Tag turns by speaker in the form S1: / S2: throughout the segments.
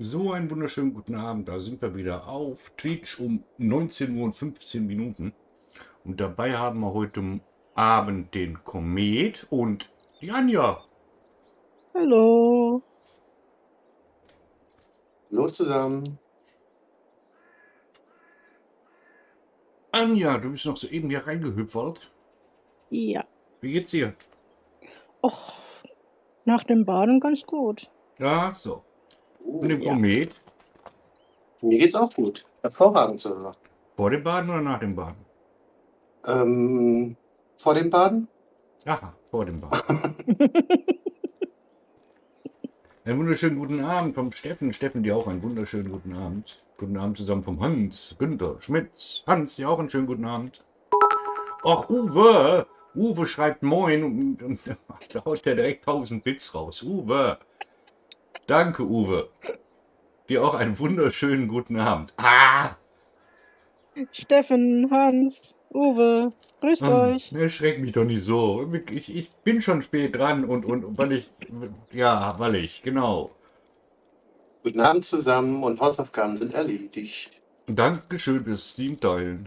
S1: So, einen wunderschönen guten Abend. Da sind wir wieder auf Twitch um 19 Uhr und 15 Minuten. Und dabei haben wir heute Abend den Komet und die Anja.
S2: Hallo.
S3: Hallo zusammen.
S1: Anja, du bist noch soeben hier reingehüpfert.
S2: Ja.
S1: Wie geht's dir?
S2: Och, nach dem Baden ganz gut.
S1: Ja, so. Und dem
S2: Ja.
S1: Komet?
S3: Mir geht's auch gut. Hervorragend sogar.
S1: Vor dem Baden oder nach dem Baden?
S3: Vor dem Baden?
S1: Aha, vor dem Baden. Einen wunderschönen guten Abend vom Steffen. Steffen, dir auch einen wunderschönen guten Abend. Guten Abend zusammen vom Hans, Günther, Schmitz. Hans, dir auch einen schönen guten Abend. Ach, Uwe! Uwe schreibt Moin und da haut der direkt 1000 Bits raus. Uwe! Danke, Uwe. Dir auch einen wunderschönen guten Abend. Ah!
S2: Steffen, Hans, Uwe, grüßt euch.
S1: Erschreck mich doch nicht so. Ich bin schon spät dran und weil ich. Ja, weil ich, genau.
S3: Guten Abend zusammen und Hausaufgaben sind erledigt.
S1: Dankeschön fürs Steam-Teilen.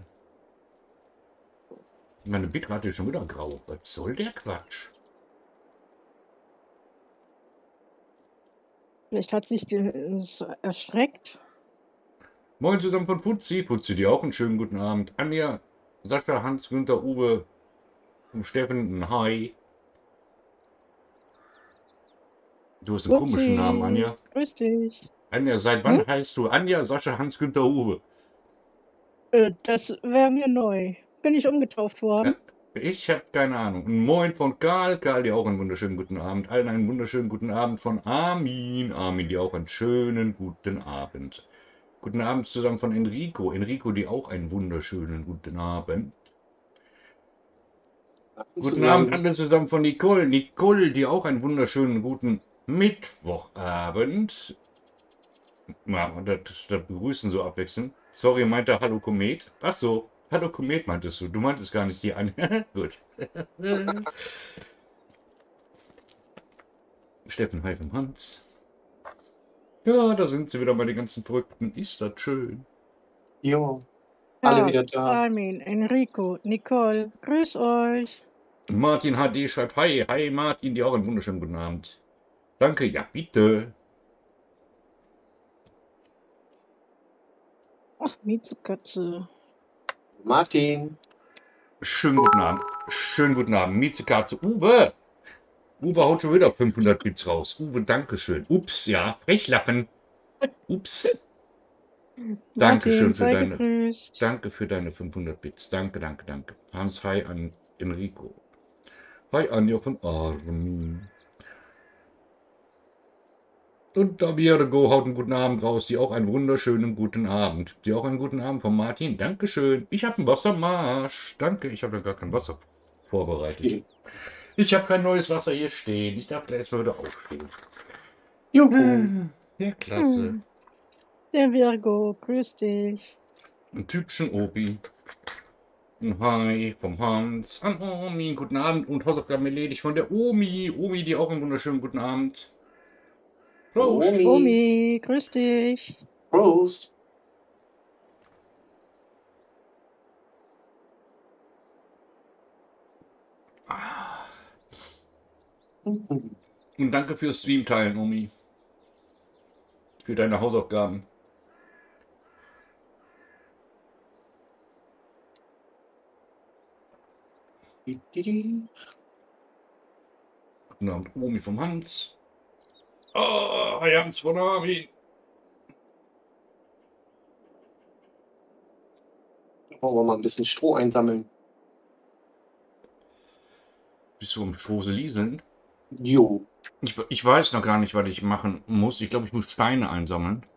S1: Meine Bitrate ist schon wieder grau. Was soll der Quatsch?
S2: Vielleicht hat sich erschreckt.
S1: Moin zusammen von Putzi. Putzi, dir auch einen schönen guten Abend. Anja, Sascha, Hans, Günther, Uwe, und Steffen, ein Hi. Du hast einen komischen Namen, Anja.
S2: Grüß dich.
S1: Anja, seit wann heißt du Anja, Sascha, Hans, Günther, Uwe?
S2: Das wäre mir neu. Bin ich umgetauft worden?
S1: Ja, ich habe keine Ahnung. Ein Moin von Karl. Karl, dir auch einen wunderschönen guten Abend. Allen einen wunderschönen guten Abend von Armin. Armin, dir auch einen schönen guten Abend. Guten Abend zusammen von Enrico. Enrico, dir auch einen wunderschönen guten Abend. Guten Abend alle zusammen von Nicole. Nicole, dir auch einen wunderschönen guten Mittwochabend. Ja, das begrüßen so abwechselnd. Sorry, meinte Hallo Komet. Ach so, Hallo Komet meintest du. Du meintest gar nicht die Anja. Gut. Steffen, hi vom Hans. Ja, da sind sie wieder, meine ganzen Verrückten. Ist das schön.
S3: Jo, alle wieder da.
S2: Armin, Enrico, Nicole, grüß euch.
S1: Martin HD schreibt Hi. Hi Martin, dir auch einen wunderschönen guten Abend. Danke, ja bitte.
S2: Ach, Miezekatze.
S3: Martin.
S1: Schönen guten Abend. Schönen guten Abend. Miezekatze. Uwe. Uwe haut schon wieder 500 Bits raus. Uwe, dankeschön. Ups, ja, Frechlappen. Ups. Dankeschön für deine. Danke für deine 500 Bits. Danke, danke, danke. Hans, hi an Enrico. Hi Anja von Armin. Und da Virgo haut einen guten Abend raus. Die auch einen wunderschönen guten Abend. Die auch einen guten Abend von Martin. Dankeschön. Ich habe einen Wassermarsch. Danke, ich habe ja gar kein Wasser vorbereitet. Ich habe kein neues Wasser hier stehen. Ich darf gleich erstmal wieder aufstehen.
S3: Juhu.
S1: Ja, klasse.
S2: Der Virgo, grüß dich.
S1: Ein Typchen Opi. Ein Hi vom Hans. An Omi, guten Abend. Und Hausaufgaben erledigt von der Omi. Omi, die auch einen wunderschönen guten Abend.
S3: Prost.
S2: Omi, grüß dich.
S3: Prost.
S1: Und danke fürs Stream-Teilen, Omi. Für deine Hausaufgaben. Guten Abend, Omi vom Hans. Oh, Hans von Armin.
S3: Wollen wir mal ein bisschen Stroh einsammeln?
S1: Bist du am Schoße lieseln?
S3: Jo.
S1: Ich weiß noch gar nicht, was ich machen muss. Ich glaube, ich muss Steine einsammeln.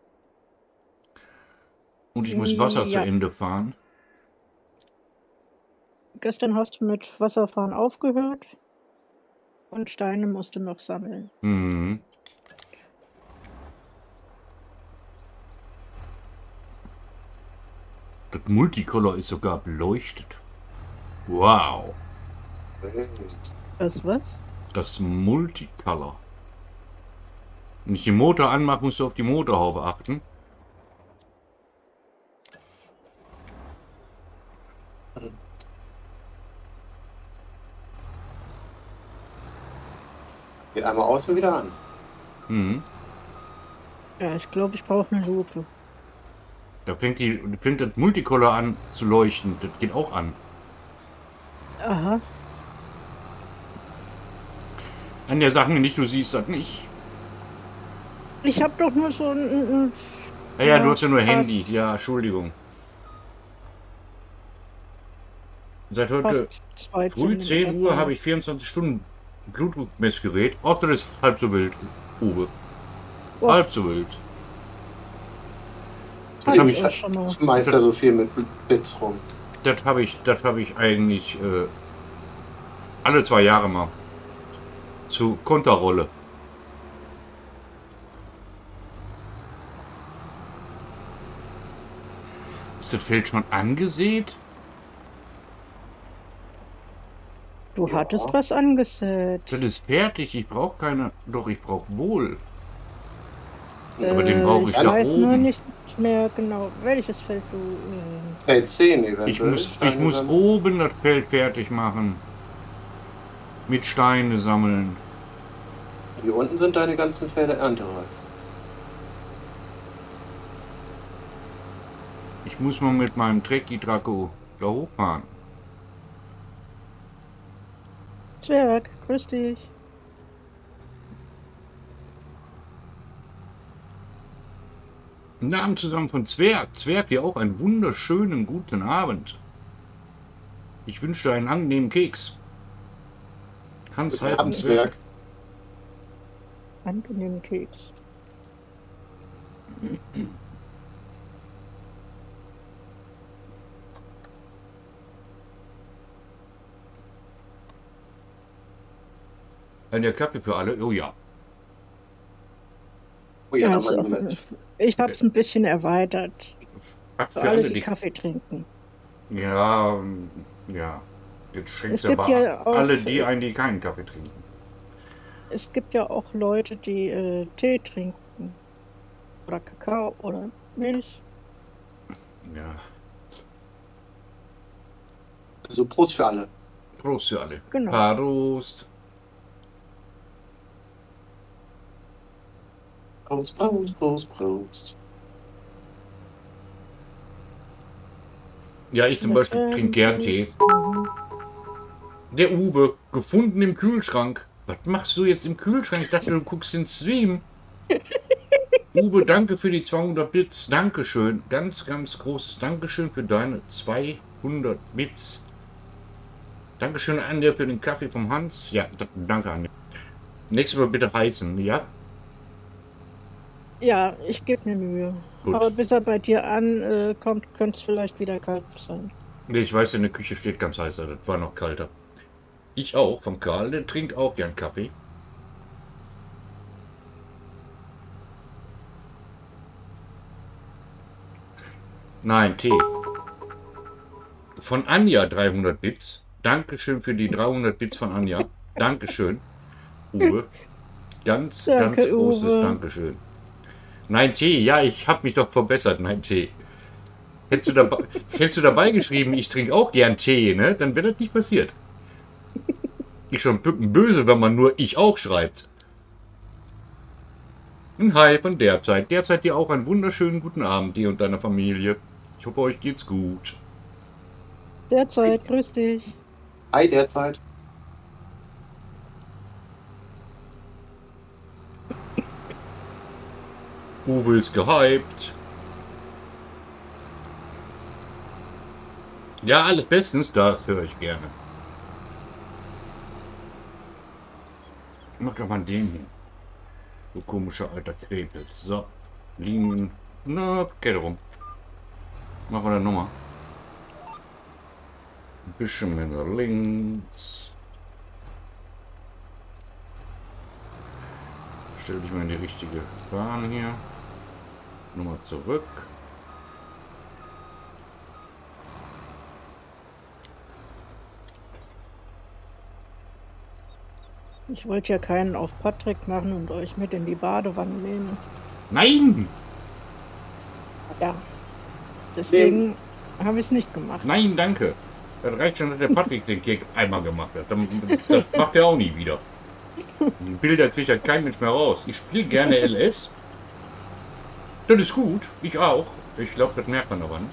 S1: Und ich muss Wasser zu Ende fahren.
S2: Gestern hast du mit Wasserfahren aufgehört und Steine musst du noch sammeln.
S1: Mhm. Das Multicolor ist sogar beleuchtet. Wow.
S2: Das was?
S1: Das Multicolor. Wenn ich den Motor anmache, musst du auf die Motorhaube achten.
S3: Geht einmal aus und wieder an.
S1: Mhm.
S2: Ja, ich glaube, ich brauche eine Lupe.
S1: Da fängt das Multicolor an zu leuchten. Das geht auch an.
S2: Aha.
S1: An der Sache nicht, du siehst das nicht.
S2: Ich habe doch nur so ein
S1: Ja, du hast ja nur
S2: fast-
S1: Handy. Ja, Entschuldigung. Seit heute
S2: fast 2
S1: früh 10
S2: Zentimeter
S1: Uhr habe ich 24 Stunden Blutdruckmessgerät. Ach, das ist halb so wild, Uwe.
S2: Oh,
S1: Halb so wild.
S2: hatte
S3: Ich
S2: ich auch schon mal.
S3: schmeiß da so viel mit Bits rum.
S1: Das habe ich eigentlich alle 2 Jahre mal. Zur Konterrolle. Ist das Feld schon angesät?
S2: Du
S3: Ja.
S2: hattest was angesät.
S1: Das ist fertig. Ich brauche keine. Doch, ich brauche wohl. Aber den brauche ich
S2: Ich
S1: da
S2: weiß nur
S1: oben.
S2: nicht mehr genau, welches Feld du.
S3: Feld 10 eventuell.
S1: Ich muss
S3: Steine sammeln.
S1: oben das Feld fertig machen. Mit Steine sammeln.
S3: Hier unten sind deine ganzen Felder erntereif.
S1: Ich muss mal mit meinem Trekkie-Traco da hochfahren.
S2: Zwerg, grüß dich.
S1: Namen zusammen von Zwerg. Zwerg, dir auch einen wunderschönen guten Abend. Ich wünsche dir einen angenehmen Keks. Hans
S3: Guten
S1: Heiden
S3: Abend,
S1: Zwerg.
S3: Zwerg.
S2: Angenehmen Keks.
S1: Ein der Kaffee für alle. Oh ja.
S3: Oh ja,
S2: Ja,
S3: dann
S2: ist
S3: mal
S2: auch,
S3: mit.
S2: ich habe es ein bisschen erweitert.
S1: Ach,
S2: Für
S1: für
S2: alle,
S1: alle,
S2: die
S1: die.
S2: Kaffee trinken.
S1: Ja, ja. Jetzt schränkst
S2: Es
S1: du
S2: gibt
S1: aber
S2: ja auch-
S1: alle die ein, die keinen Kaffee trinken.
S2: Es gibt ja auch Leute, die Tee trinken. Oder Kakao oder Milch.
S1: Ja.
S3: Also Prost für alle.
S1: Prost für alle.
S2: Genau.
S1: Prost.
S3: Prost, Prost, Prost, Prost.
S1: Ja, ich zum Beispiel trinke gern Tee.
S2: Mhm.
S1: Der Uwe, gefunden im Kühlschrank. Was machst du jetzt im Kühlschrank? Ich dachte, du guckst den Stream. Uwe, danke für die 200 Bits. Dankeschön. Ganz, ganz großes Dankeschön für deine 200 Bits. Dankeschön, Anja, für den Kaffee vom Hans. Ja, danke, Anja. Nächstes Mal bitte heißen, ja?
S2: Ja, ich gebe mir Mühe.
S1: Gut.
S2: Aber bis er bei dir ankommt, könnte es vielleicht wieder kalt sein.
S1: Nee, ich weiß, in der Küche steht ganz heißer. Das war noch kalter. Ich auch, vom Karl. Der trinkt auch gern Kaffee. Nein, Tee. Von Anja 300 Bits. Dankeschön für die 300 Bits von Anja. Dankeschön, Uwe. Ganz,
S2: Danke,
S1: ganz großes
S2: Uwe.
S1: Dankeschön. Nein, Tee. Ja, ich habe mich doch verbessert. Nein, Tee. Hättest du dabei geschrieben, ich trinke auch gern Tee, ne? Dann wäre das nicht passiert. Ist schon böse, wenn man nur ich auch schreibt. Ein Hi von derzeit. Derzeit dir auch einen wunderschönen guten Abend, dir und deiner Familie. Ich hoffe, euch geht's gut.
S2: Derzeit, grüß dich.
S3: Hi derzeit.
S1: Uwe ist gehypt. Ja, alles bestens, das höre ich gerne. Mach doch mal den hier. Du komischer alter Krepel. So, Linien. Na, geht rum. Machen wir das nochmal. Ein bisschen mehr nach links. Stell dich mal in die richtige Bahn hier. Nochmal zurück.
S2: Ich wollte ja keinen auf Patrick machen und euch mit in die Badewanne nehmen.
S1: Nein!
S2: Ja. Deswegen habe ich es nicht gemacht.
S1: Nein, danke. Das reicht schon, dass der Patrick den Kick einmal gemacht hat. Das macht er auch nie wieder. Die Bilder kriegt halt kein Mensch mehr raus. Ich spiele gerne LS. Das ist gut. Ich auch. Ich glaube, das merkt man aber nicht.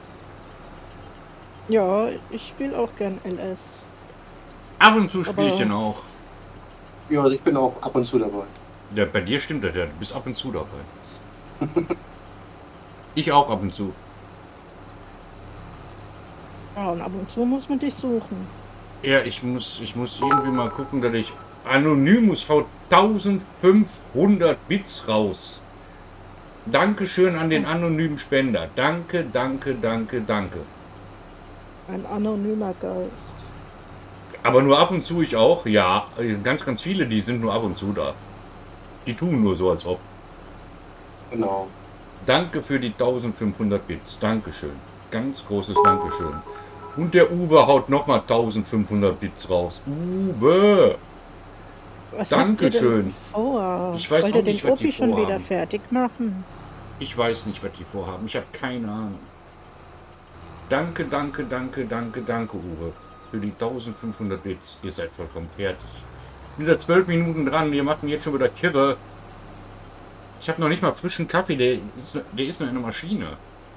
S2: Ja, ich spiele auch gern LS.
S1: Ab und zu spiele ich
S2: Aber-
S1: den auch.
S3: Ja, also ich bin auch ab und zu dabei.
S1: Ja, bei dir stimmt das ja. Du bist ab und zu dabei. Ich auch ab und zu.
S2: Ja, und ab und zu muss man dich suchen.
S1: Ja, ich muss irgendwie mal gucken, dass ich... Anonymous haut 1500 Bits raus. Dankeschön an den anonymen Spender. Danke, danke, danke, danke.
S2: Ein anonymer Geist.
S1: Aber nur ab und zu ich auch. Ja, ganz viele, die sind nur ab und zu da. Die tun nur so, als ob.
S3: Genau.
S1: Danke für die 1500 Bits. Dankeschön. Ganz großes Dankeschön. Und der Uwe haut nochmal 1500 Bits raus. Uwe!
S2: Was
S1: Dankeschön.
S2: habt ihr denn vor?
S1: Ich weiß
S2: Wollt
S1: auch
S2: ihr
S1: nicht,
S2: den
S1: was die
S2: Opi schon wieder
S1: vorhaben.
S2: fertig machen?
S1: Ich weiß nicht, was die vorhaben. Ich habe keine Ahnung. Danke, danke, danke, danke, danke, Uwe. Für die 1500 Bits. Ihr seid vollkommen fertig. Wieder 12 Minuten dran. Wir machen jetzt schon wieder Kirre. Ich habe noch nicht mal frischen Kaffee. Der ist noch in der Maschine.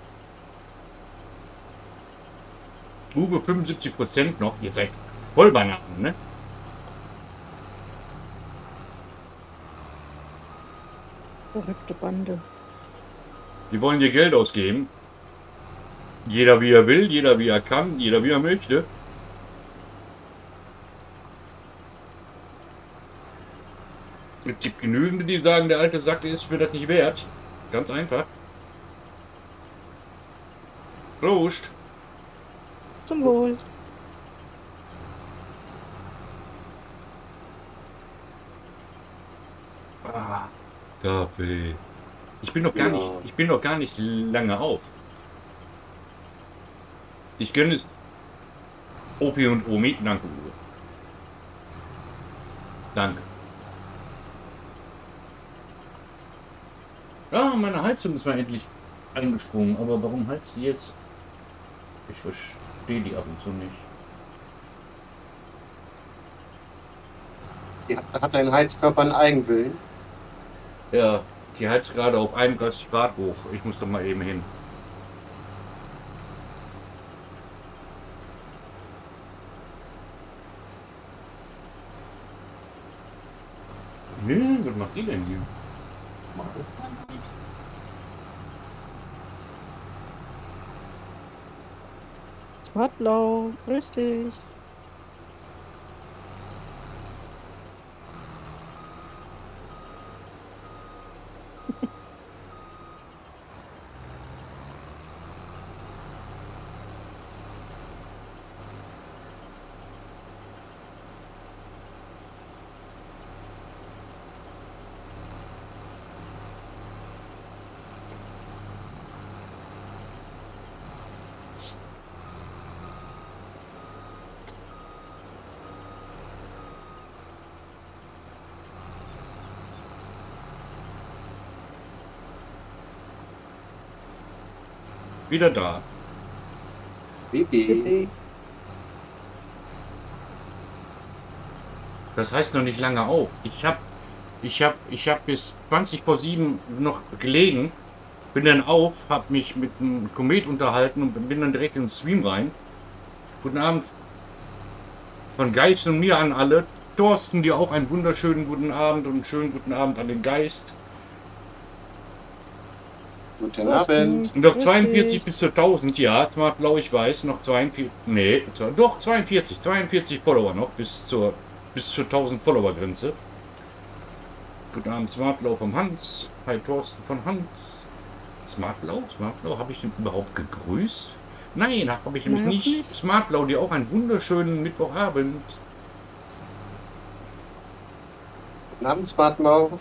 S1: Uwe 75% noch. Ihr seid Vollbananen, ne?
S2: Verrückte Bande.
S1: Die wollen dir Geld ausgeben. Jeder wie er will, jeder wie er kann, jeder wie er möchte. Es gibt genügende, die sagen, der alte Sack ist mir das nicht wert. Ganz einfach. Prost.
S2: Zum Wohl.
S1: Kaffee. Ich bin noch gar nicht lange auf. Ich gönne es Opi und Omi. Danke, Uwe. Danke. Ja, meine Heizung ist mal endlich eingesprungen. Aber warum heizt sie jetzt? Ich verstehe die ab und zu nicht.
S3: Hat dein Heizkörper einen Eigenwillen?
S1: Ja, die heizt gerade auf 31 Grad hoch. Ich muss doch mal eben hin. Was macht die denn hier?
S2: Smartblau, grüß dich.
S1: Wieder da.
S3: Bibi.
S1: Das heißt noch nicht lange auf. Ich hab bis 20 vor 7 noch gelegen, bin dann auf, hab mich mit einem Komet unterhalten und bin dann direkt in den Stream rein. Guten Abend von Geist und mir an alle. Thorsten, dir auch einen wunderschönen guten Abend und einen schönen guten Abend an den Geist.
S3: Guten Abend.
S1: Und noch
S2: Grüß
S1: 42
S2: dich.
S1: bis zu 1000, ja, Smart Blau, ich weiß, noch 42, nee, doch 42 Follower noch bis zur 1000 Follower Grenze. Guten Abend, Smart Blau vom Hans. Hi, Thorsten von Hans. Smart Blau, habe ich ihn überhaupt gegrüßt? Nein, habe ich nämlich
S2: Noch
S1: nicht.
S2: nicht.
S1: Smart Blau, dir auch einen wunderschönen Mittwochabend.
S3: Guten Abend, Smartmau.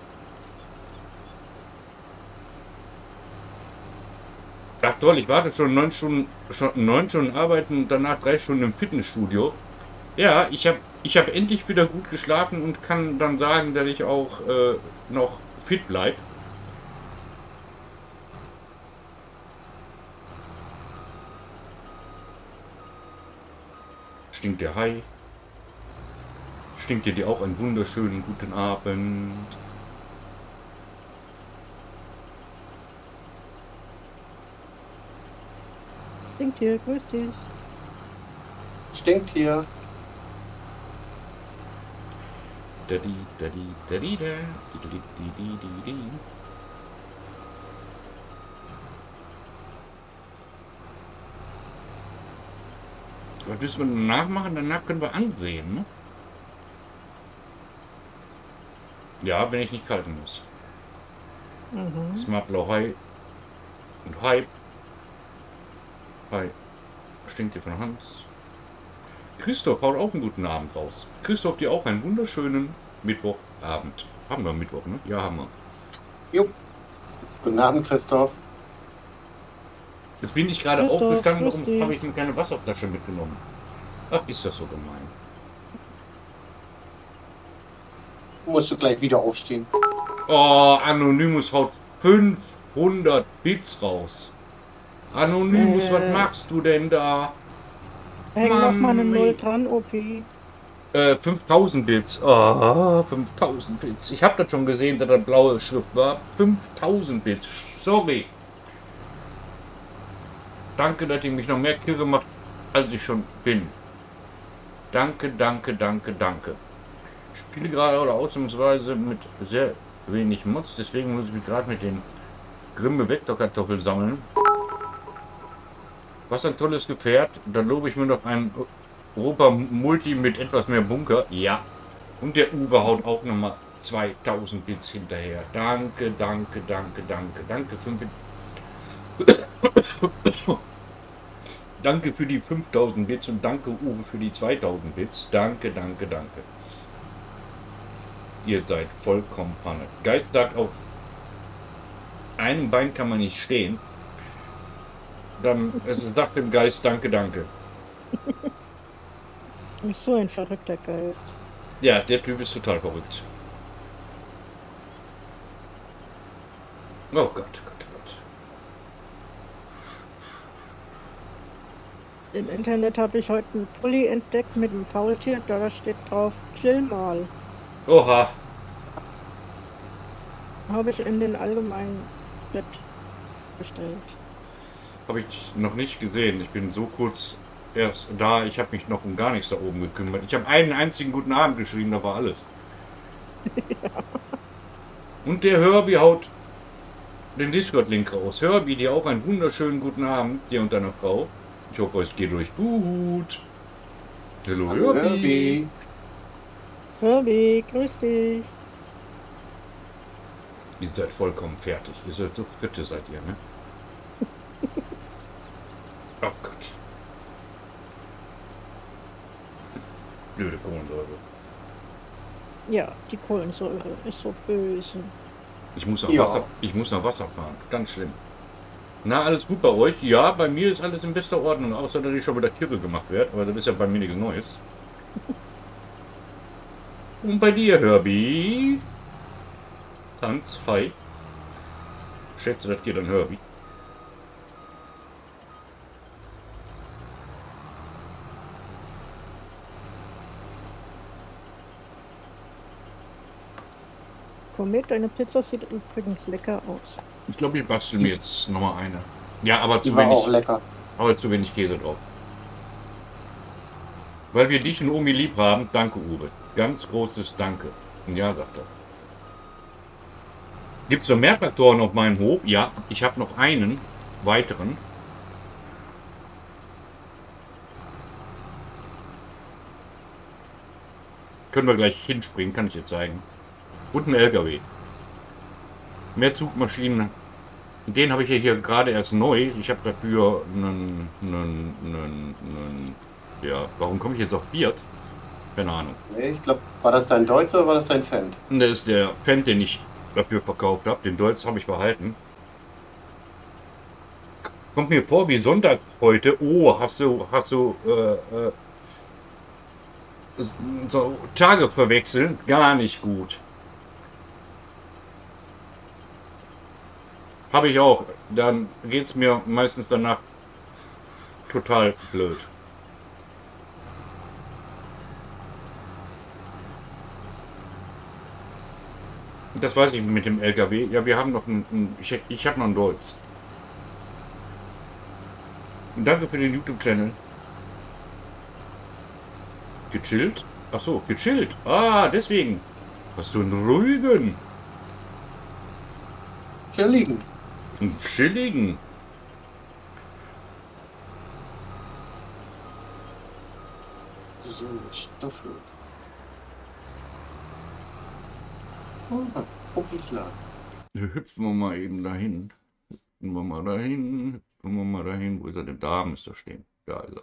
S1: Ach toll, ich warte schon 9 Stunden arbeiten und danach 3 Stunden im Fitnessstudio. Ja, ich Ich habe endlich wieder gut geschlafen und kann dann sagen, dass ich auch noch fit bleibe. Stinkt der Hai? Stinkt dir auch einen wunderschönen guten Abend?
S2: Stinkt hier, grüß dich.
S3: Stinkt hier.
S1: Dadi, dadi, dadi, da, didi, didi, didi. Was müssen wir danach machen? Danach können wir ansehen, ne? Ja, wenn ich nicht kalten muss. Smart Blau Hai und Hype. Hi. Stinkt dir von Hans. Christoph haut auch einen guten Abend raus. Christoph, dir auch einen wunderschönen Mittwochabend. Haben wir Mittwoch, ne? Ja, haben wir.
S3: Jo. Guten Abend, Christoph.
S1: Jetzt bin ich gerade
S2: Christoph,
S1: aufgestanden,
S2: grüß
S1: warum
S2: dich.
S1: habe ich mir keine Wasserflasche mitgenommen? Ach, ist das so gemein.
S3: Musst du gleich wieder aufstehen.
S1: Oh, Anonymous haut 500 Bits raus. Anonymous, was machst du denn da?
S2: Häng noch mal eine
S1: Mami.
S2: 0 dran, OP.
S1: 5000 Bits. Oh, 5000 Bits. Ich habe das schon gesehen, dass das blaue Schrift war. 5000 Bits. Sorry. Danke, dass ihr mich noch mehr kirre macht, als ich schon bin. Danke, danke, danke, danke. Ich spiele gerade oder ausnahmsweise mit sehr wenig Mods, deswegen muss ich mich gerade mit den Grimme Vektorkartoffeln sammeln. Was ein tolles Gefährt. Dann lobe ich mir noch ein Europa Multi mit etwas mehr Bunker. Ja. Und der Uwe haut auch nochmal 2000 Bits hinterher. Danke, danke, danke, danke. Danke für, danke für die 5000 Bits und danke Uwe für die 2000 Bits. Danke, danke, danke. Ihr seid vollkommen Panne. Geist sagt, auf einem Bein kann man nicht stehen. Dann sagt dem Geist danke, danke.
S2: Ist so ein verrückter Geist.
S1: Ja, der Typ ist total verrückt. Oh Gott, Gott, Gott.
S2: Im Internet habe ich heute einen Pulli entdeckt mit einem Faultier, da steht drauf, chill mal.
S1: Oha.
S2: Habe ich in den allgemeinen Chat bestellt.
S1: Habe ich noch nicht gesehen. Ich bin so kurz erst da. Ich habe mich noch um gar nichts da oben gekümmert. Ich habe einen einzigen guten Abend geschrieben, da war alles. Ja. Und der Herbie haut den Discord-Link raus. Herbie, dir auch einen wunderschönen guten Abend, dir und deiner Frau. Ich hoffe, es geht euch gut. Hallo,
S3: Hallo,
S1: Herbie.
S2: Herbie, grüß dich.
S1: Ihr seid vollkommen fertig. Ihr seid so Fritte, seid ihr, ne? Oh Gott. Blöde Kohlensäure.
S2: Ja, die Kohlensäure ist so böse.
S1: Ich muss nach
S3: Ja.
S1: Wasser fahren. Ganz schlimm. Na, alles gut bei euch? Ja, bei mir ist alles in bester Ordnung, außer dass ich schon wieder Kirre gemacht werde. Aber das ist ja bei mir nichts Neues. Und bei dir, Herbie? Tanz, hi. Schätze, das geht an Herbie.
S2: Komet, deine Pizza sieht übrigens lecker aus.
S1: Ich glaube, ich bastel mir jetzt nochmal eine. Ja, aber
S3: Die
S1: zu
S3: war auch
S1: wenig,
S3: lecker.
S1: aber zu wenig Käse drauf. Weil wir dich und Omi lieb haben, danke Uwe. Ganz großes Danke. Ja, sagt er. Gibt es noch mehr Traktoren auf meinem Hof? Ja, ich habe noch einen weiteren. Können wir gleich hinspringen, kann ich dir zeigen. Und ein LKW. Mehr Zugmaschinen. Den habe ich ja hier gerade erst neu. Ich habe dafür ja, warum komme ich jetzt auf Fiat? Keine Ahnung.
S3: Nee, ich glaube, war das dein Deutsch oder war das dein Fendt?
S1: Und das ist der Fendt, den ich dafür verkauft habe. Den Deutsch habe ich behalten. Kommt mir vor wie Sonntag heute. Oh, hast du so Tage verwechseln, gar nicht gut. Habe ich auch. Dann geht es mir meistens danach total blöd. Das weiß ich mit dem LKW. Ja, wir haben noch ich habe noch einen Deutz. Danke für den YouTube-Channel. Gechillt? Ach so, gechillt. Ah, deswegen. Hast du einen ruhigen?
S3: Chilligen.
S1: Einen chilligen.
S3: So, Stoffe. Ah, Puppisladen.
S1: Hüpfen wir mal eben dahin. Hüpfen wir mal dahin. Hüpfen wir mal dahin. Wo ist er denn? Da müsste er stehen. Da ist er.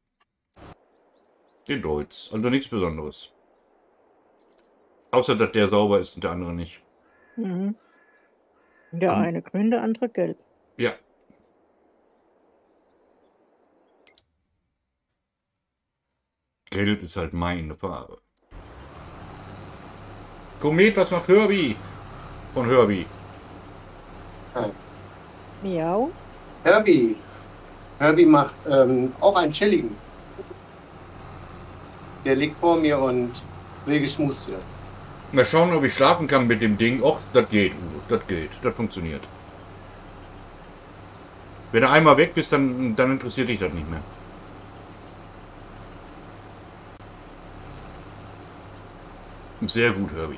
S1: Den Deutz. Also nichts Besonderes. Außer, dass der sauber ist und der andere nicht.
S2: Mhm. Der eine grün, der andere gelb.
S1: Ja. Gelb ist halt meine Farbe. Komet, was macht Herbie? Von Herbie.
S3: Ah.
S2: Miau.
S3: Herbie. Herbie macht auch einen chilligen. Der liegt vor mir und will geschmust werden.
S1: Mal schauen, ob ich schlafen kann mit dem Ding. Och, das geht, Uwe. Das geht. Das funktioniert. Wenn du einmal weg bist, dann interessiert dich das nicht mehr. Sehr gut, Herbie.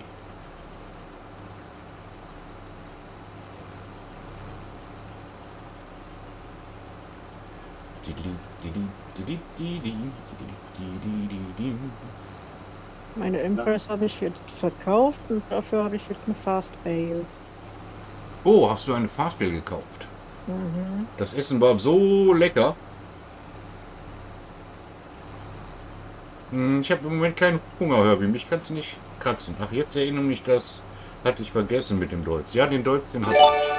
S2: Meine Impress habe ich jetzt verkauft und dafür habe ich jetzt eine Fast Ale.
S1: Oh, hast du eine Fastbill gekauft?
S2: Mhm.
S1: Das Essen war so lecker. Ich habe im Moment keinen Hunger, Herbie. Mich kannst du nicht kratzen. Ach, jetzt erinnere mich das. Hatte ich vergessen mit dem Deutsch. Ja, den Deutsch, den hat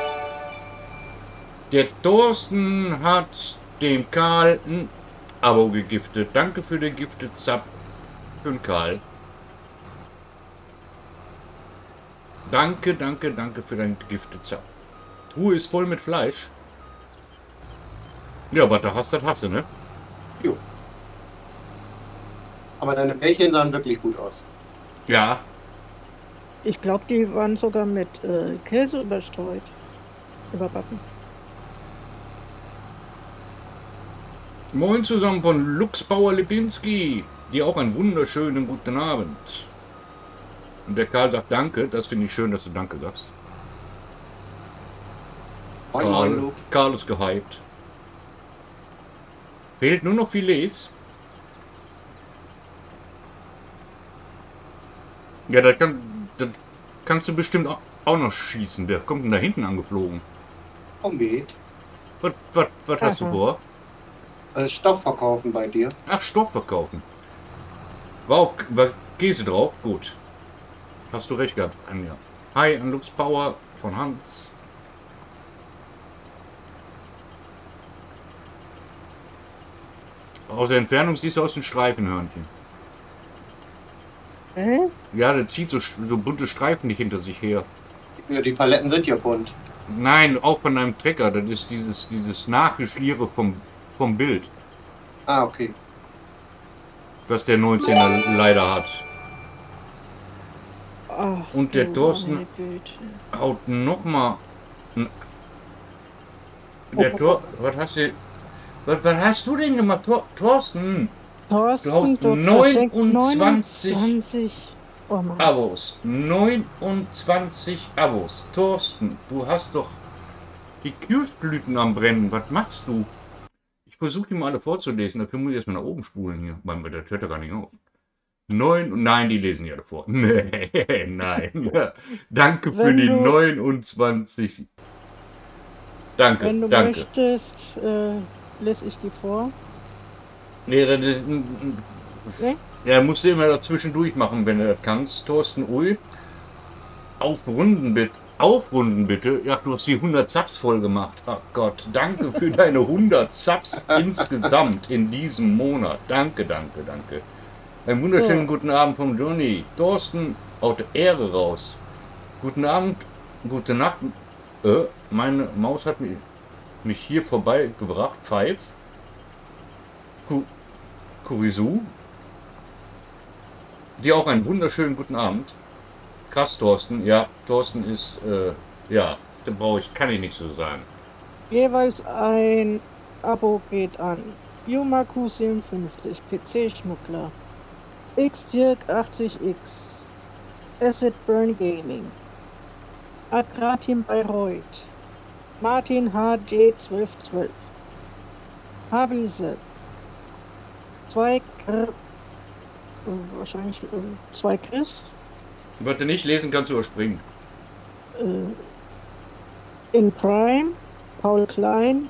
S1: der Thorsten hat dem Karl ein Abo gegiftet. Danke für den Gifted Sub für den Karl. Danke, danke, danke für dein Gifted Sub. Truhe ist voll mit Fleisch. Ja, was du hast, das hast du, ne?
S3: Jo. Aber deine Bällchen sahen wirklich gut aus.
S1: Ja.
S2: Ich glaube, die waren sogar mit Käse überstreut. Überbacken.
S1: Moin zusammen von Luxbauer Lipinski. Dir auch einen wunderschönen guten Abend. Und der Karl sagt Danke. Das finde ich schön, dass du Danke sagst.
S3: Moin, moin, Luke.
S1: Karl ist gehypt. Fehlt nur noch Filets. Ja, das kannst du bestimmt auch noch schießen. Wer kommt denn da hinten angeflogen?
S3: Komet.
S1: Was hast du vor?
S3: Stoff verkaufen bei dir.
S1: Ach, Stoff verkaufen. War Käse drauf? Gut. Hast du recht gehabt, Anja. Hi, an Lux Power von Hans. Aus der Entfernung siehst du aus dem Streifenhörnchen. Ja, der zieht so bunte Streifen nicht hinter sich her.
S3: Ja, die Paletten sind ja bunt.
S1: Nein, auch von deinem Trecker. Das ist dieses Nachgeschliere vom Bild.
S3: Ah, okay.
S1: Was der 19er leider hat.
S2: Ach,
S1: Und der
S2: du
S1: Thorsten
S2: meine Güte.
S1: haut nochmal. Was hast du denn gemacht, Thorsten?
S2: Thorsten,
S1: Du hast
S2: dort
S1: 29
S2: Oh Mann.
S1: Abos. 29 Abos. Thorsten, du hast doch die Kirschblüten am Brennen. Was machst du? Ich versuche die mal alle vorzulesen. Dafür muss ich erstmal nach oben spulen hier. Weil das hört ja gar nicht auf. Nein, die lesen ja alle vor. Nee, nein. Danke für die 29. Danke,
S2: Wenn du
S1: danke.
S2: möchtest, lese ich die vor.
S1: Nee, das ist,
S2: Nee?
S1: ja, musst du immer dazwischendurch machen, wenn du das kannst. Thorsten, ui. Aufrunden bitte. Ja, du hast die 100 Subs voll gemacht. Ach Gott, danke für deine 100 Subs insgesamt in diesem Monat. Danke. Einen wunderschönen
S2: Ja.
S1: guten Abend vom Johnny. Thorsten aus der Ehre raus. Guten Abend, gute Nacht. Meine Maus hat mich hier vorbeigebracht. Five. Kurisu. Dir auch einen wunderschönen guten Abend. Krass, Thorsten. Ja, Thorsten ist, ja, da kann ich nichts zu sagen.
S2: Jeweils ein Abo geht an Yumaku 57, PC-Schmuggler, Xdirk 80X, Acid Burn Gaming, Agratim Bayreuth, Martin HD 1212, Habelse, 2 wahrscheinlich 2 Chris,
S1: Was du nicht lesen kannst, überspringen.
S2: in Prime, Paul Klein,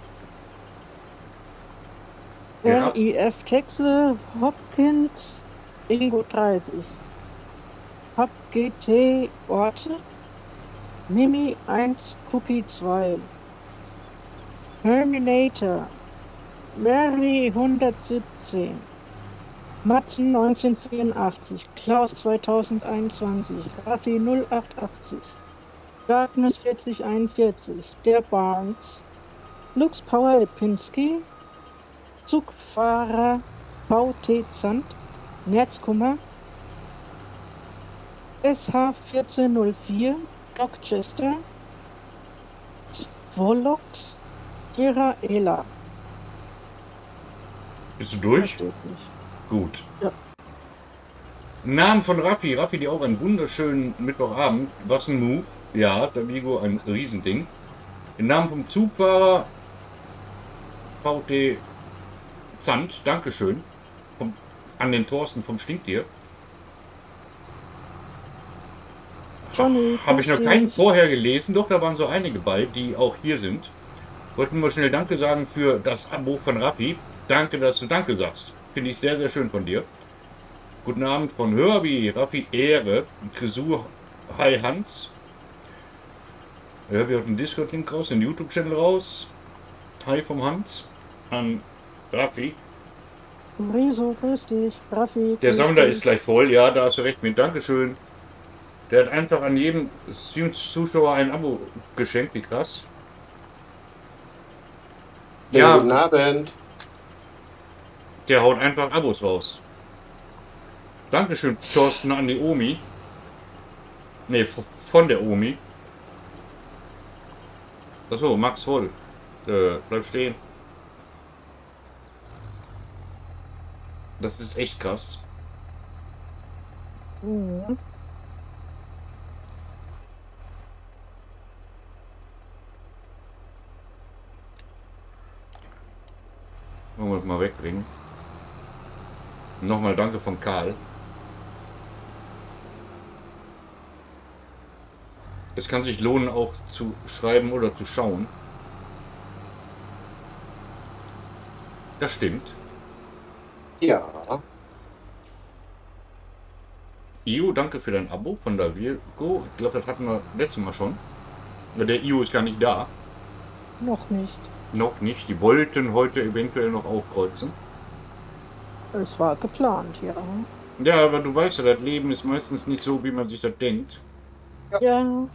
S1: Ja.
S2: RIF Texe, Hopkins, Ingo 30, Hop GT Orte, Mimi 1, Cookie 2, Terminator, Mary 117, Matzen 1984, Klaus 2021, Raffi 0880, Darkness 4041, der Barnes, Lux Power Lipinski, Zugfahrer VT Zandt, Nerzkummer, SH 1404, Doc Chester, Svolox, Tira Ela.
S1: Bist du durch?
S2: Versteht nicht.
S1: Gut.
S2: Ja.
S1: Namen von Raffi. Raffi, dir auch einen wunderschönen Mittwochabend. Was ein Move. Ja, der Vigo ein Riesending. Im Namen vom Zugfahrer VT Zandt. Dankeschön. An den Thorsten vom Stinktier.
S2: Johnny,
S1: Habe ich noch
S2: grüß
S1: keinen
S2: dich.
S1: vorher gelesen, doch da waren so einige bei, die auch hier sind. Wollten wir schnell Danke sagen für das Abo von Raffi. Danke, dass du Danke sagst. Finde ich sehr, sehr schön von dir. Guten Abend von Herbie, Raffi Ehre, Kresu, Hi Hans. Herbie hat den Discord-Link raus, den YouTube-Channel raus. Hi vom Hans an Raffi.
S2: Riso, grüß dich. Raffi,
S1: Der
S2: grüß
S1: Sammler
S2: dich.
S1: ist gleich voll, ja, da hast du recht mit. Dankeschön. Der hat einfach an jedem Stream-Zuschauer ein Abo geschenkt, wie krass.
S3: Ja, guten Abend.
S1: Der haut einfach Abos raus. Dankeschön, Thorsten, an die Omi. Ne, von der Omi. Achso, Max voll. Bleib stehen. Das ist echt krass.
S2: Mhm.
S1: Wollen wir das mal wegbringen. Nochmal danke von Karl. Es kann sich lohnen, auch zu schreiben oder zu schauen. Das stimmt.
S3: Ja.
S1: Io, danke für dein Abo von der Virgo. Ich glaube, das hatten wir letztes Mal schon. Der Io ist gar nicht da.
S2: Noch nicht.
S1: Noch nicht. Die wollten heute eventuell noch aufkreuzen.
S2: Es war geplant, ja.
S1: Ja, aber du weißt ja, das Leben ist meistens nicht so, wie man sich das denkt.
S2: Ja,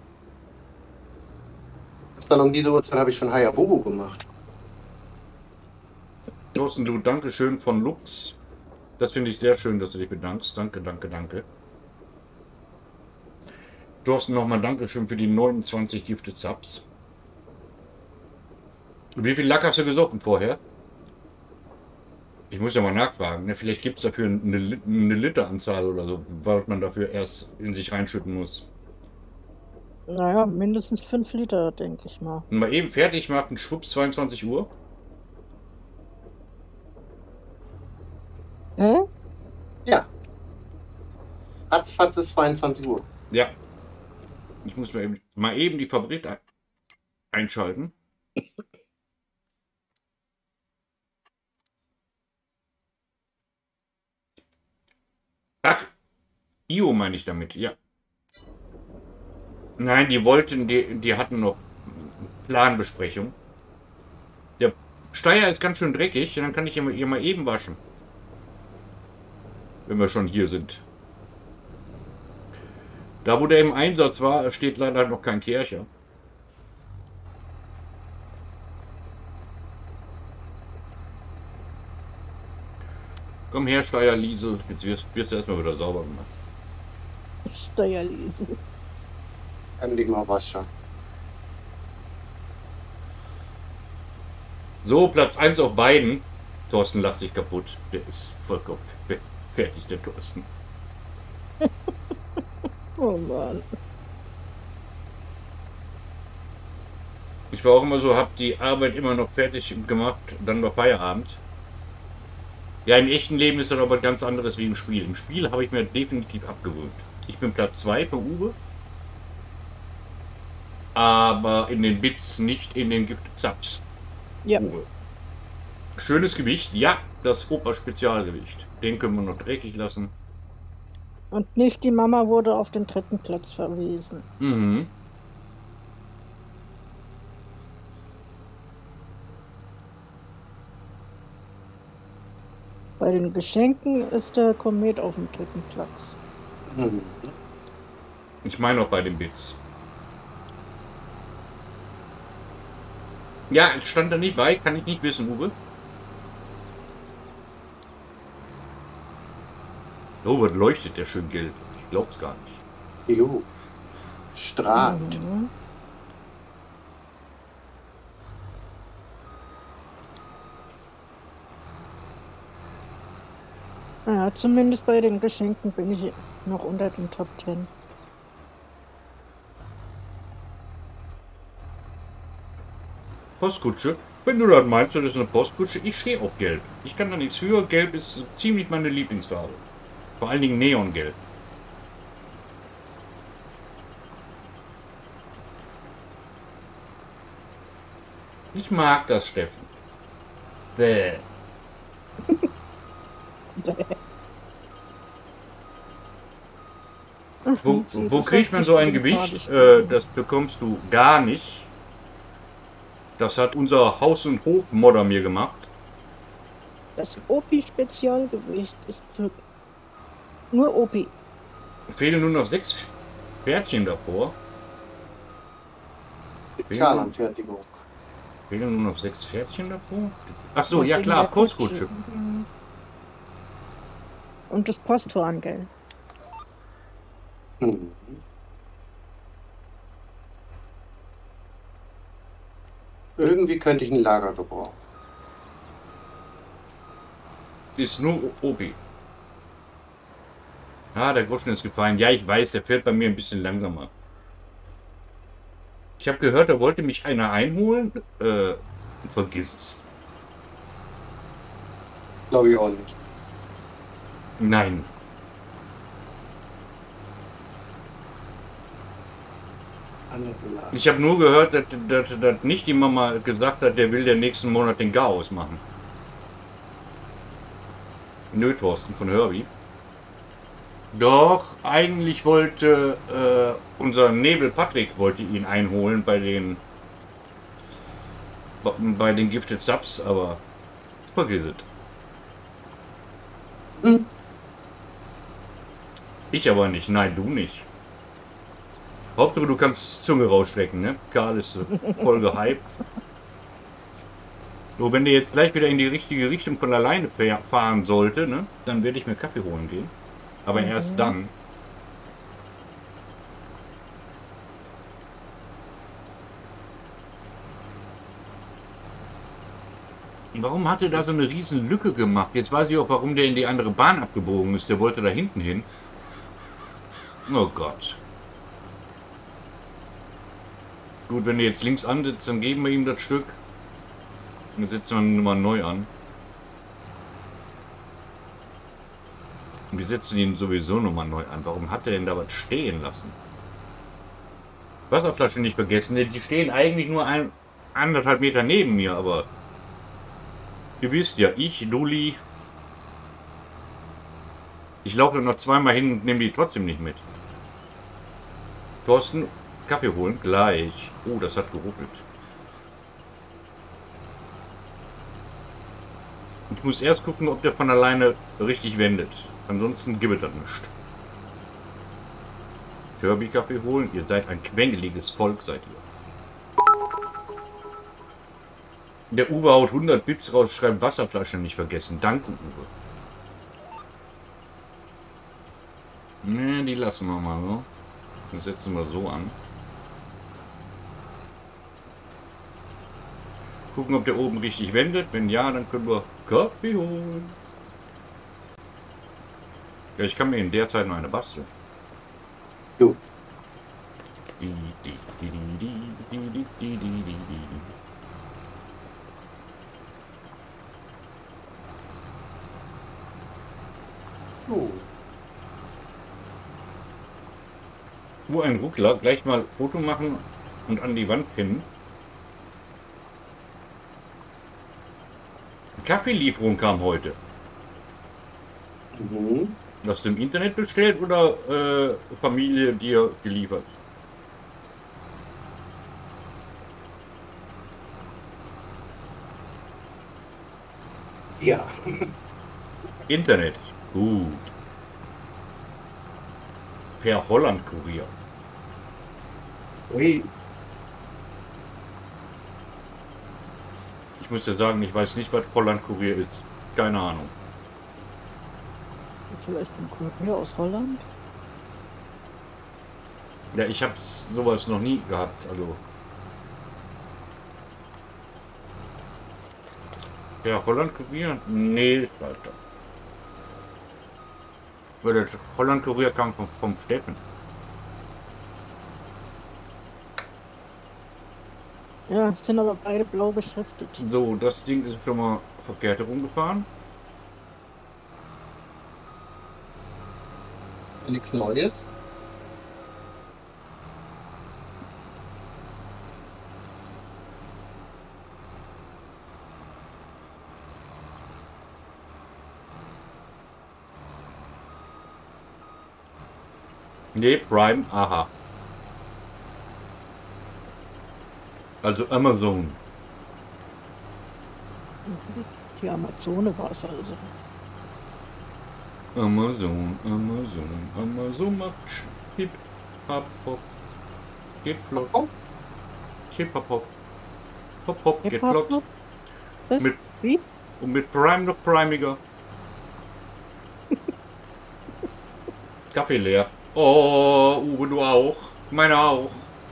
S3: Dann um diese Uhrzeit habe ich schon Hayabubu gemacht.
S1: Thorsten, du, Dankeschön von Lux. Das finde ich sehr schön, dass du dich bedankst. Danke, danke, danke. Thorsten, nochmal Dankeschön für die 29 Gifted Subs. Wie viel Lack hast du gesoffen vorher? Ich muss ja mal nachfragen. Ne? Vielleicht gibt es dafür eine Literanzahl oder so, was man dafür erst in sich reinschütten muss.
S2: naja, mindestens 5 Liter, denke ich mal.
S1: Und mal eben fertig machen, schwupps, 22 Uhr.
S2: Hä?
S3: Ja. Ratzfatz ist 22 Uhr.
S1: Ja. Ich muss mal eben die Fabrik einschalten. Ach, IO meine ich damit, ja. Nein, die wollten, die hatten noch Planbesprechung. Der Steier ist ganz schön dreckig, dann kann ich hier mal eben waschen. wenn wir schon hier sind. Da, wo der im Einsatz war, steht leider noch kein Kercher. Komm her, Steierliesel. Jetzt wirst du erstmal wieder sauber gemacht.
S2: Steuerlese.
S3: Endlich mal Wasser.
S1: So, Platz 1 auf beiden. Thorsten lacht sich kaputt. Der ist vollkommen fertig, der Thorsten.
S2: Oh Mann.
S1: Ich war auch immer so, hab die Arbeit immer noch fertig gemacht, dann war Feierabend. Ja, im echten Leben ist das aber ganz anderes wie im Spiel. Im Spiel habe ich mir definitiv abgewöhnt. Ich bin Platz 2 für Uwe. Aber in den Bits, nicht in den Gift-Zaps.
S2: Ja.
S1: Uwe. Schönes Gewicht. Ja, das Opa-Spezialgewicht. Den können wir noch dreckig lassen.
S2: Und nicht die Mama wurde auf den 3. Platz verwiesen.
S1: Mhm.
S2: Bei den Geschenken ist der Komet auf dem 3. Platz.
S3: Mhm.
S1: Ich meine auch bei den Bits. Ja, es stand da nicht bei, kann ich nicht wissen, Uwe. Oh, was leuchtet der schön gelb? Ich glaub's gar nicht.
S3: Jo. Strahlt.
S2: Mhm. Ja, zumindest bei den Geschenken bin ich noch unter den Top 10.
S1: Postkutsche. Wenn du das meinst, das ist eine Postkutsche. Ich stehe auf Gelb. Ich kann da nichts für. Gelb ist ziemlich meine Lieblingsfarbe. Vor allen Dingen Neongelb. Ich mag das, Steffen. Bäh. Wo kriegt man so ein Gewicht? Das bekommst du gar nicht. Das hat unser Haus- und Hofmodder mir gemacht.
S2: Das Opi-Spezialgewicht ist für nur Opi.
S1: Fehlen nur noch 6 Pferdchen davor.
S3: Spezialanfertigung.
S1: Fehlen nur noch 6 Pferdchen davor? Ach so, ja klar, Postkutsche.
S2: Und das Posthorn, gell?
S3: Mhm. Irgendwie könnte ich ein Lager gebrauchen.
S1: Ist nur Opi. Ah, der Groschen ist gefallen. Ja, ich weiß, der fährt bei mir ein bisschen langsamer. Ich habe gehört, da wollte mich einer einholen. Vergiss es.
S3: Glaube ich auch nicht.
S1: Nein. Ich habe nur gehört, dass nicht die Mama gesagt hat, der will den nächsten Monat den Garaus machen. Nö, Thorsten von Herbie. Doch, eigentlich wollte unser Nebel Patrick wollte ihn einholen bei den Gifted Subs, aber vergiss es.
S3: Hm.
S1: Ich aber nicht, nein, du nicht. Hauptsache du kannst Zunge rausstrecken, ne? Karl ist voll gehypt. So, wenn der jetzt gleich wieder in die richtige Richtung von alleine fahren sollte, ne? Dann werde ich mir Kaffee holen gehen. Aber erst dann. Warum hat er da so eine riesen Lücke gemacht? Jetzt weiß ich auch, warum der in die andere Bahn abgebogen ist. Der wollte da hinten hin. Oh Gott. Gut, wenn er jetzt links ansitzt, dann geben wir ihm das Stück. Dann setzen wir ihn mal neu an. Und wir setzen ihn sowieso nochmal neu an. Warum hat er denn da was stehen lassen? Wasserflaschen nicht vergessen. Die stehen eigentlich nur 1,5 Meter neben mir, aber ihr wisst ja, ich, Dulli, ich laufe noch zweimal hin und nehme die trotzdem nicht mit. Thorsten, Kaffee holen? Gleich. Oh, das hat geruckelt. Ich muss erst gucken, ob der von alleine richtig wendet. Ansonsten gibt es das nicht. Kirby-Kaffee holen. Ihr seid ein quengeliges Volk, seid ihr. Der Uwe haut 100 Bits raus, schreibt Wasserflasche nicht vergessen. Danke, Uwe. Ne, die lassen wir mal so. Das setzen wir so an. Gucken, ob der oben richtig wendet. Wenn ja, dann können wir Kaffee holen. Ja, ich kann mir in der Zeit noch eine basteln.
S3: Jo. Oh.
S1: Wo ein Ruckler, gleich mal Foto machen und an die Wand pinnen. Kaffeelieferung kam heute.
S3: Mhm.
S1: Hast du im Internet bestellt oder Familie dir geliefert?
S3: Ja.
S1: Internet. Gut. Per Holland-Kurier.
S3: Ui.
S1: Ich muss ja sagen, ich weiß nicht, was Holland-Kurier ist. Keine Ahnung.
S2: Vielleicht ein Kurier aus Holland?
S1: Ja, ich habe sowas noch nie gehabt. Also. Ja, Holland-Kurier? Nee, Alter. Weil das Holland-Kurier kam vom Steffen.
S2: Ja, es sind aber beide blau beschriftet.
S1: So, das Ding ist schon mal verkehrt herumgefahren.
S3: Nichts Neues.
S1: Nee, Prime, aha. Also Amazon.
S2: Die Amazone war es also.
S1: Amazon macht hip, hop, hop, geht flott,
S3: Oh.
S1: hip, hop, hop, hop, hop, geht
S2: Hip-Hop?
S1: flott.
S2: Was?
S1: Mit-
S2: Wie?
S1: Und mit Prime noch primiger. Kaffee leer. Oh, Uwe, du auch. Meine auch.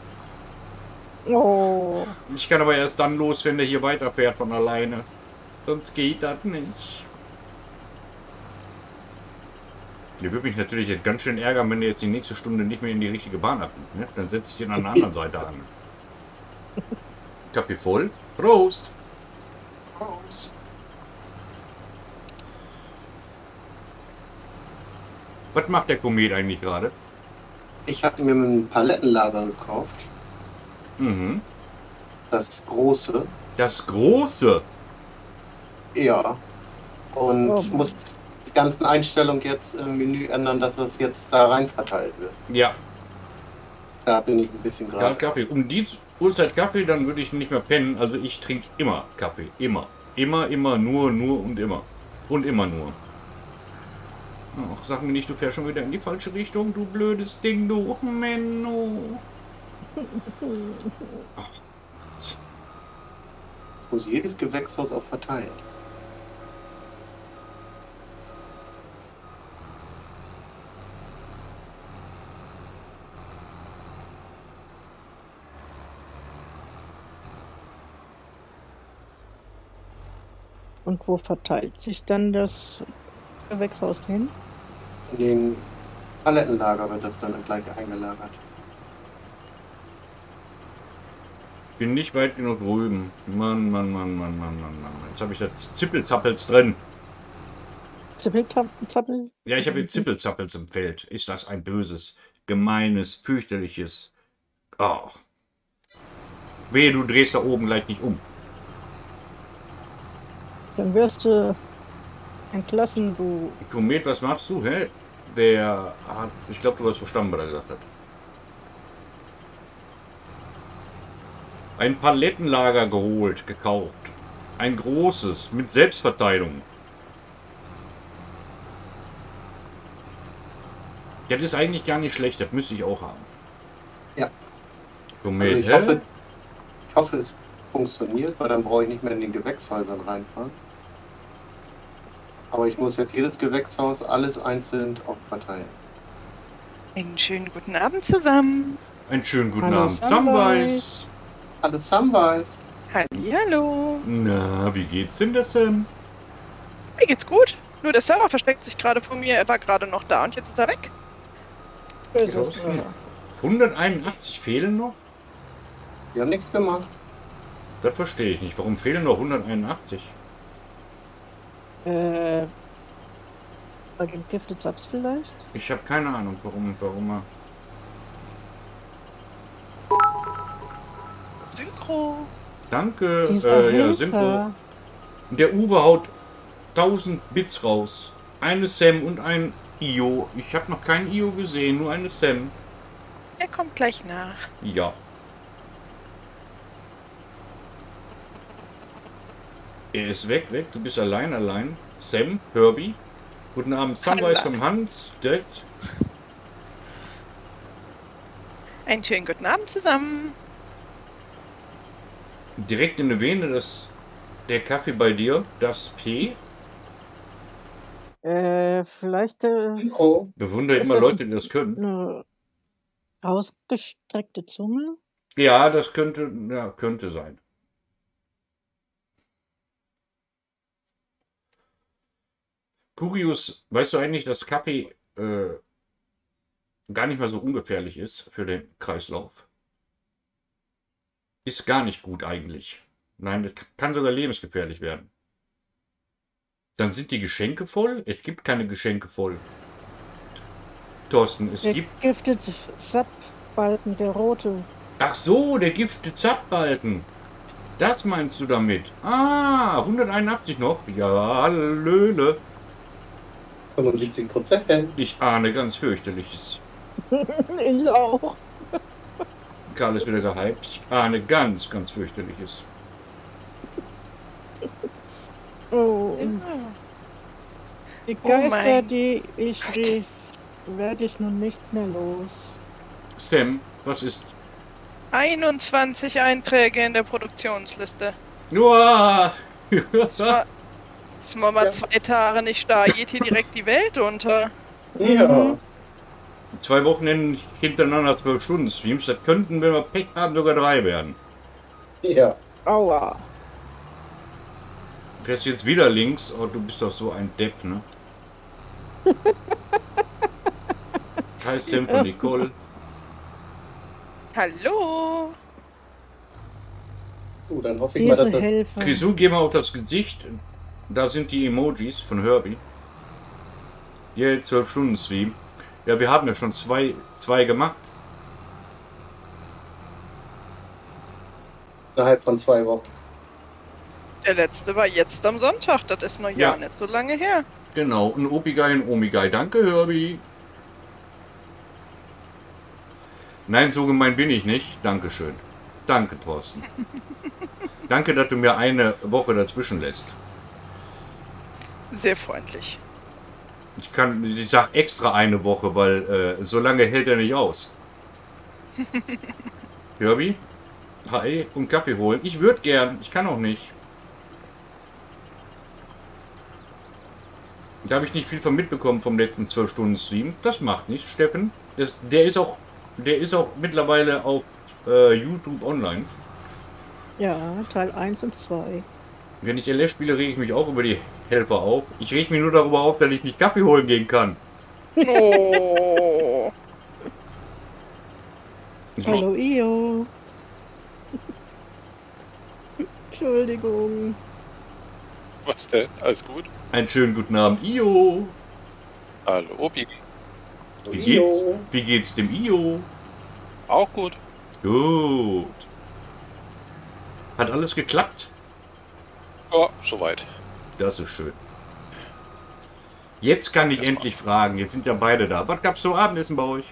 S2: Oh.
S1: Ich kann aber erst dann los, wenn der hier weiterfährt von alleine. Sonst geht das nicht. Der würde mich natürlich jetzt ganz schön ärgern, wenn der jetzt die nächste Stunde nicht mehr in die richtige Bahn abbiegt. Ne? Dann setze ich ihn an der anderen Seite an. Kaffee voll. Prost!
S3: Groß.
S1: Was macht der Komet eigentlich gerade?
S3: Ich habe mir ein Palettenlager gekauft.
S1: Mhm.
S3: Das große.
S1: Das große.
S3: Ja. Und
S2: Oh.
S3: muss die ganzen Einstellungen jetzt im Menü ändern, dass das jetzt da rein verteilt wird.
S1: Ja,
S3: Da bin ich ein bisschen
S1: kalt
S3: gerade.
S1: Kaffee. Um die Uhrzeit Kaffee, dann würde ich nicht mehr pennen. Also ich trinke immer Kaffee. Immer. Immer, immer, nur und immer. Und immer nur. Ach, sag mir nicht, du fährst schon wieder in die falsche Richtung, du blödes Ding, du Menno.
S3: Jetzt muss jedes Gewächshaus auch verteilen.
S2: Und wo verteilt sich dann das Gewächshaus hin?
S3: In den Palettenlager wird das dann gleich eingelagert.
S1: Bin nicht weit genug drüben. Mann. Jetzt habe ich das Zippelzappels drin.
S2: Zappel?
S1: Ja, ich habe jetzt Zippelzappels im Feld. Ist das ein böses, gemeines, fürchterliches... Ach. Wehe, du drehst da oben gleich nicht um.
S2: Dann wirst du entlassen, du.
S1: Komet, was machst du? Hä? Der hat... Ich glaube, du hast verstanden, was er gesagt hat. Ein Palettenlager geholt, gekauft. Ein großes, mit Selbstverteilung. Das ist eigentlich gar nicht schlecht, das müsste ich auch haben.
S3: Ja.
S1: Tomate.
S3: Also ich hoffe, es funktioniert, weil dann brauche ich nicht mehr in den Gewächshäusern reinfahren. Aber ich muss jetzt jedes Gewächshaus alles einzeln auch verteilen.
S4: Einen schönen guten Abend zusammen.
S1: Einen schönen guten
S2: Hallo,
S1: Abend.
S2: Samwise.
S1: Samwise.
S3: Alles Samwise.
S4: Hallihallo.
S1: Na, wie geht's denn das, Sam?
S4: Mir geht's gut. Nur der Server versteckt sich gerade von mir. Er war gerade noch da und jetzt ist er weg.
S2: Böses
S1: Draußen 181 fehlen noch?
S3: Wir haben nichts gemacht.
S1: Das verstehe ich nicht. Warum fehlen noch 181?
S2: Bei dem Gifted Subs vielleicht?
S1: Ich habe keine Ahnung, warum er...
S4: Synchro.
S1: Danke,
S2: Dieser
S1: ja,
S2: Helfer.
S1: Synchro. Der Uwe haut 1000 Bits raus. Eine Sam und ein Io. Ich habe noch keinen Io gesehen, nur eine Sam.
S4: Er kommt gleich nach.
S1: Ja. Er ist weg. Du bist allein. Sam, Herbie. Guten Abend, Samwise vom Hans. Direkt.
S4: Einen schönen guten Abend zusammen.
S1: Direkt in der Vene, der Kaffee bei dir, das P.
S2: Vielleicht
S3: Oh,
S1: Bewundere
S2: Ist
S1: immer
S2: das
S1: Leute, die das können.
S2: eine ausgestreckte Zunge?
S1: Ja, das könnte sein. Curious, weißt du eigentlich, dass Kaffee gar nicht mal so ungefährlich ist für den Kreislauf? Ist gar nicht gut eigentlich. Nein, das kann sogar lebensgefährlich werden. Dann sind die Geschenke voll. Es gibt keine Geschenke voll. Thorsten, es
S2: Der
S1: gibt...
S2: Gifted Sub-Balken, der rote.
S1: Ach so, der Gifted Zapbalken. Das meinst du damit? Ah, 181 noch. Ja, hallöle.
S3: 75%.
S1: Ich ahne ganz fürchterliches.
S2: Ich auch.
S1: Karl ist wieder gehypt. Ich ahne ganz fürchterliches.
S2: Oh, die
S4: Oh
S2: Geister,
S4: mein
S2: die ich
S4: Gott.
S2: rief, werde ich nun nicht mehr los.
S1: Sam, was ist...
S4: 21 Einträge in der Produktionsliste.
S1: Uah!
S4: Ist man mal 2 Tage nicht da, geht hier direkt die Welt unter.
S3: Ja.
S1: 2 Wochenenden hintereinander 12 Stunden Streams. Das könnten, wenn wir Pech haben, sogar 3 werden.
S3: Ja.
S2: Aua.
S1: Fährst du jetzt wieder links? Oh, du bist doch so ein Depp, ne? Hi Sam von Nicole.
S4: Hallo.
S3: So, dann hoffe ich mal, dass
S2: Diese
S3: das...
S2: Helfer.
S1: Kisu, geh mal auf das Gesicht. Da sind die Emojis von Herbie. Hier 12 Stunden Stream. Ja, wir haben ja schon zwei gemacht.
S3: innerhalb von 2 Wochen.
S4: Der letzte war jetzt am Sonntag. Das ist noch
S1: Ja.
S4: nicht so lange her.
S1: Genau, ein Opigai und Omigai. Danke, Herbie. Nein, so gemein bin ich nicht. Dankeschön. Danke, Thorsten. Danke, dass du mir eine Woche dazwischen lässt.
S4: Sehr freundlich.
S1: Ich sag extra eine Woche, weil so lange hält er nicht aus. Herbie? Hi, und Kaffee holen. Ich würde gern, ich kann auch nicht. Da habe ich nicht viel von mitbekommen vom letzten 12 Stunden Stream. Das macht nichts, Steffen. Der ist auch mittlerweile auf YouTube online.
S2: Ja, Teil 1 und 2.
S1: Wenn ich LS spiele, rege ich mich auch über die Helfer auf. Ich reg mich nur darüber auf, dass ich nicht Kaffee holen gehen kann.
S4: Oh.
S2: Hallo Io. Entschuldigung.
S5: Was denn? Alles gut?
S1: Einen schönen guten Abend, Io.
S5: Hallo, Opi.
S1: Wie geht's dem Io?
S5: Auch gut.
S1: Gut. Hat alles geklappt?
S5: Ja, soweit.
S1: Das ist schön. Jetzt kann ich endlich fragen. Jetzt sind ja beide da. Was gab's zum Abendessen bei euch?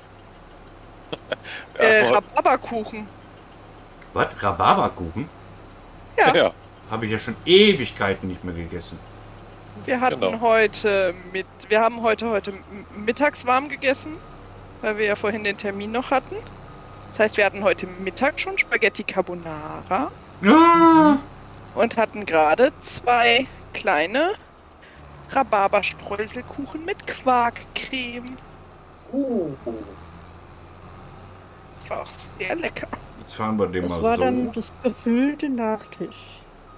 S5: Ja,
S4: Rhabarberkuchen.
S1: Was? Rhabarberkuchen?
S4: Ja,
S5: ja.
S1: Habe ich ja schon Ewigkeiten nicht mehr gegessen.
S4: wir hatten
S5: Genau.
S4: heute wir haben heute mittags warm gegessen weil wir ja vorhin den Termin noch hatten. Das heißt, wir hatten heute Mittag schon Spaghetti Carbonara
S1: Ah,
S4: und hatten gerade 2 kleine Rhabarberstreuselkuchen mit Quarkcreme. Das war auch sehr lecker.
S1: jetzt fahren wir den
S2: Das
S1: mal
S2: war
S1: so.
S2: dann das gefüllte Nachtisch.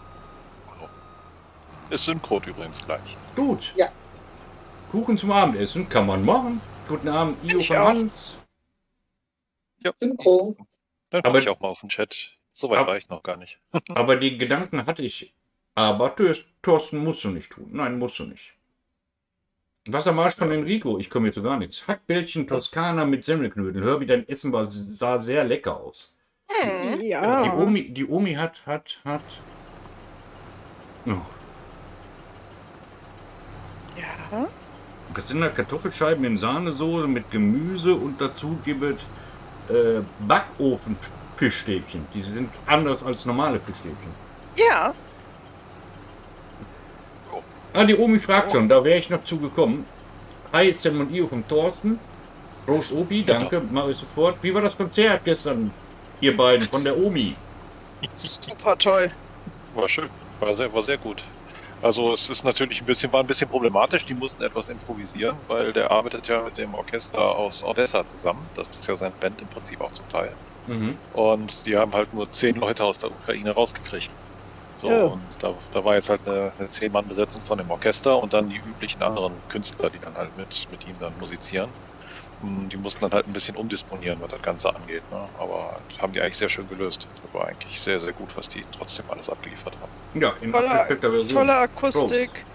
S5: Ist synchron übrigens gleich.
S1: Gut.
S3: Ja.
S1: Kuchen zum Abendessen kann man machen. Guten Abend,
S4: Find
S1: Io
S4: ich
S1: von
S4: auch.
S1: Hans.
S5: Ja.
S3: Synchro.
S5: Dann
S1: Aber-
S5: komme ich auch mal auf den Chat. So weit
S1: Aber-
S5: war ich noch gar nicht.
S1: Aber die Gedanken hatte ich. Aber Thorsten, musst du nicht tun. Nein, musst du nicht. Wassermarsch von Enrico. Ich komme hier zu gar nichts. Hackbällchen Toskana mit Semmelknödel. Hör, wie dein Essen war, sah sehr lecker aus.
S4: Hm.
S2: Ja.
S1: Die Omi hat. Oh.
S4: Ja.
S1: Das sind halt Kartoffelscheiben in Sahnesoße mit Gemüse und dazu gibt es Backofenfischstäbchen. Die sind anders als normale Fischstäbchen.
S4: Ja.
S1: Ah, die Omi fragt schon, da wäre ich noch zugekommen. Hi, Sam und Io vom Thorsten. Groß Obi, danke, mache ich sofort. Wie war das Konzert gestern, ihr beiden von der Omi?
S4: Super toll.
S5: War schön. War sehr gut. Also es ist natürlich war ein bisschen problematisch. Die mussten etwas improvisieren, weil der arbeitet ja mit dem Orchester aus Odessa zusammen. Das ist ja seine Band im Prinzip auch zum Teil.
S1: Mhm.
S5: Und die haben halt nur 10 Leute aus der Ukraine rausgekriegt. So,
S2: Ja.
S5: und da war jetzt halt eine 10-Mann-Besetzung von dem Orchester und dann die üblichen anderen Künstler, die dann halt mit ihm dann musizieren. Die mussten dann halt ein bisschen umdisponieren, was das Ganze angeht. Ne? Aber das haben die eigentlich sehr schön gelöst. Das war eigentlich sehr, sehr gut, was die trotzdem alles abgeliefert haben.
S1: Ja, in
S4: Tolle,
S1: abgespeckter Version.
S4: tolle Akustik.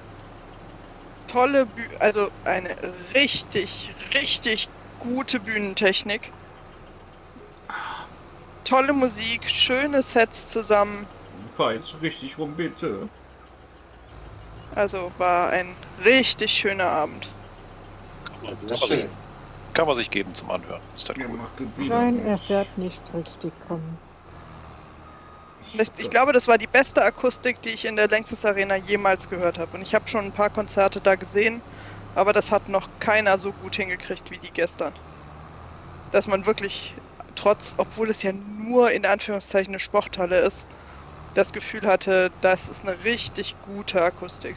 S4: Tolle also eine richtig, richtig gute Bühnentechnik. Tolle Musik, schöne Sets zusammen.
S1: Fahr jetzt richtig rum, bitte.
S4: Also war ein richtig schöner Abend.
S3: Sehr schön.
S5: Kann man sich geben zum Anhören. Ist halt
S1: Ihr
S5: cool.
S1: macht es wieder.
S2: Nein, er fährt nicht richtig kommen.
S4: Ich glaube, das war die beste Akustik, die ich in der Längstes Arena jemals gehört habe. Und ich habe schon ein paar Konzerte da gesehen, aber das hat noch keiner so gut hingekriegt wie die gestern. Dass man wirklich obwohl es ja nur in Anführungszeichen eine Sporthalle ist, das Gefühl hatte, das ist eine richtig gute Akustik.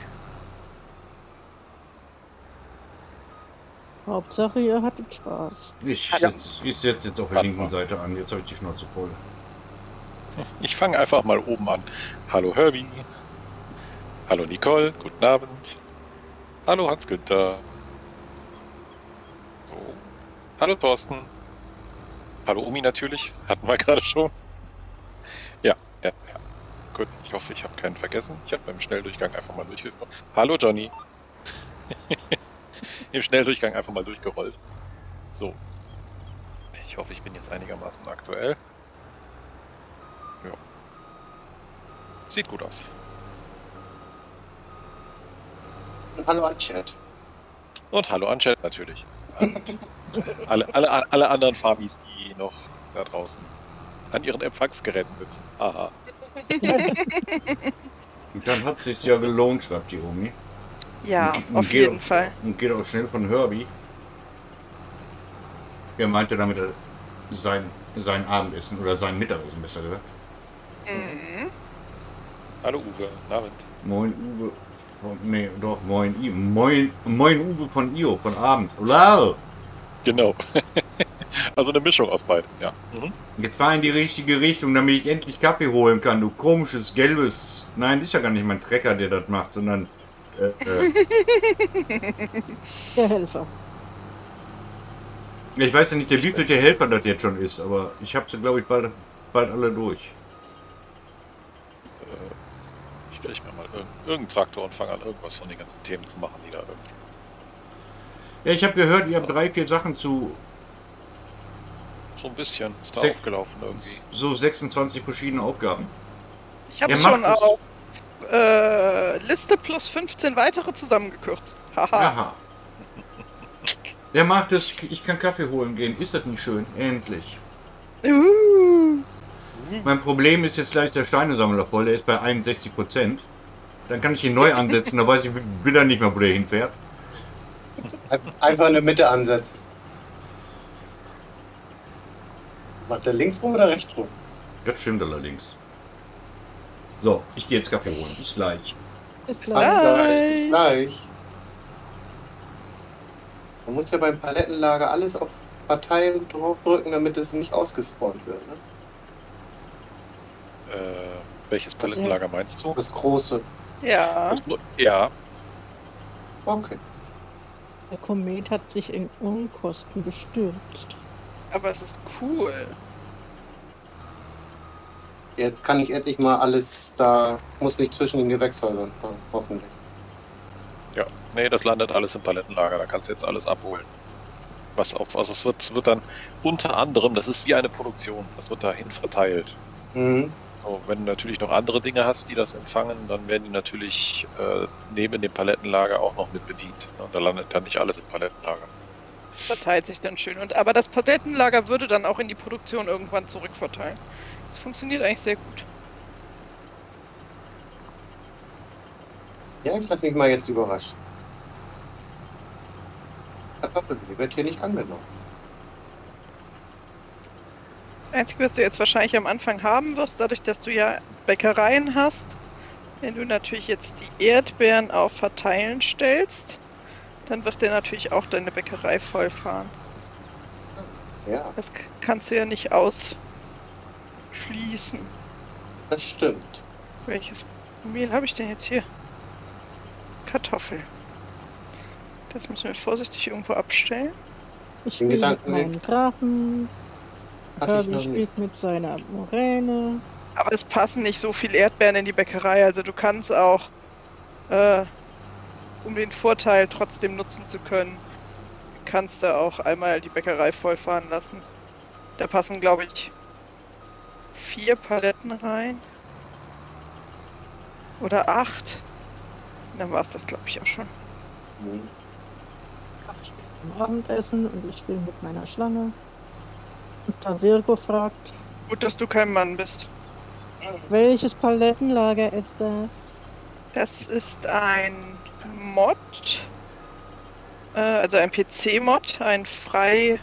S2: Hauptsache, ihr hattet Spaß.
S1: Ich setze jetzt auf der linken Seite an. Jetzt habe ich die Schnauze voll.
S5: Ich fange einfach mal oben an. Hallo Herbie. Hallo Nicole. Guten Abend. Hallo Hans-Günther. So. Hallo Thorsten. Hallo Omi natürlich. Hatten wir gerade schon. Ja. Gut, ich hoffe, ich habe keinen vergessen. Ich habe beim Schnelldurchgang einfach mal durchgekommen. Hallo Johnny. Im Schnelldurchgang einfach mal durchgerollt. So. Ich hoffe, ich bin jetzt einigermaßen aktuell. Ja. Sieht gut aus.
S3: Und hallo an Chat.
S5: Und hallo an Chat natürlich. Alle anderen Farmis, die noch da draußen an ihren Empfangsgeräten sitzen. Aha.
S1: Und dann hat es sich ja gelohnt, schreibt die Omi.
S4: Ja,
S1: Und
S4: auf
S1: geht
S4: jeden
S1: auch-
S4: Fall.
S1: Und geht auch schnell von Herbie. Er meinte damit sein Abendessen oder sein Mittagessen, besser gesagt.
S4: Mhm.
S5: Hallo Uwe, guten Abend.
S1: Moin Uwe. Nee, doch, moin Io. Moin Uwe von Io, von Abend. Wow.
S5: Genau. Also eine Mischung aus beiden, ja.
S1: Jetzt fahr in die richtige Richtung, damit ich endlich Kaffee holen kann. Du komisches, gelbes. Nein, ist ja gar nicht mein Trecker, der das macht, sondern.
S2: Der Helfer.
S1: Ich weiß ja nicht, der wievielte Helfer das jetzt schon ist, aber ich habe sie, glaube ich, bald alle durch.
S5: Ich stelle mir mal irgendeinen Traktor und fange an, irgendwas von den ganzen Themen zu machen, die da irgendwie.
S1: Ja, ich habe gehört, ihr habt 3, 4 Sachen zu
S5: So ein bisschen ist da
S1: Sech-
S5: aufgelaufen irgendwie.
S1: so 26 verschiedenen Aufgaben.
S4: Ich habe
S1: Er
S4: schon
S1: macht es.
S4: auf Liste plus 15 weitere zusammengekürzt. Haha.
S1: Aha. Der macht es, ich kann Kaffee holen gehen. Ist das nicht schön? Endlich. Mein Problem ist jetzt gleich der Steinesammler voll, der ist bei 61%. Dann kann ich ihn neu ansetzen, da weiß ich wieder nicht mehr, wo der hinfährt.
S3: Einfach in der Mitte ansetzen. Macht der links rum oder rechts rum?
S1: Das stimmt allerdings. So, ich gehe jetzt Kaffee holen. Bis gleich.
S2: Bis
S4: Bis
S2: gleich.
S4: gleich.
S3: Bis gleich. Man muss ja beim Palettenlager alles auf Verteilen draufdrücken, damit es nicht ausgespawnt wird. Ne?
S5: Welches Palettenlager meinst du?
S3: Das große.
S4: Ja.
S5: Ja,
S3: Okay.
S2: Der Komet hat sich in Unkosten gestürzt.
S4: Aber es ist cool.
S3: Jetzt kann ich endlich mal alles da, muss nicht zwischen den Gewächshäusern fahren, hoffentlich.
S5: ja. Nee, das landet alles im Palettenlager. Da kannst du jetzt alles abholen. Also es wird dann unter anderem, das ist wie eine Produktion, das wird dahin verteilt.
S3: Mhm.
S5: So, wenn du natürlich noch andere Dinge hast, die das empfangen, dann werden die natürlich neben dem Palettenlager auch noch mit bedient. Ne? Da landet dann nicht alles im Palettenlager.
S4: Das verteilt sich dann schön. Aber das Palettenlager würde dann auch in die Produktion irgendwann zurückverteilen. Das funktioniert eigentlich sehr gut.
S3: Ja, ich lasse mich mal jetzt überraschen. Kartoffelpüree wird hier nicht angenommen.
S4: Das Einzige, was du jetzt wahrscheinlich am Anfang haben wirst, dadurch, dass du ja Bäckereien hast, wenn du natürlich jetzt die Erdbeeren auf Verteilen stellst, dann wird der natürlich auch deine Bäckerei vollfahren.
S3: Ja,
S4: Das kannst du ja nicht ausschließen.
S3: das stimmt.
S4: Welches Mehl habe ich denn jetzt hier? Kartoffel. Das müssen wir vorsichtig irgendwo abstellen.
S2: Ich
S3: Den
S2: spiele mit
S3: Gedanken
S2: meinem Drachen.
S3: Hatte ich
S2: Kirby
S3: noch nie.
S2: spielt mit seiner Moräne.
S4: Aber es passen nicht so viele Erdbeeren in die Bäckerei, also du kannst auch, um den Vorteil trotzdem nutzen zu können, kannst du auch einmal die Bäckerei vollfahren lassen. Da passen, glaube ich, 4 Paletten rein. Oder 8. Dann war es das, glaube ich, auch schon.
S3: Mhm.
S2: Ich spiele zum Abendessen und ich spiele mit meiner Schlange. Und da Virgo fragt,
S4: Gut, dass du kein Mann bist.
S2: welches Palettenlager ist das?
S4: Das ist ein Mod, also ein PC-Mod, ein frei,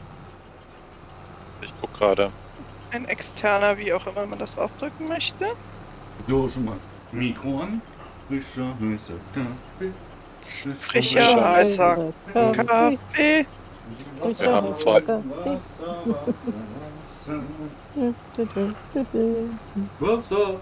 S5: Ich guck gerade.
S4: ein externer, wie auch immer man das ausdrücken möchte.
S1: So, schon mal Mikro an. Frischer, heißer Kaffee.
S4: Frischer, heißer Kaffee.
S5: Wir haben zwei.
S1: Wasser.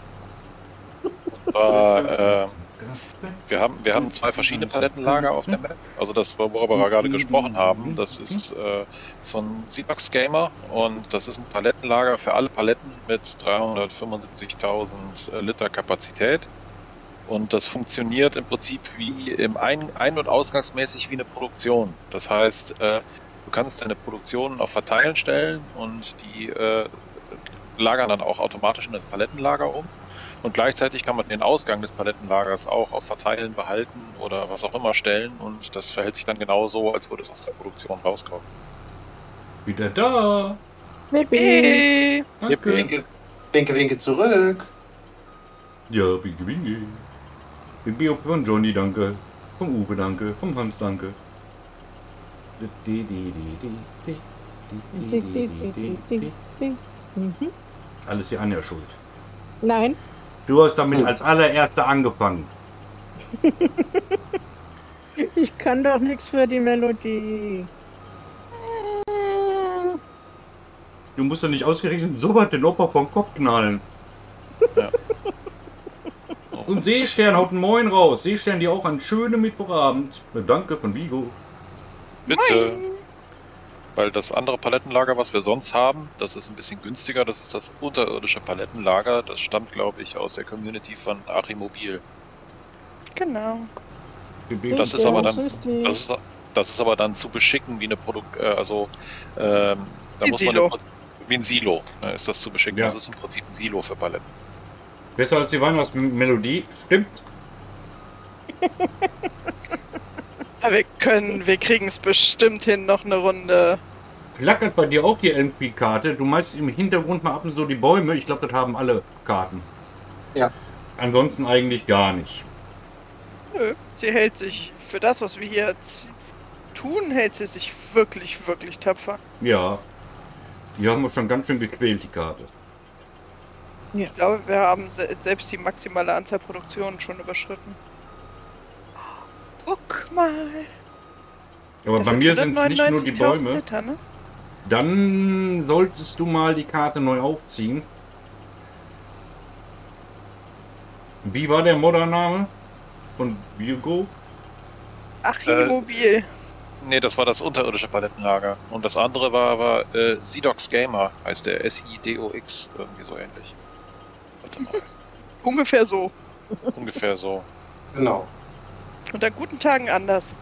S5: Wir haben 2 verschiedene Palettenlager auf der Map. Also das, worüber wir gerade gesprochen haben, das ist von Sibax Gamer und das ist ein Palettenlager für alle Paletten mit 375.000 Liter Kapazität. Und das funktioniert im Prinzip wie im Ein- und Ausgangsmäßig wie eine Produktion. Das heißt, du kannst deine Produktion auf Verteilen stellen und die lagern dann auch automatisch in das Palettenlager um. Und gleichzeitig kann man den Ausgang des Palettenlagers auch auf Verteilen behalten oder was auch immer stellen. Und das verhält sich dann genauso, als würde es aus der Produktion rauskommen.
S1: Wieder da.
S4: Hey.
S1: Danke.
S3: Winke zurück.
S1: Ja, winke, winke. Winke von Johnny, danke. Vom Uwe, danke. Vom Hans, danke.
S2: Mhm.
S1: Alles die Anja schuld.
S2: Nein,
S1: Du hast damit als allererster angefangen.
S2: ich kann doch nichts für die Melodie.
S1: Du musst doch nicht ausgerechnet so weit den Opa vom Kopf knallen.
S5: Ja.
S1: Und Seestern haut einen Moin raus. Seestern dir auch einen schönen Mittwochabend. Danke von Vigo.
S5: Bitte. Weil das andere Palettenlager, was wir sonst haben, das ist ein bisschen günstiger. Das ist das unterirdische Palettenlager. Das stammt, glaube ich, aus der Community von Arimobil.
S4: Genau.
S5: Das ist aber dann,
S2: Grüß dich.
S5: das ist aber dann zu beschicken wie eine da
S4: Wie
S5: muss
S4: Silo.
S5: man wie ein Silo, ne, ist das zu beschicken.
S1: Ja.
S5: Das ist im Prinzip ein Silo für Paletten.
S1: Besser als die Weihnachtsmelodie. Stimmt.
S4: Ja, wir kriegen es bestimmt hin, noch eine Runde.
S1: Flackert bei dir auch die LP-Karte? Du meinst im Hintergrund mal ab und so die Bäume. Ich glaube, das haben alle Karten.
S3: Ja.
S1: Ansonsten eigentlich gar nicht.
S4: Nö, sie hält sich, für das, was wir hier jetzt tun, hält sie sich wirklich, wirklich tapfer.
S1: Ja. Die haben wir schon ganz schön gequält, die Karte.
S4: Ich glaube, wir haben selbst die maximale Anzahl Produktionen schon überschritten. Guck mal.
S1: Aber
S4: Das
S1: bei mir sind es nicht nur die
S4: 199.000
S1: Bäume.
S4: Liter, ne?
S1: Dann solltest du mal die Karte neu aufziehen. Wie war der Moddername von Virgo?
S4: Achimobil.
S5: Nee, das war das unterirdische Palettenlager. Und das andere war Sidox Gamer, heißt der. SIDOX, irgendwie so ähnlich. Warte mal.
S4: Ungefähr so.
S5: Ungefähr so.
S3: Genau.
S4: Unter guten Tagen anders.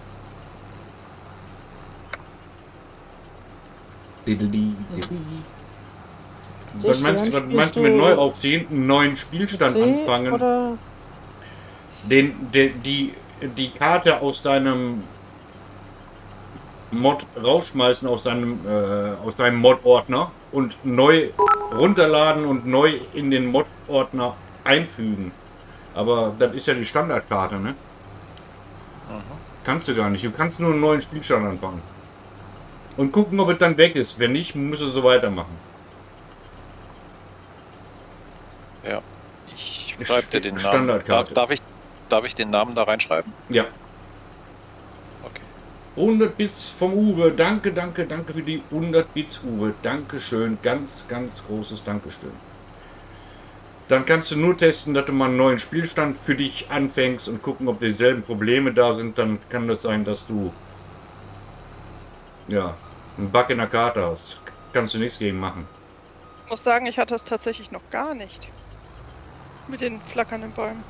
S1: Was meinst du mit neu aufziehen? Einen neuen Spielstand anfangen?
S2: Oder
S1: Die Karte aus deinem Mod rausschmeißen, aus deinem Mod-Ordner und neu runterladen und neu in den Mod-Ordner einfügen. Aber das ist ja die Standardkarte, ne? Kannst du gar nicht. Du kannst nur einen neuen Spielstand anfangen. Und gucken, ob es dann weg ist. Wenn nicht, musst du so weitermachen.
S5: Ja. Ich schreibe dir den Namen.
S1: Standardkarte.
S5: Darf ich den Namen da reinschreiben?
S1: Ja.
S5: Okay.
S1: 100 Bits vom Uwe. Danke, danke, danke für die 100 Bits, Uwe. Dankeschön. Ganz, ganz großes Dankeschön. Dann kannst du nur testen, dass du mal einen neuen Spielstand für dich anfängst und gucken, ob dieselben Probleme da sind. Dann kann das sein, dass du ja einen Bug in der Karte hast. Kannst du nichts gegen machen.
S4: Ich muss sagen, ich hatte es tatsächlich noch gar nicht. Mit den flackernden Bäumen.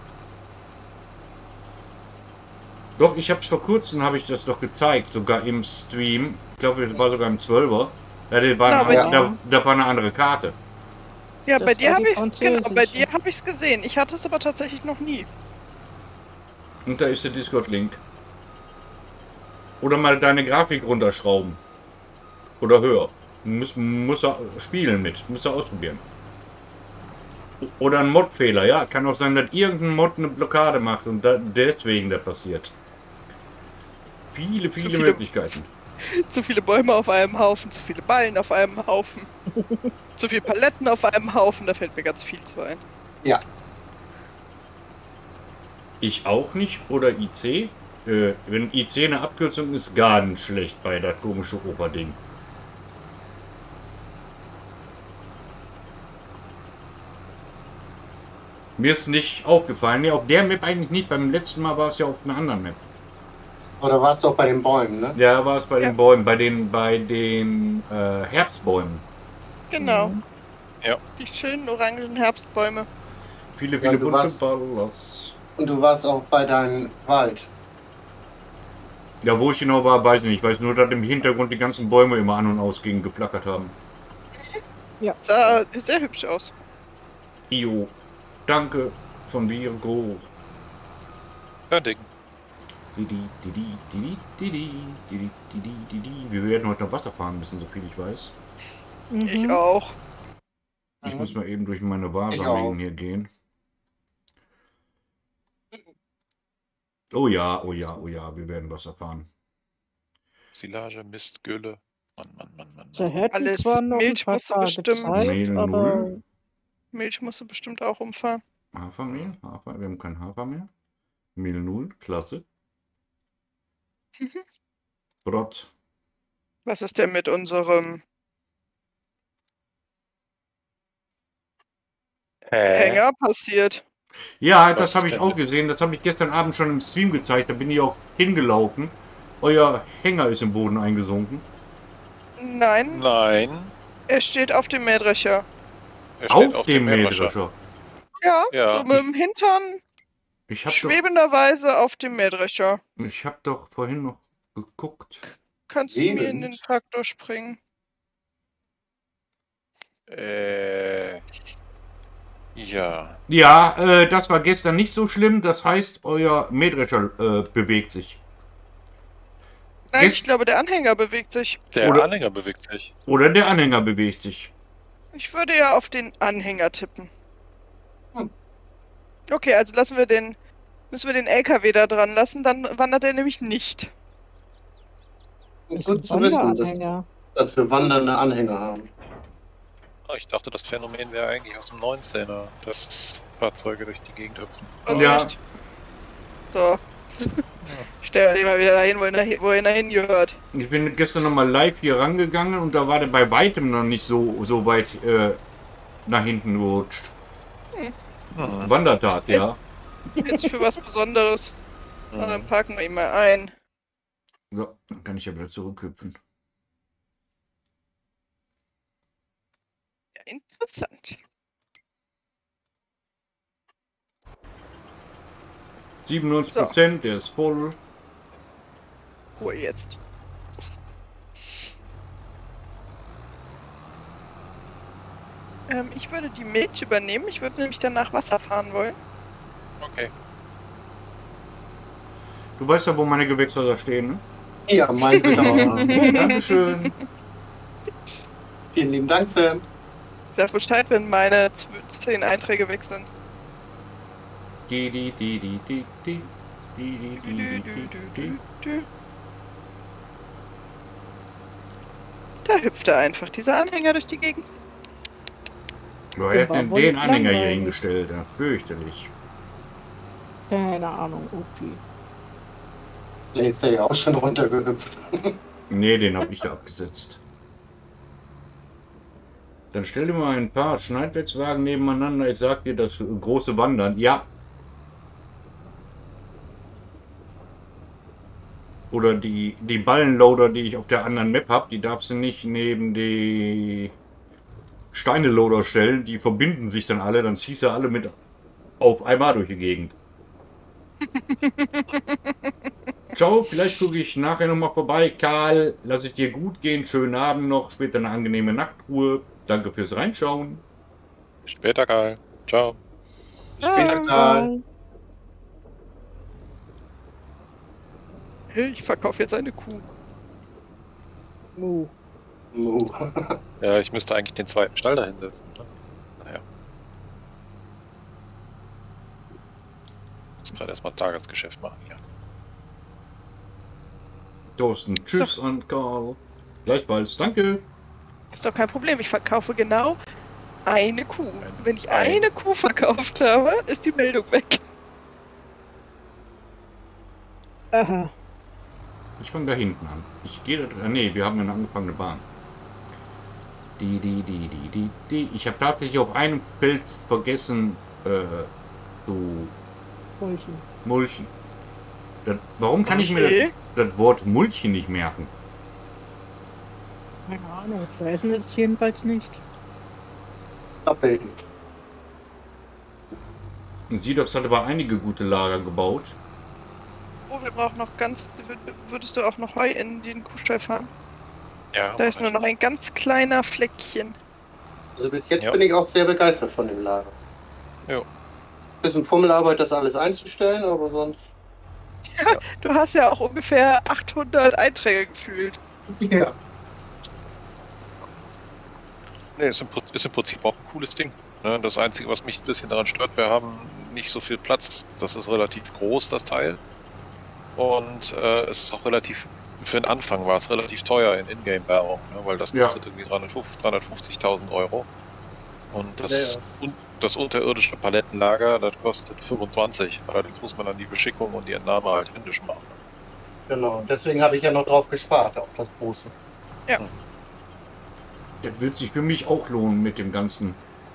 S1: Doch, ich habe es vor kurzem, habe ich das doch gezeigt, sogar im Stream. Ich glaube, das war sogar im 12er. Ja, da war eine andere Karte.
S4: Ja,
S2: Das
S4: bei dir
S2: war
S4: habe
S2: die
S4: ich
S2: französische.
S4: bei dir habe ich es gesehen. Ich hatte es aber tatsächlich noch nie.
S1: Und da ist der Discord-Link. Oder mal deine Grafik runterschrauben. Oder höher. Muss er spielen mit. Muss er ausprobieren. Oder ein Mod-Fehler, ja. Kann auch sein, dass irgendein Mod eine Blockade macht und deswegen der passiert. Viele Möglichkeiten.
S4: Zu viele Bäume auf einem Haufen, zu viele Ballen auf einem Haufen. Zu viele Paletten auf einem Haufen, da fällt mir ganz viel zu ein.
S3: Ja.
S1: Ich auch nicht. Oder IC. Wenn IC eine Abkürzung ist, gar nicht schlecht bei das komische Oper-Ding. Mir ist nicht aufgefallen. Nee, auf der Map eigentlich nicht. Beim letzten Mal war es ja auf einer anderen Map.
S3: Oder warst du auch bei den Bäumen, ne?
S1: Ja, war es bei
S4: Ja.
S1: den Bäumen, bei den Herbstbäumen.
S4: Genau.
S5: Ja.
S4: Die schönen orangen Herbstbäume.
S1: Viele
S3: Ja, du
S1: bunte
S3: warst-
S1: Ballas.
S3: Und du warst auch bei deinem Wald.
S1: Ja, wo ich genau war, weiß ich nicht. Ich weiß nur, dass im Hintergrund die ganzen Bäume immer an und aus gingen, geflackert haben.
S4: Sah sehr hübsch aus.
S1: Io. Danke von Virgo.
S5: Kein Ding.
S1: Wir werden heute noch Wasser fahren müssen, so viel ich weiß.
S4: Ich
S2: Mhm.
S4: auch.
S1: Ich muss mal eben durch meine Vasenmengen
S3: auch.
S1: hier gehen. Oh ja, oh ja, oh ja, wir werden Wasser fahren.
S5: Silage, Mist, Gülle. Mann.
S2: Sie hätten
S4: Alles
S2: zwar noch
S4: Milch
S2: ein paar
S4: musst du
S2: Tage
S4: bestimmt-
S2: Zeit,
S1: Mehl
S2: aber
S1: null.
S4: Milch musst du bestimmt auch umfahren.
S1: Hafermehl? Wir haben kein Hafer mehr. Mehl 0, klasse. Brot.
S4: Was ist denn mit unserem Hänger passiert?
S1: Ja,
S5: Was
S1: das
S5: ist
S1: habe ich
S5: denn
S1: auch
S5: mit-
S1: gesehen. Das habe ich gestern Abend schon im Stream gezeigt. Da bin ich auch hingelaufen. Euer Hänger ist im Boden eingesunken.
S4: Nein,
S5: Nein.
S4: er steht auf dem Mähdrescher.
S5: Er steht
S1: Auf dem Mähdrescher.
S4: Ja,
S5: Ja.
S4: so mit dem Hintern
S1: Ich habe
S4: schwebenderweise auf dem Mähdrescher.
S1: doch vorhin noch geguckt.
S4: Kannst du mir in
S3: Schwebend?
S4: den Traktor springen?
S5: Ja.
S1: Ja, das war gestern nicht so schlimm. Das heißt, euer Mähdrescher bewegt sich.
S4: Nein,
S1: Ist-
S4: ich glaube, der Anhänger bewegt sich.
S5: Der
S1: Oder-
S5: Anhänger bewegt sich.
S1: Oder der Anhänger bewegt sich.
S4: Ich würde ja auf den Anhänger tippen.
S3: Hm.
S4: Okay, also müssen wir den LKW da dran lassen, dann wandert er nämlich nicht.
S3: Gut zu wissen. Das,
S2: Wanderanhänger.
S3: Dass wir wandernde Anhänger haben.
S5: Ah, ich dachte, das Phänomen wäre eigentlich aus dem 19er, dass Fahrzeuge durch die Gegend hüpfen.
S4: Also
S1: Ja.
S4: nicht. So. Stell dich mal wieder dahin, wo er dahin gehört.
S1: Ich bin gestern nochmal live hier rangegangen und da war der bei weitem noch nicht so weit nach hinten gerutscht.
S5: Hm.
S1: Wandertat, ja.
S4: Jetzt für was Besonderes. Na, dann parken wir ihn mal ein.
S1: So, dann kann ich ja wieder zurückhüpfen.
S4: Ja, interessant.
S1: 97%, der ist voll.
S4: Ruhe jetzt. Ich würde die Milch übernehmen. Ich würde nämlich danach Wasser fahren wollen.
S5: Okay.
S1: Du weißt ja, wo meine Gewächshäuser stehen, ne?
S3: Ja, mein Bedauern.
S1: Dankeschön.
S3: Vielen lieben Dank, Sam.
S4: Sag Bescheid, wenn meine 10 Einträge weg sind. Da hüpft er einfach, dieser Anhänger durch die Gegend.
S1: Wer hat denn den Anhänger hier
S2: langweilig.
S1: hingestellt? Ja, fürchterlich.
S2: Keine Ahnung, okay.
S3: Der ist ja auch schon runtergehüpft.
S1: Nee, den habe ich da abgesetzt. Dann stell dir mal ein paar Schneidwerkswagen nebeneinander. Ich sag dir, das große Wandern. Ja. Oder die Ballenloader, die ich auf der anderen Map habe, die darfst du nicht neben die Steine-Loader stellen. Die verbinden sich dann alle. Dann ziehst du alle mit auf einmal durch die Gegend. Ciao, vielleicht gucke ich nachher nochmal vorbei. Karl, lass es dir gut gehen. Schönen Abend noch. Später eine angenehme Nachtruhe. Danke fürs Reinschauen.
S5: Bis später, Karl. Ciao.
S3: Bis später, Karl.
S4: Ich verkaufe jetzt eine Kuh.
S2: Mu.
S5: Ja, ich müsste eigentlich den zweiten Stall dahin setzen. Ne? Naja. Ich muss gerade erstmal Tagesgeschäft machen hier.
S1: Thorsten, tschüss an Karl. Gleichfalls, danke.
S4: Ist doch kein Problem, ich verkaufe genau eine Kuh. Wenn ich
S5: Ein.
S4: eine Kuh verkauft habe, ist die Meldung weg.
S2: Aha.
S1: Ich fange da hinten an. Ich gehe da. Nee, wir haben eine angefangene Bahn. Die. Ich habe tatsächlich auf einem Feld vergessen zu
S2: Mulchen.
S1: mulchen. Warum kann ich mir
S4: Okay.
S1: das Wort Mulchen nicht merken?
S2: Keine Ahnung. Fressen ist es jedenfalls nicht.
S3: Abbilden.
S1: Sidox hat aber einige gute Lager gebaut.
S4: Oh, wir brauchen noch ganz. Würdest du auch noch Heu in den Kuhstall fahren?
S5: Ja,
S4: Da ist nur noch ein ganz kleiner Fleckchen.
S3: Also bis jetzt
S5: Ja.
S3: bin ich auch sehr begeistert von dem Lager.
S5: Jo.
S3: Bisschen Fummelarbeit, das alles einzustellen, aber sonst.
S4: Du hast ja auch ungefähr 800 Einträge gefühlt.
S3: Ja.
S5: Nee, ist im Prinzip auch ein cooles Ding. Ne? Das Einzige, was mich ein bisschen daran stört, wir haben nicht so viel Platz. Das ist relativ groß, das Teil. Und es ist auch relativ, für den Anfang war es relativ teuer in Ingame-Währung, ne? Weil das
S1: Ja.
S5: kostet irgendwie 350.000 Euro. Und das unterirdische Palettenlager, das kostet 25. Allerdings muss man dann die Beschickung und die Entnahme halt händisch machen.
S3: Genau. Deswegen habe ich ja noch drauf gespart, auf das große.
S1: Das wird sich für mich auch lohnen mit dem ganzen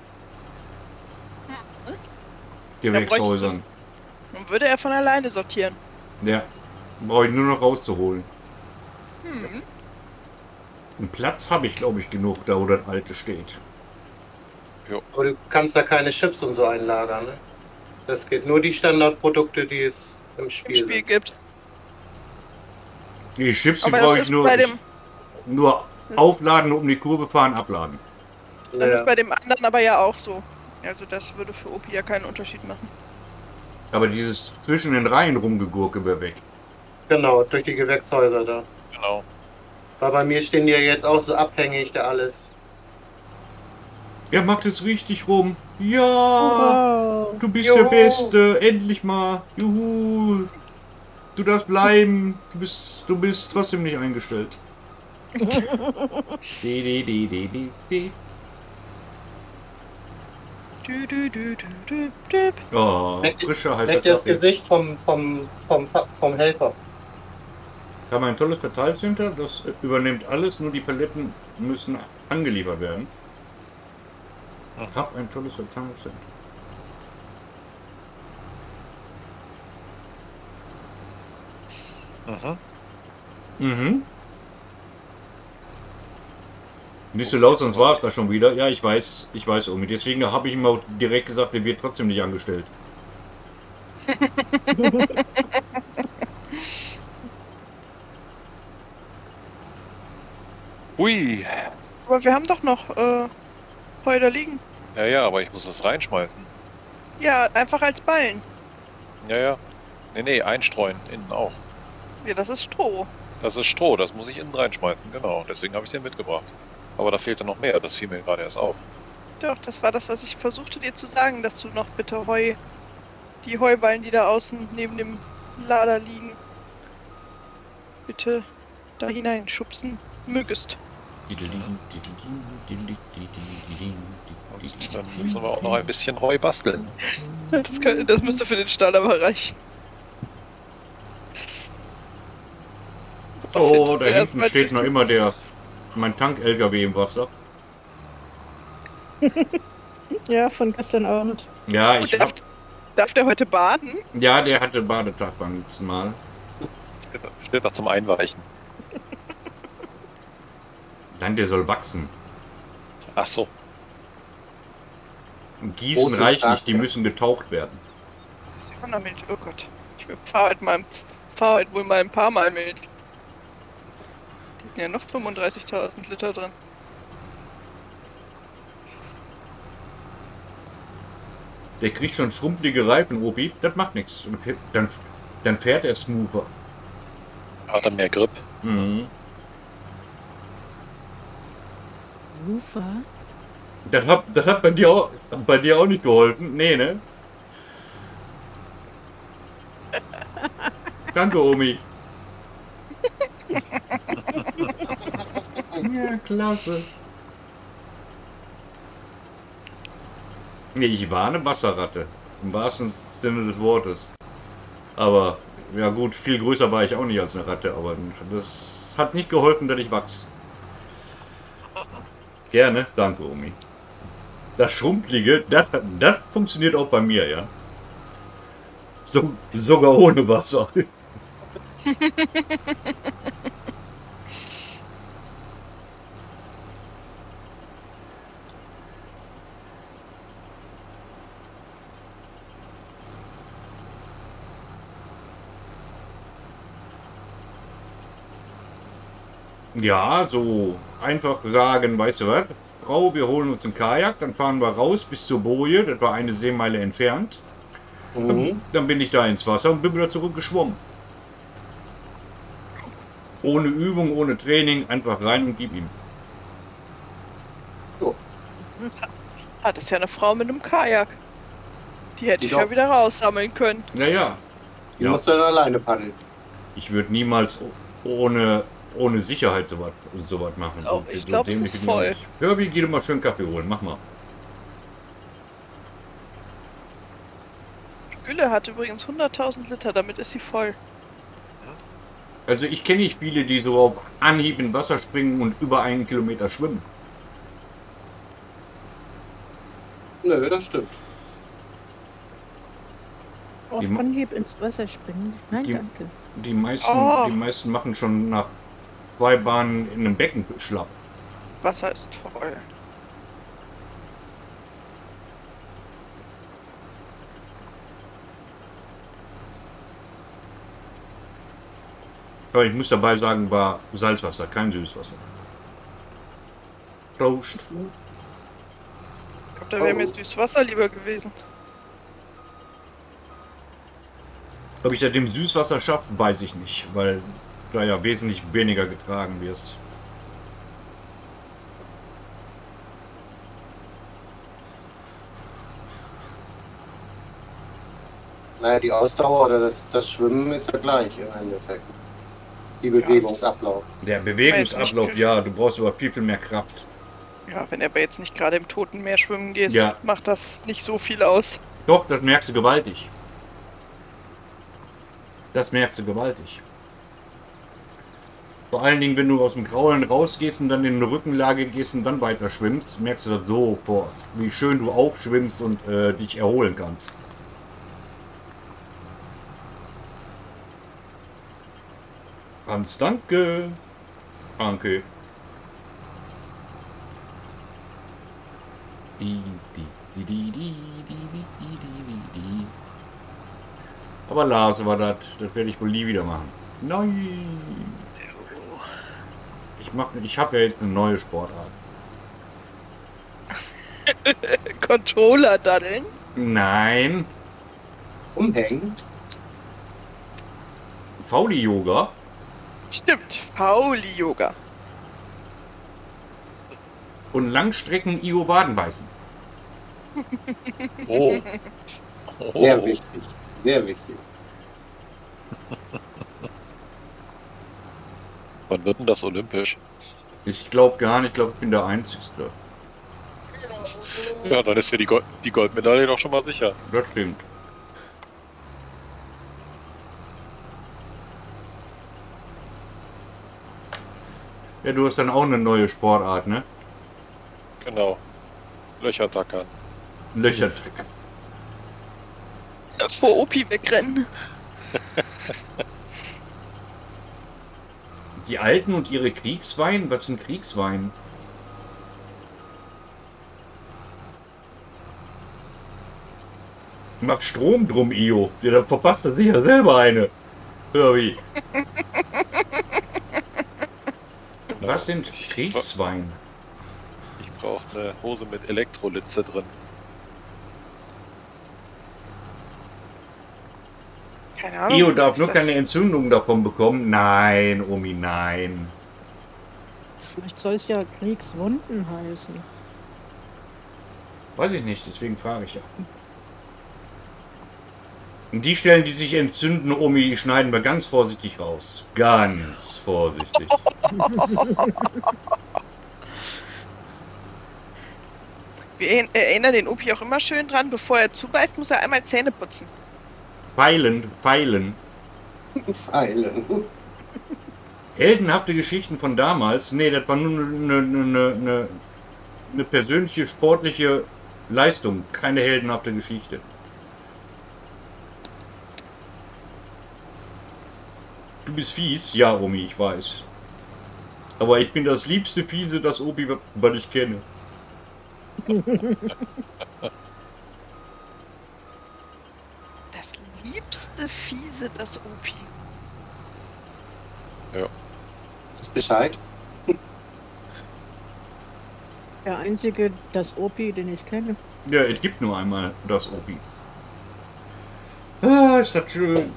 S1: Gewächshäusern.
S4: Dann würde er von alleine sortieren.
S1: Ja, brauche ich nur noch rauszuholen.
S4: Hm.
S1: Einen Platz habe ich, glaube ich, genug, da wo das alte steht.
S3: Aber du kannst da keine Chips und so einlagern, ne? Das geht nur die Standardprodukte, die es im
S4: Im
S3: Spiel
S4: Spiel
S3: sind.
S4: gibt.
S1: Die Chips, die
S4: Aber das
S1: brauche ich
S4: ist
S1: nur,
S4: bei dem,
S1: nur aufladen, um die Kurve fahren, abladen.
S4: das
S3: Ja.
S4: ist bei dem anderen aber ja auch so. Also das würde für Opi ja keinen Unterschied machen.
S1: Aber dieses zwischen den Reihen rumgegurke wäre weg.
S3: Genau, durch die Gewächshäuser da.
S5: Genau.
S3: Weil bei mir stehen die ja jetzt auch so abhängig, da alles.
S1: Er macht es richtig rum. Ja,
S2: Wow.
S1: du bist
S3: Juhu.
S1: der Beste. Endlich mal. Juhu. Du darfst bleiben. Du bist trotzdem nicht eingestellt. Die.
S4: Du.
S1: Oh, frischer, heißer
S3: Nicht das
S1: Kaffee.
S3: Gesicht vom Helfer.
S1: Wir haben ein tolles Verteilcenter, das übernimmt alles, nur die Paletten müssen angeliefert werden. Ich habe ein tolles Verteilcenter. Mhm. Nicht so laut, sonst war es da schon wieder. Ja, ich weiß, Omi. Deswegen habe ich ihm auch direkt gesagt, der wird trotzdem nicht angestellt.
S5: Hui.
S4: Aber wir haben doch noch Heu da liegen.
S5: Ja, aber ich muss es reinschmeißen.
S4: Ja, einfach als Ballen.
S5: Ja. Nee, einstreuen, innen auch.
S4: Ja, das ist Stroh.
S5: Das ist Stroh, das muss ich innen reinschmeißen, genau. Deswegen habe ich den mitgebracht. Aber da fehlte noch mehr, das fiel mir gerade erst auf.
S4: Doch, das war das, was ich versuchte dir zu sagen, dass du noch bitte die Heuballen, die da außen neben dem Lader liegen, bitte da hineinschubsen mögest.
S5: Und dann müssen wir auch noch ein bisschen Heu basteln.
S4: Das müsste für den Stall aber reichen.
S1: Oh, da hinten steht noch immer mein Tank-LKW im Wasser.
S2: Ja, von gestern Abend.
S1: Ja,
S4: Darf der heute baden?
S1: ja, der hatte Badetag beim letzten Mal.
S5: Steht noch zum Einweichen.
S1: Nein, der soll wachsen.
S5: Ach so.
S1: Gießen
S3: Große
S1: reicht
S3: Starke.
S1: nicht, die müssen getaucht werden.
S4: Das ist immer noch Milch. Oh Gott. Ich fahr heute wohl mal ein paar Mal Milch. Da sind ja noch 35.000 Liter drin.
S1: Der kriegt schon schrumpelige Reifen, Obi. Das macht nichts. Dann fährt er smoother.
S5: Hat er mehr Grip?
S1: Mhm.
S2: Ufer?
S1: Das hat bei dir auch nicht geholfen? Nee, ne? Danke, Omi. Ja, klasse. Nee, ich war eine Wasserratte. Im wahrsten Sinne des Wortes. Aber, ja gut, viel größer war ich auch nicht als eine Ratte. Aber das hat nicht geholfen, dass ich wachs. Gerne, danke, Omi. Das Schrumpelige, das funktioniert auch bei mir, ja. Sogar ohne Wasser. Ja, so einfach sagen, weißt du was? Frau, wir holen uns einen Kajak, dann fahren wir raus bis zur Boje, das war eine Seemeile entfernt.
S3: Mhm.
S1: Dann bin ich da ins Wasser und bin wieder zurückgeschwommen. Ohne Übung, ohne Training, einfach rein und gib ihm.
S4: Das ist ja eine Frau mit einem Kajak. Die hätte
S3: Die
S4: ich ja
S3: doch.
S4: wieder raussammeln können.
S1: Naja,
S3: Die
S1: ja,
S3: musst du dann alleine paddeln.
S1: ich würde niemals ohne Sicherheit sowas machen.
S4: Ich glaub, es
S1: dämlich
S4: ist
S1: bin ich
S4: voll.
S1: nicht. Herbie, geh doch mal schön Kaffee holen, mach mal.
S4: Gülle hat übrigens 100.000 Liter, damit ist sie voll.
S1: Also ich kenne nicht viele, die so auf Anhieb in Wasser springen und über 1 Kilometer schwimmen.
S3: Nö, das stimmt.
S2: Auf
S1: Die Ma-
S2: Anhieb ins Wasser springen? Nein,
S1: Die-
S2: danke.
S1: Die meisten,
S4: Oh.
S1: die meisten machen schon nach 2 Bahnen in einem Becken schlapp.
S4: Wasser ist voll.
S1: Aber ich muss dabei sagen, war Salzwasser, kein Süßwasser. Prost.
S4: Ich glaube, da wäre mir süßes Wasser lieber gewesen.
S1: Ob ich das dem Süßwasser schaffe, weiß ich nicht, weil da ja wesentlich weniger getragen wirst.
S3: Naja, die Ausdauer oder das Schwimmen ist ja gleich im Endeffekt. Die Bewegungsablauf.
S1: Der Bewegungsablauf, ja, du brauchst aber viel, viel mehr Kraft.
S4: Ja, wenn er aber jetzt nicht gerade im Toten Meer schwimmen geht,
S1: Ja.
S4: macht das nicht so viel aus.
S1: Doch, das merkst du gewaltig. Das merkst du gewaltig. Vor allen Dingen, wenn du aus dem Kraulen rausgehst und dann in eine Rückenlage gehst und dann weiter schwimmst, merkst du das sofort, wie schön du auch schwimmst und dich erholen kannst. Hans, danke. Danke. Aber Lars war das werde ich wohl nie wieder machen. Nein. Ich habe ja jetzt eine neue Sportart.
S4: Controller daddeln?
S1: Nein.
S3: Umhängen.
S1: Fauli-Yoga.
S4: Stimmt, Fauli-Yoga.
S1: Und Langstrecken-Io-Wadenbeißen.
S5: Oh.
S3: Sehr wichtig. Sehr wichtig.
S5: Wann wird denn das olympisch?
S1: Ich glaube gar nicht. Ich glaube, ich bin der Einzigste.
S5: Ja, dann ist ja die Goldmedaille doch schon mal sicher.
S1: Das stimmt. Ja, du hast dann auch eine neue Sportart, ne?
S5: Genau. Löcher tackern.
S1: Löchertrick.
S4: Das vor Opi wegrennen.
S1: Die Alten und ihre Kriegswein? Was sind Kriegswein? Mach Strom drum, Io. Ja, da verpasst er sicher selber eine. Hör wie. Was sind Kriegswein?
S5: Ich brauche eine Hose mit Elektrolytze drin.
S4: Keine Ahnung.
S1: Io darf
S4: ist
S1: nur
S4: das-
S1: keine Entzündung davon bekommen. Nein, Omi, nein.
S2: Vielleicht soll es ja Kriegswunden heißen.
S1: Weiß ich nicht, deswegen frage ich ja. Und die Stellen, die sich entzünden, Omi, die schneiden wir ganz vorsichtig raus. Ganz vorsichtig.
S4: Wir erinnern den Opi auch immer schön dran, bevor er zubeißt, muss er einmal Zähne putzen.
S1: Pfeilen, pfeilen.
S3: Pfeilen.
S1: Heldenhafte Geschichten von damals. Nee, das war nur eine persönliche, sportliche Leistung. Keine heldenhafte Geschichte. Du bist fies? Ja, Omi, ich weiß. Aber ich bin das liebste Fiese, das Obi, was ich kenne.
S4: Das liebste Fiese, das Opi.
S3: Ist Bescheid?
S2: Der einzige, das Opi, den ich kenne.
S1: Ja, es gibt nur einmal das Opi. Ah, ist das schön.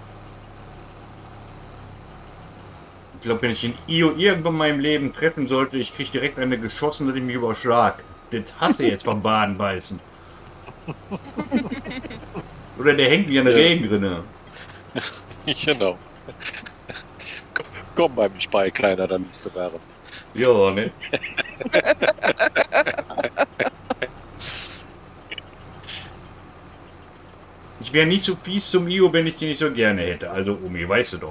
S1: Ich glaube, wenn ich den Io irgendwann in meinem Leben treffen sollte, ich kriege direkt eine geschossen, dass ich mich überschlag. Das hasse ich jetzt beim Badenbeißen. Oder der hängt wie eine Regenrinne.
S5: Genau. Komm beim Spei, Kleiner, dann bist du während.
S1: Ja, ne? Ich wäre nicht so fies zum Io, wenn ich den nicht so gerne hätte. Also, Omi, weißt du doch.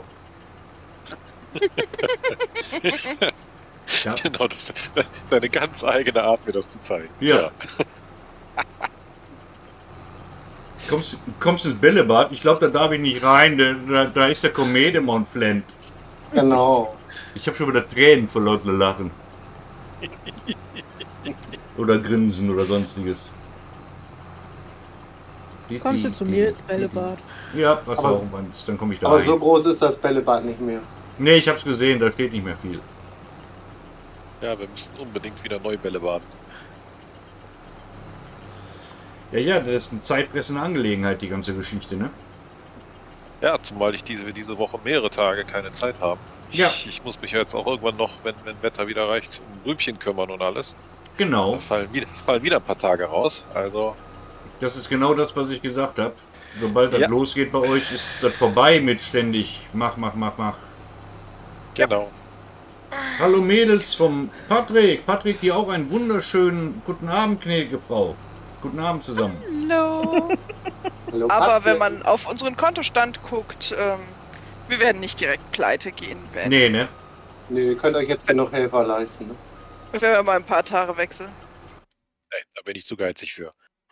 S1: Ja.
S5: Genau, das ist deine ganz eigene Art, mir das zu zeigen.
S1: Ja. Kommst ins Bällebad? Ich glaube, da darf ich nicht rein. Da ist der Komedemon Flint.
S3: Genau.
S1: Ich habe schon wieder Tränen vor lauter Lachen. Oder Grinsen oder sonstiges.
S2: Kommst du zu mir ins Bällebad?
S1: Ja, was
S3: Aber-
S1: auch meinst, dann komme ich da
S3: Aber
S1: rein.
S3: so groß ist das Bällebad nicht mehr.
S1: Nee, ich hab's gesehen, da steht nicht mehr viel.
S5: Ja, wir müssen unbedingt wieder neue Bälle baden.
S1: Ja, das ist eine zeitfressende Angelegenheit, die ganze Geschichte, ne?
S5: Ja, zumal ich diese Woche mehrere Tage keine Zeit habe.
S1: Ja.
S5: Ich muss mich jetzt auch irgendwann noch, wenn Wetter wieder reicht, um Rübchen kümmern und alles.
S1: Genau,
S5: Da fallen wieder ein paar Tage raus. Also,
S1: das ist genau das, was ich gesagt habe. Sobald das
S5: Ja.
S1: losgeht bei euch, ist das vorbei mit ständig mach.
S5: Genau.
S1: Hallo Mädels vom Patrick. Patrick, dir auch einen wunderschönen guten Abend, gnädige Frau. Guten Abend zusammen.
S4: Hallo.
S3: Hallo,
S4: Aber
S3: Patrick.
S4: wenn man auf unseren Kontostand guckt, wir werden nicht direkt pleite gehen, wenn
S1: Nee, ne?
S3: Nee, ihr könnt euch jetzt genug Helfer leisten. Ne?
S4: wir mal ein paar Tage wechseln.
S5: Nein, da bin ich zu geizig für.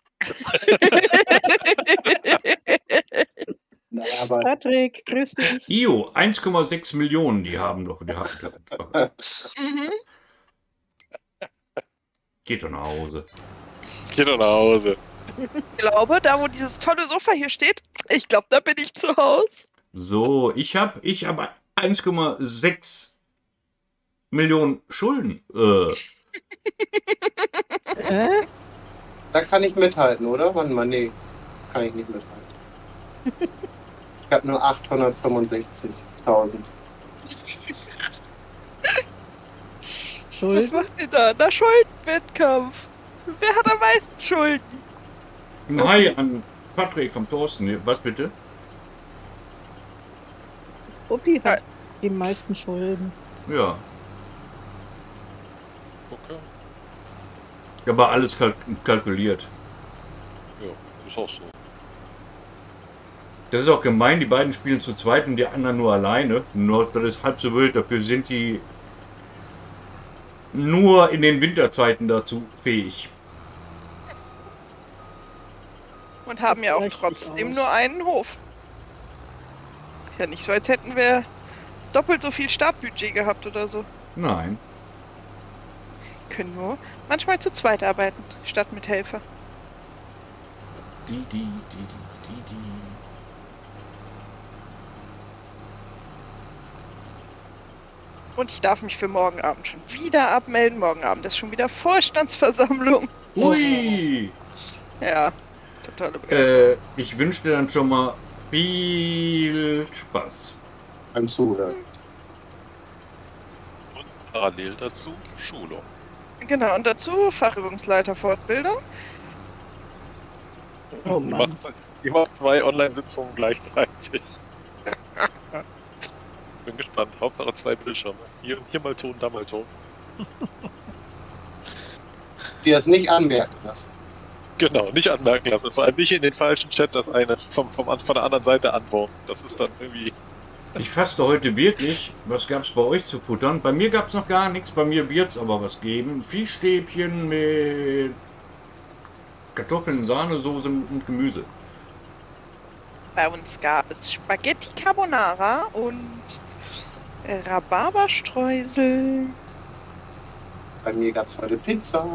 S3: Naja, aber
S2: Patrick, grüß dich.
S1: IO, 1,6 Millionen, die haben doch.
S4: Mhm.
S1: Geht doch nach Hause.
S5: Geh doch nach Hause.
S4: Ich glaube, da wo dieses tolle Sofa hier steht, ich glaube, da bin ich zu Hause.
S1: So, ich hab 1,6 Millionen Schulden.
S3: da kann ich mithalten, oder? Warte mal, nee, kann ich nicht mithalten. Ich habe nur 865.000.
S4: Was
S2: Schuld?
S4: macht ihr da? Na, Schuldenwettkampf. Wer hat am meisten Schulden?
S1: Hi an Patrick vom Thorsten. Was bitte?
S2: Opi hat die meisten Schulden.
S1: Ja.
S5: Okay.
S1: Aber alles kalkuliert.
S5: Ja, ist auch so.
S1: Das ist auch gemein, die beiden spielen zu zweit und die anderen nur alleine. Nur, das ist halb so wild, dafür sind die nur in den Winterzeiten dazu fähig.
S4: Und haben ja auch
S2: Vielleicht
S4: trotzdem
S2: nicht
S4: nur einen Hof. Ist ja nicht so, als hätten wir doppelt so viel Startbudget gehabt oder so.
S1: Nein.
S4: Können nur manchmal zu zweit arbeiten, statt mit Helfer.
S1: Die.
S4: Und ich darf mich für morgen Abend schon wieder abmelden. Morgen Abend ist schon wieder Vorstandsversammlung.
S1: Ui!
S4: Ja, totale Begeisterung.
S1: Ich wünsche dir dann schon mal viel Spaß.
S3: Beim Zuhören.
S5: Und parallel dazu Schulung.
S4: Genau, und dazu Fachübungsleiter Fortbildung.
S2: Oh
S5: Die
S2: Mann.
S5: macht 2 Online-Sitzungen gleichzeitig. Bin gespannt. Hauptsache 2 Bildschirme. Hier mal Ton, da mal Ton.
S3: Die es nicht anmerken lassen.
S5: Genau, nicht anmerken lassen. Vor allem nicht in den falschen Chat das eine von der anderen Seite antworten. Das ist dann irgendwie...
S1: Ich faste heute wirklich. Was gab es bei euch zu futtern? Bei mir gab es noch gar nichts. Bei mir wird es aber was geben. Fischstäbchen mit Kartoffeln, Sahnesoße und Gemüse.
S4: Bei uns gab es Spaghetti Carbonara und Rhabarberstreusel.
S3: Bei mir gab es heute Pizza.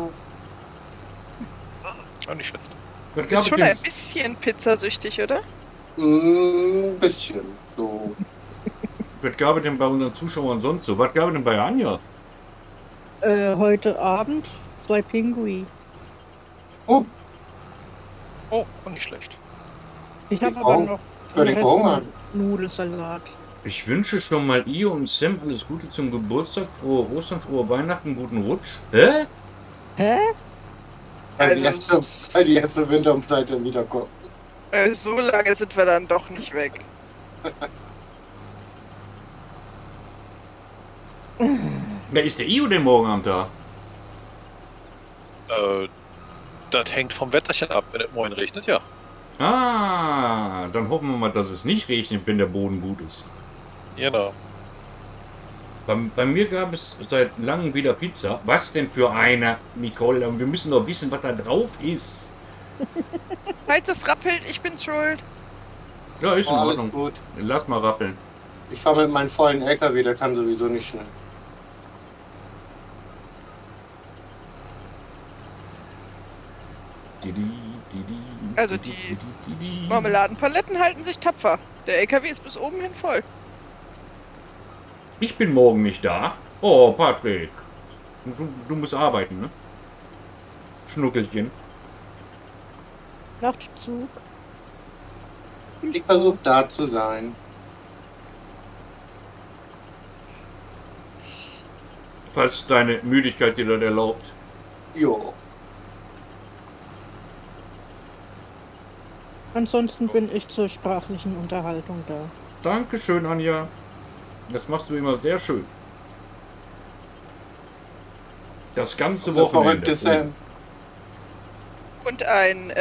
S5: Auch nicht schlecht.
S1: Was
S4: Du
S1: gab
S4: bist
S1: es
S4: schon
S1: denn,
S4: ein bisschen pizzasüchtig, oder?
S3: Ein bisschen. So.
S1: was gab es denn bei unseren Zuschauern sonst so? Was gab es denn bei Anja?
S2: Heute Abend 2 Pinguin.
S3: Oh,
S5: Oh, auch nicht schlecht.
S2: Ich habe
S3: Die
S2: aber
S3: Frau-
S2: noch
S3: würde ich verhungern.
S2: Nudelsalat.
S1: Ich wünsche schon mal ihr und Sam alles Gute zum Geburtstag. Frohe Ostern, frohe Weihnachten, guten Rutsch. Hä?
S2: Hä?
S3: Weil
S4: Also,
S3: die erste Winterzeit dann wieder kommt.
S4: So lange sind wir dann doch nicht weg.
S1: Wer ist der Io denn morgen Abend da?
S5: Das hängt vom Wetterchen ab. Wenn es morgen regnet, ja.
S1: Ah, dann hoffen wir mal, dass es nicht regnet, wenn der Boden gut ist.
S5: Genau.
S1: Bei mir gab es seit langem wieder Pizza. Was denn für eine, Nicole? Wir müssen doch wissen, was da drauf ist.
S4: Falls es rappelt, ich bin schuld.
S1: Ja, ist in
S3: Oh, alles
S1: Ordnung.
S3: gut.
S1: Lass mal rappeln.
S3: Ich fahre mit meinem vollen LKW, der kann sowieso nicht schnell.
S4: Also die Marmeladenpaletten halten sich tapfer. Der LKW ist bis oben hin voll.
S1: Ich bin morgen nicht da. Oh, Patrick. Du musst arbeiten, ne? Schnuckelchen.
S2: Nachtzug.
S3: Ich versuche da zu sein.
S1: Falls deine Müdigkeit dir das erlaubt.
S3: Jo.
S2: Ansonsten bin ich zur sprachlichen Unterhaltung da.
S1: Dankeschön, Anja. Das machst du immer sehr schön. Das ganze
S3: Der
S1: Wochenende.
S3: verrückte Sam.
S4: Und ein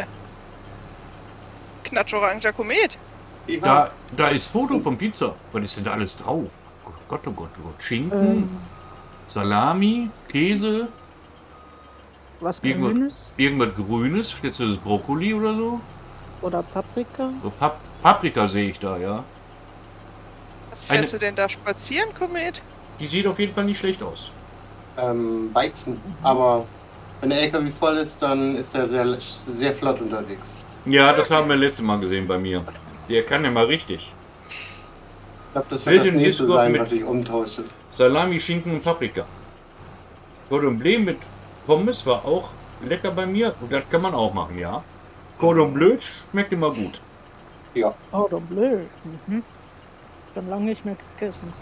S4: knatschoranger Komet.
S3: Ja.
S1: Da ist Foto von Pizza. Was ist denn da alles drauf? Oh Gott, oh Gott, oh Gott. Schinken, Salami, Käse,
S2: Was
S1: Irgendwas-
S2: Grünes
S1: irgendwas Grünes. Jetzt ist es Brokkoli oder so.
S2: oder Paprika?
S1: So Paprika sehe ich da, ja.
S4: Was fährst du denn da spazieren, Komet?
S1: Die sieht auf jeden Fall nicht schlecht aus.
S3: Weizen. Aber wenn der LKW voll ist, dann ist er sehr flott unterwegs.
S1: Ja, das haben wir letztes Mal gesehen bei mir. Der kann ja mal richtig.
S3: Ich glaube, das wird das
S1: Wilden
S3: nächste
S1: Discord
S3: sein,
S1: mit-
S3: was ich umtausche.
S1: Salami, Schinken und Paprika. Cordon Bleu mit Pommes war auch lecker bei mir. Und das kann man auch machen, ja. Cordon Bleu schmeckt immer gut.
S3: Ja.
S2: Oh, doch blöd. Schon lange nicht mehr gegessen.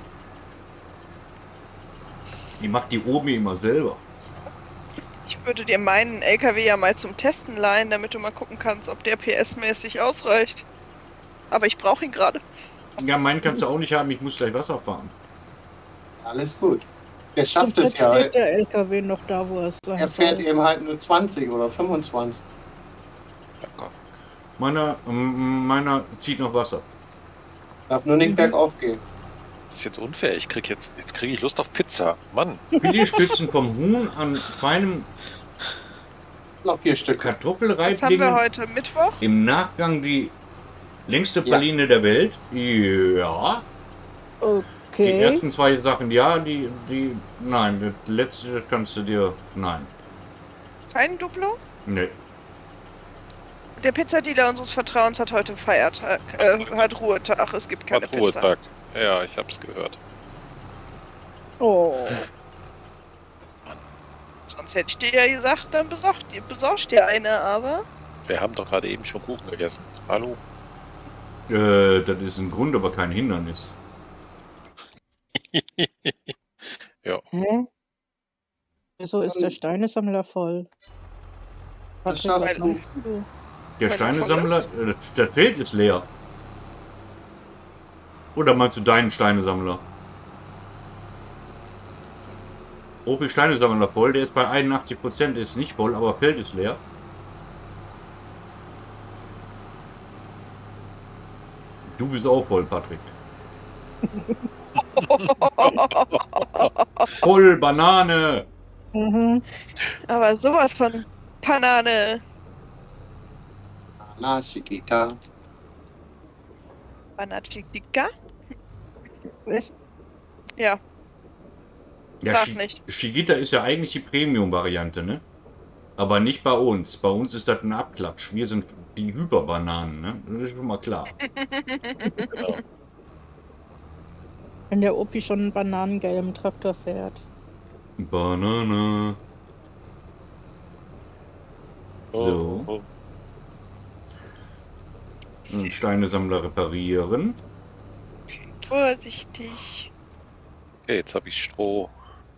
S1: Die macht die Omi immer selber.
S4: Ich würde dir meinen LKW ja mal zum Testen leihen, damit du mal gucken kannst, ob der PS-mäßig ausreicht. Aber ich brauche ihn gerade.
S1: Ja, meinen kannst du auch nicht haben. Ich muss gleich Wasser fahren.
S3: Alles gut. Der schafft
S2: Und
S3: es
S2: jetzt
S3: ja.
S2: steht der LKW noch da, wo er sein
S3: Er fährt
S2: soll.
S3: eben halt nur 20 oder 25.
S1: Meiner zieht noch Wasser.
S3: Darf nur nicht bergauf gehen.
S5: Das ist jetzt unfair. Jetzt kriege ich Lust auf Pizza. Mann.
S1: Filetspitzen vom Huhn an feinem
S3: Noch 4 Stück.
S4: Was haben wir
S1: Kartoffelreiblingen.
S4: heute? Mittwoch?
S1: Im Nachgang die längste Praline der Welt. Ja. Die
S2: Okay.
S1: ersten zwei Sachen, ja, nein, das letzte kannst du dir, nein.
S4: Kein Duplo?
S1: Nee.
S4: Der Pizzadealer unseres Vertrauens hat heute Feiertag, hat Ruhetag. Es gibt keine
S5: Hat
S4: Pizza.
S5: Ruhetag. Ja, ich hab's gehört.
S2: Oh.
S4: Sonst hätte ich dir ja gesagt, dann besorgst dir eine, aber...
S5: Wir haben doch gerade eben schon Kuchen gegessen. Hallo?
S1: Das ist ein Grund, aber kein Hindernis.
S5: Ja.
S2: Hä? Wieso ist der Steinesammler voll?
S3: Das
S2: Patrick,
S3: schaffst
S2: was
S3: du.
S2: machst du?
S1: Der
S4: Weil
S1: Steinesammler, das Feld ist leer. Oder meinst du deinen Steinesammler? Opel Steinesammler voll, der ist bei 81%, ist nicht voll, aber Feld ist leer. Du bist auch voll, Patrick. Voll Banane!
S2: Mhm.
S4: Aber sowas von Banane.
S3: Na, Chiquita.
S4: Banachika?
S2: Was?
S4: Ja,
S1: Ja,
S4: sag nicht.
S1: Chiquita ist ja eigentlich die Premium-Variante, ne? Aber nicht bei uns. Bei uns ist das ein Abklatsch. Wir sind die Hyperbananen, ne? Das ist schon mal klar.
S5: Genau.
S2: Wenn der Opi schon einen bananengelben Traktor fährt.
S1: Banane. So.
S5: Oh.
S1: Und Steinesammler reparieren.
S4: Vorsichtig.
S5: Okay, jetzt habe ich Stroh.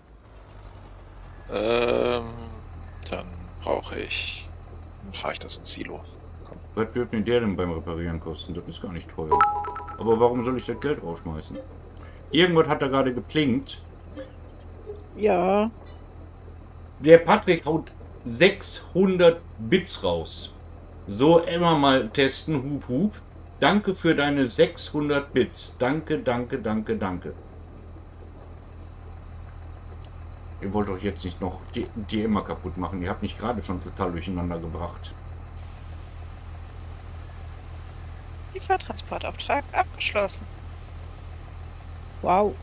S5: Dann brauche ich. Dann fahre ich das ins Silo. Komm.
S1: Was wird mir der denn beim Reparieren kosten? Das ist gar nicht teuer. Aber warum soll ich das Geld rausschmeißen? Irgendwas hat da gerade geplinkt.
S2: Ja.
S1: Der Patrick haut 600 Bits raus. So immer mal testen, hup hup. Danke für deine 600 Bits. Danke, danke, danke, danke. Ihr wollt doch jetzt nicht noch die immer kaputt machen. Ihr habt mich gerade schon total durcheinander gebracht.
S4: Liefertransportauftrag abgeschlossen.
S2: Wow.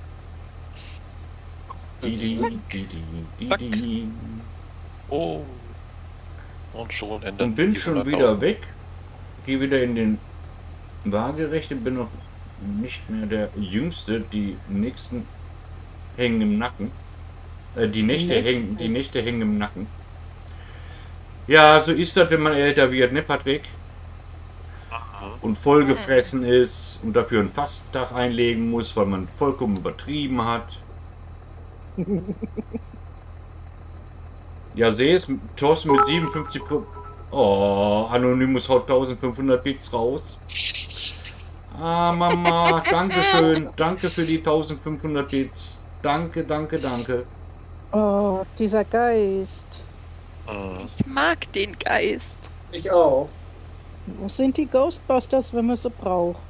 S5: Oh. Und schon ändert
S1: Und bin
S5: die
S1: schon
S5: 100.000.
S1: wieder weg. Gehe wieder in den Waagerecht und bin noch nicht mehr der Jüngste. Die nächsten hängen im Nacken. Die Nächte hängen im Nacken. Ja, so ist das, wenn man älter wird, ne, Patrick? Und vollgefressen ist und dafür einen Fasttag einlegen muss, weil man vollkommen übertrieben hat. Ja, sehe es, Thorsten mit 57 Oh, Anonymous haut 1500 Bits raus. Ah, Mama, danke schön. Danke für die 1500 Bits. Danke, danke, danke.
S2: Oh, dieser Geist.
S4: Ich mag den Geist.
S3: Ich auch.
S2: Wo sind die Ghostbusters, wenn man sie braucht?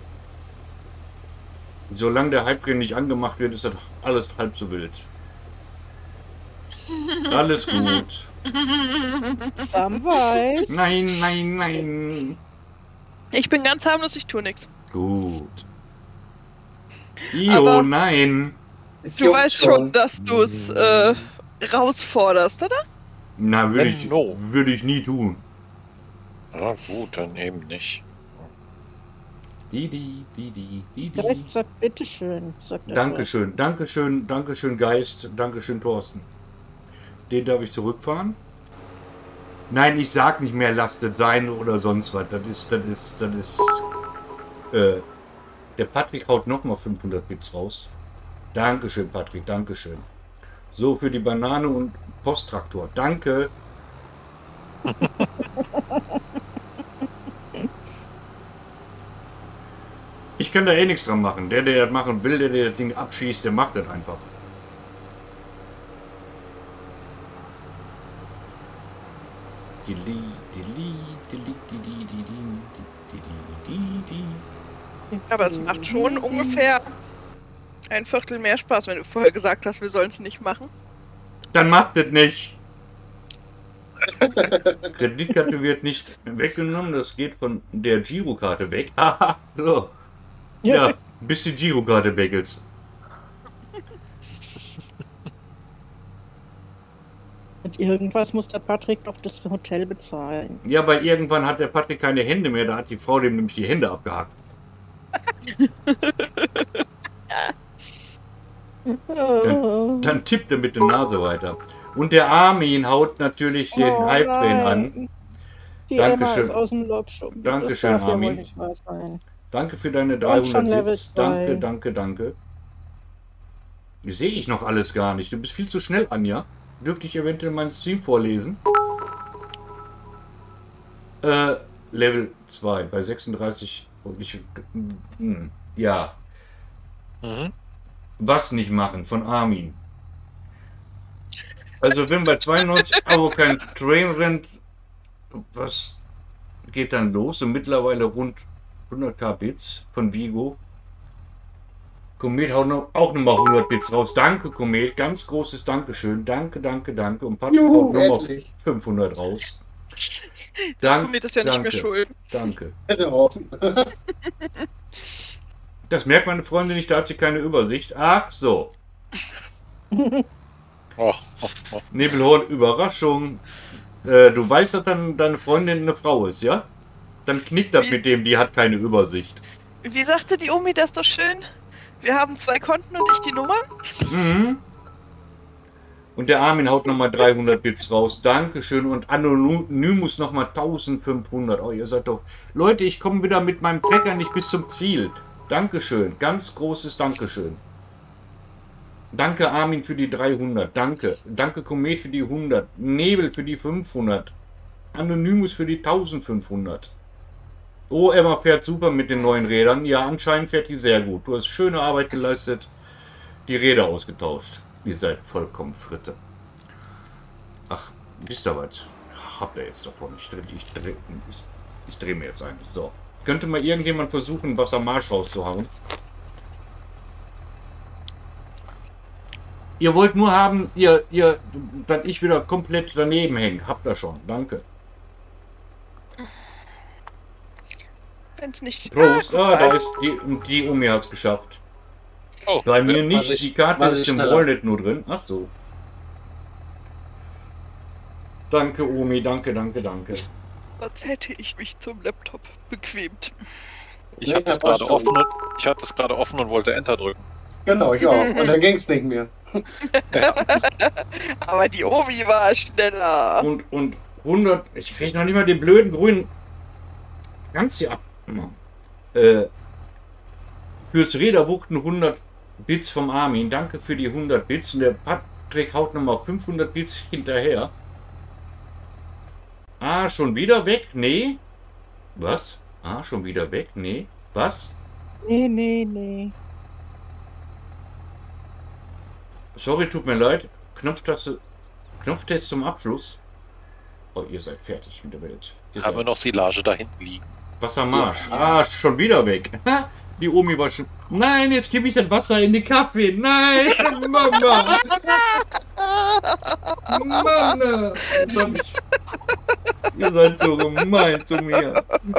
S1: Solange der Hype-Train nicht angemacht wird, ist das alles halb so wild. Alles gut.
S2: Sam weiß.
S1: Nein, nein, nein.
S4: Ich bin ganz harmlos, ich tue nichts.
S1: Gut. Io,
S4: Aber-
S1: nein.
S3: Es
S4: Du
S3: juckt
S4: weißt schon, dass du es rausforderst, oder?
S1: Na,
S5: No.
S1: würde ich nie tun.
S5: Ja, gut, dann eben nicht.
S1: Die.
S2: Geist sagt bitteschön. Sagt er
S1: Dankeschön, Dankeschön, Dankeschön, Geist, Dankeschön, Thorsten. Den darf ich zurückfahren? Nein, ich sag nicht mehr lastet sein oder sonst was. Das ist. Der Patrick haut nochmal 500 Bits raus. Dankeschön, Patrick, Dankeschön. So, für die Banane und Posttraktor. Danke. Ich kann da eh nichts dran machen. Der das machen will, der das Ding abschießt, der macht das einfach.
S4: Aber es macht schon ungefähr ein Viertel mehr Spaß, wenn du vorher gesagt hast, wir sollen es nicht machen.
S1: Dann macht das nicht. Kreditkarte wird nicht weggenommen, das geht von der Girokarte weg. Haha, so. Ja, bis die Girokarte weg ist.
S2: Mit irgendwas muss der Patrick doch das Hotel bezahlen.
S1: Ja, aber irgendwann hat der Patrick keine Hände mehr, da hat die Frau dem nämlich die Hände abgehackt. Dann tippt er mit der Nase weiter. Und der Armin haut natürlich den Hype-Train an.
S2: Die
S1: Dankeschön.
S2: Emma ist aus dem Lokshop.
S1: Dankeschön,
S2: Das darf ja
S1: Armin.
S2: wohl nicht wahr sein.
S1: Danke für deine
S2: Und schon
S1: 300
S2: Level
S1: Bits.
S2: 2.
S1: Danke, danke, danke. Sehe ich noch alles gar nicht. Du bist viel zu schnell, Anja. Dürfte ich eventuell mein Stream vorlesen? Level 2 bei 36. Ja.
S5: Mhm.
S1: Was nicht machen von Armin. Also wenn bei 92 Euro kein Train rennt, was geht dann los? Und mittlerweile rund 100k Bits von Vigo. Komet haut auch nochmal 100 Bits raus. Danke, Komet. Ganz großes Dankeschön. Danke, danke, danke. Und Patrick haut nochmal
S3: endlich.
S1: 500 raus.
S4: Das Komet ist ja nicht mehr
S1: danke,
S4: schuld.
S1: Danke.
S3: Hätte auch.
S1: Das merkt meine Freundin nicht, da hat sie keine Übersicht. Ach so.
S5: Oh.
S1: Nebelhorn, Überraschung. Du weißt, dass dann deine Freundin eine Frau ist, ja? Dann knickt das mit dem, die hat keine Übersicht.
S4: Wie sagte die Omi das so schön? Wir haben 2 Konten und ich die Nummern?
S1: Mhm. Und der Armin haut nochmal 300 Bits raus. Dankeschön. Und Anonymous nochmal 1500. Oh, ihr seid doch... Leute, ich komme wieder mit meinem Trecker nicht bis zum Ziel. Dankeschön. Ganz großes Dankeschön. Danke, Armin, für die 300. Danke. Danke, Komet, für die 100. Nebel für die 500. Anonymous für die 1500. Oh, Emma fährt super mit den neuen Rädern. Ja, anscheinend fährt die sehr gut. Du hast schöne Arbeit geleistet. Die Räder ausgetauscht. Ihr seid vollkommen Fritte. Ach, wisst ihr was? Habt ihr jetzt davon. Ich dreh mir jetzt ein. So. Könnte mal irgendjemand versuchen, was am Marsch rauszuhauen? Ihr wollt nur haben, dass ich wieder komplett daneben hänge. Habt ihr schon. Danke.
S4: Wenn's nicht...
S1: Prost.
S4: guck
S1: Ah,
S4: mal.
S1: da ist die Omi hat's geschafft.
S5: Oh,
S1: Bei mir
S5: ja.
S1: nicht. Die Karte
S3: war
S1: ist
S3: ich
S1: im
S3: schneller.
S1: Wallet nur drin. Ach so. Danke, Omi. Danke, danke, danke.
S4: Als hätte ich mich zum Laptop bequemt.
S5: Ich
S3: Ja,
S5: hatte das
S3: ja,
S5: gerade
S3: passt
S5: offen und wollte Enter drücken.
S3: Genau, ich auch. Und dann ging es nicht mehr.
S5: Ja.
S4: Aber die Omi war schneller.
S1: Und 100... Ich krieg noch nicht mal den blöden grünen... Ganz hier ab. Fürs Räderwuchten 100 Bits vom Armin. Danke für die 100 Bits. Und der Patrick haut nochmal 500 Bits hinterher. Ah, schon wieder weg? Nee. Was? Ah, schon wieder weg? Nee. Was?
S2: Nee, nee, nee.
S1: Sorry, tut mir leid. Knopftest zum Abschluss. Oh, ihr seid fertig mit der Welt. Ihr
S5: Haben wir
S1: seid
S5: noch Silage da hinten liegen.
S1: Wassermarsch. Ah, schon wieder weg. Die Omi war schon... Nein, jetzt gebe ich das Wasser in den Kaffee. Nein, Mama. Mama. Ihr seid so gemein zu mir.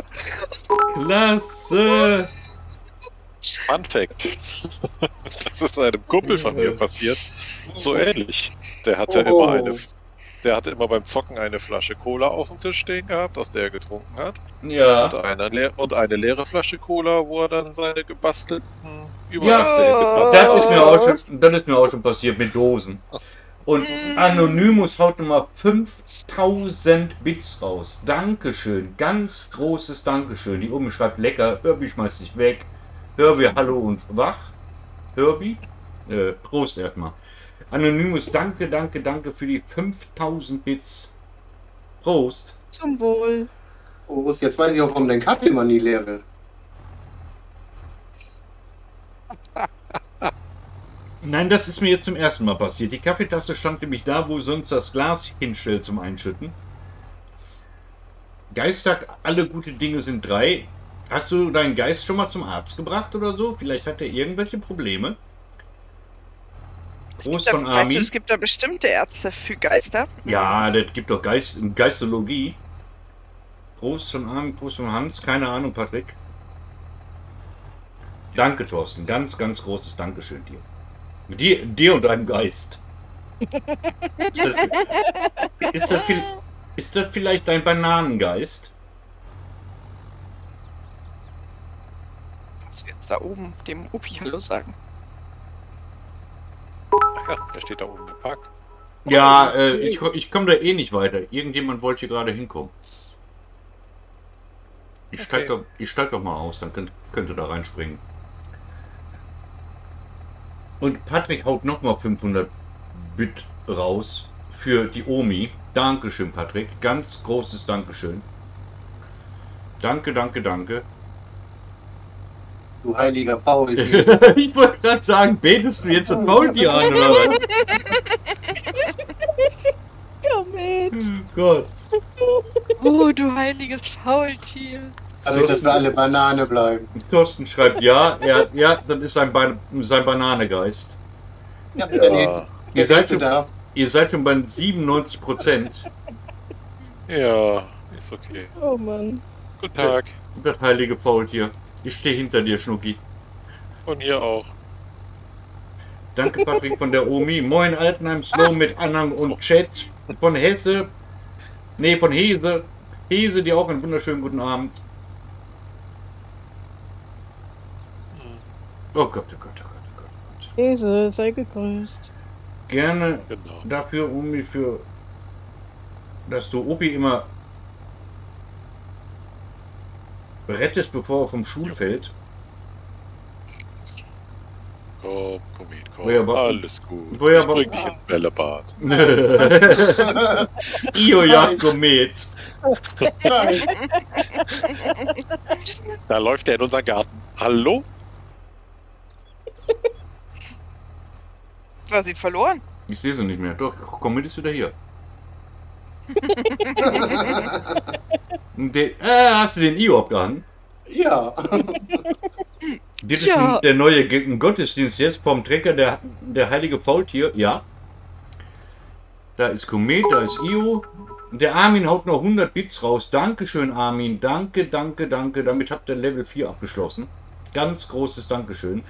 S1: Klasse.
S5: Fun Fact. Das ist einem Kumpel von mir passiert. So ähnlich. Der hatte immer beim Zocken eine Flasche Cola auf dem Tisch stehen gehabt, aus der er getrunken hat.
S1: Ja.
S5: Und eine leere Flasche Cola, wo er dann seine gebastelten
S1: Ja,
S5: Überreste
S1: das ist mir auch schon passiert mit Dosen. Und Anonymous haut nochmal 5000 Bits raus. Dankeschön. Ganz großes Dankeschön. Die Omi schreibt lecker. Herbie schmeißt nicht weg. Herbie, hallo und wach. Herbie. Prost erstmal. Anonymous, danke, danke, danke für die 5000 Bits. Prost.
S2: Zum Wohl.
S3: Prost, jetzt weiß ich auch, warum dein Kaffee mal nie leer wird.
S1: Nein, das ist mir jetzt zum ersten Mal passiert. Die Kaffeetasse stand nämlich da, wo sonst das Glas hinstellt zum Einschütten. Geist sagt, alle gute Dinge sind 3. Hast du deinen Geist schon mal zum Arzt gebracht oder so? Vielleicht hat er irgendwelche Probleme. Prost von Armin.
S4: Es gibt da bestimmte Ärzte für Geister.
S1: Ja, das gibt doch Geistologie. Prost von Armin, Prost von Hans. Keine Ahnung, Patrick. Danke, Thorsten. Ganz, ganz großes Dankeschön dir. Dir und deinem Geist. Ist das vielleicht dein Bananengeist?
S4: Kannst du jetzt da oben dem Upi Hallo sagen?
S5: Ja, der steht da oben geparkt.
S1: Ja, ich komme da eh nicht weiter. Irgendjemand wollte hier gerade hinkommen. Ich steig doch mal aus, dann könnt ihr da reinspringen. Und Patrick haut nochmal 500 Bit raus für die Omi. Dankeschön, Patrick. Ganz großes Dankeschön. Danke, danke, danke.
S3: Du heiliger Faultier.
S1: Ich wollte gerade sagen, betest du jetzt ein Faultier an, oder was?
S2: Ja, Mensch.
S1: Oh Gott.
S4: Oh, du heiliges Faultier.
S3: Also, dass wir alle Banane bleiben.
S1: Thorsten schreibt ja, das ist sein Bananegeist.
S3: Ja, der nächste.
S1: Ihr seid schon-
S3: da.
S1: Ihr seid schon bei 97%.
S5: Ja, ist okay.
S2: Oh Mann.
S5: Guten Tag.
S1: Das heilige Faultier. Ich stehe hinter dir, Schnucki.
S5: Und hier auch.
S1: Danke, Patrick von der Omi. Moin, Altenheim Slow mit Anhang und Chat. Von Hesse. Nee, von Hese. Hese, dir auch einen wunderschönen guten Abend. Oh Gott, oh Gott, oh Gott, oh Gott, oh Gott.
S2: Ese, sei gegrüßt.
S1: Gerne
S5: Genau.
S1: dafür, Omi, dass du Opi immer rettest, bevor er vom Stuhl fällt.
S5: Komm, Komet, komm.
S1: Woher war-
S5: Alles gut.
S1: woher
S5: Ich
S1: war-
S5: bring dich in Bällebad.
S1: Io Jakomet.
S3: Nein.
S5: Da läuft der in unseren Garten. Hallo?
S4: War sie verloren?
S1: Ich sehe sie nicht mehr. Doch, Komet ist wieder hier. Hast du den Io abgehangen?
S3: Ja.
S1: Das ist
S4: Ja.
S1: der neue Gottesdienst jetzt vom Trecker, der heilige Faultier. Ja. Da ist Komet, da ist Io. Der Armin haut noch 100 Bits raus. Dankeschön, Armin. Danke, danke, danke. Damit habt ihr Level 4 abgeschlossen. Ganz großes Dankeschön.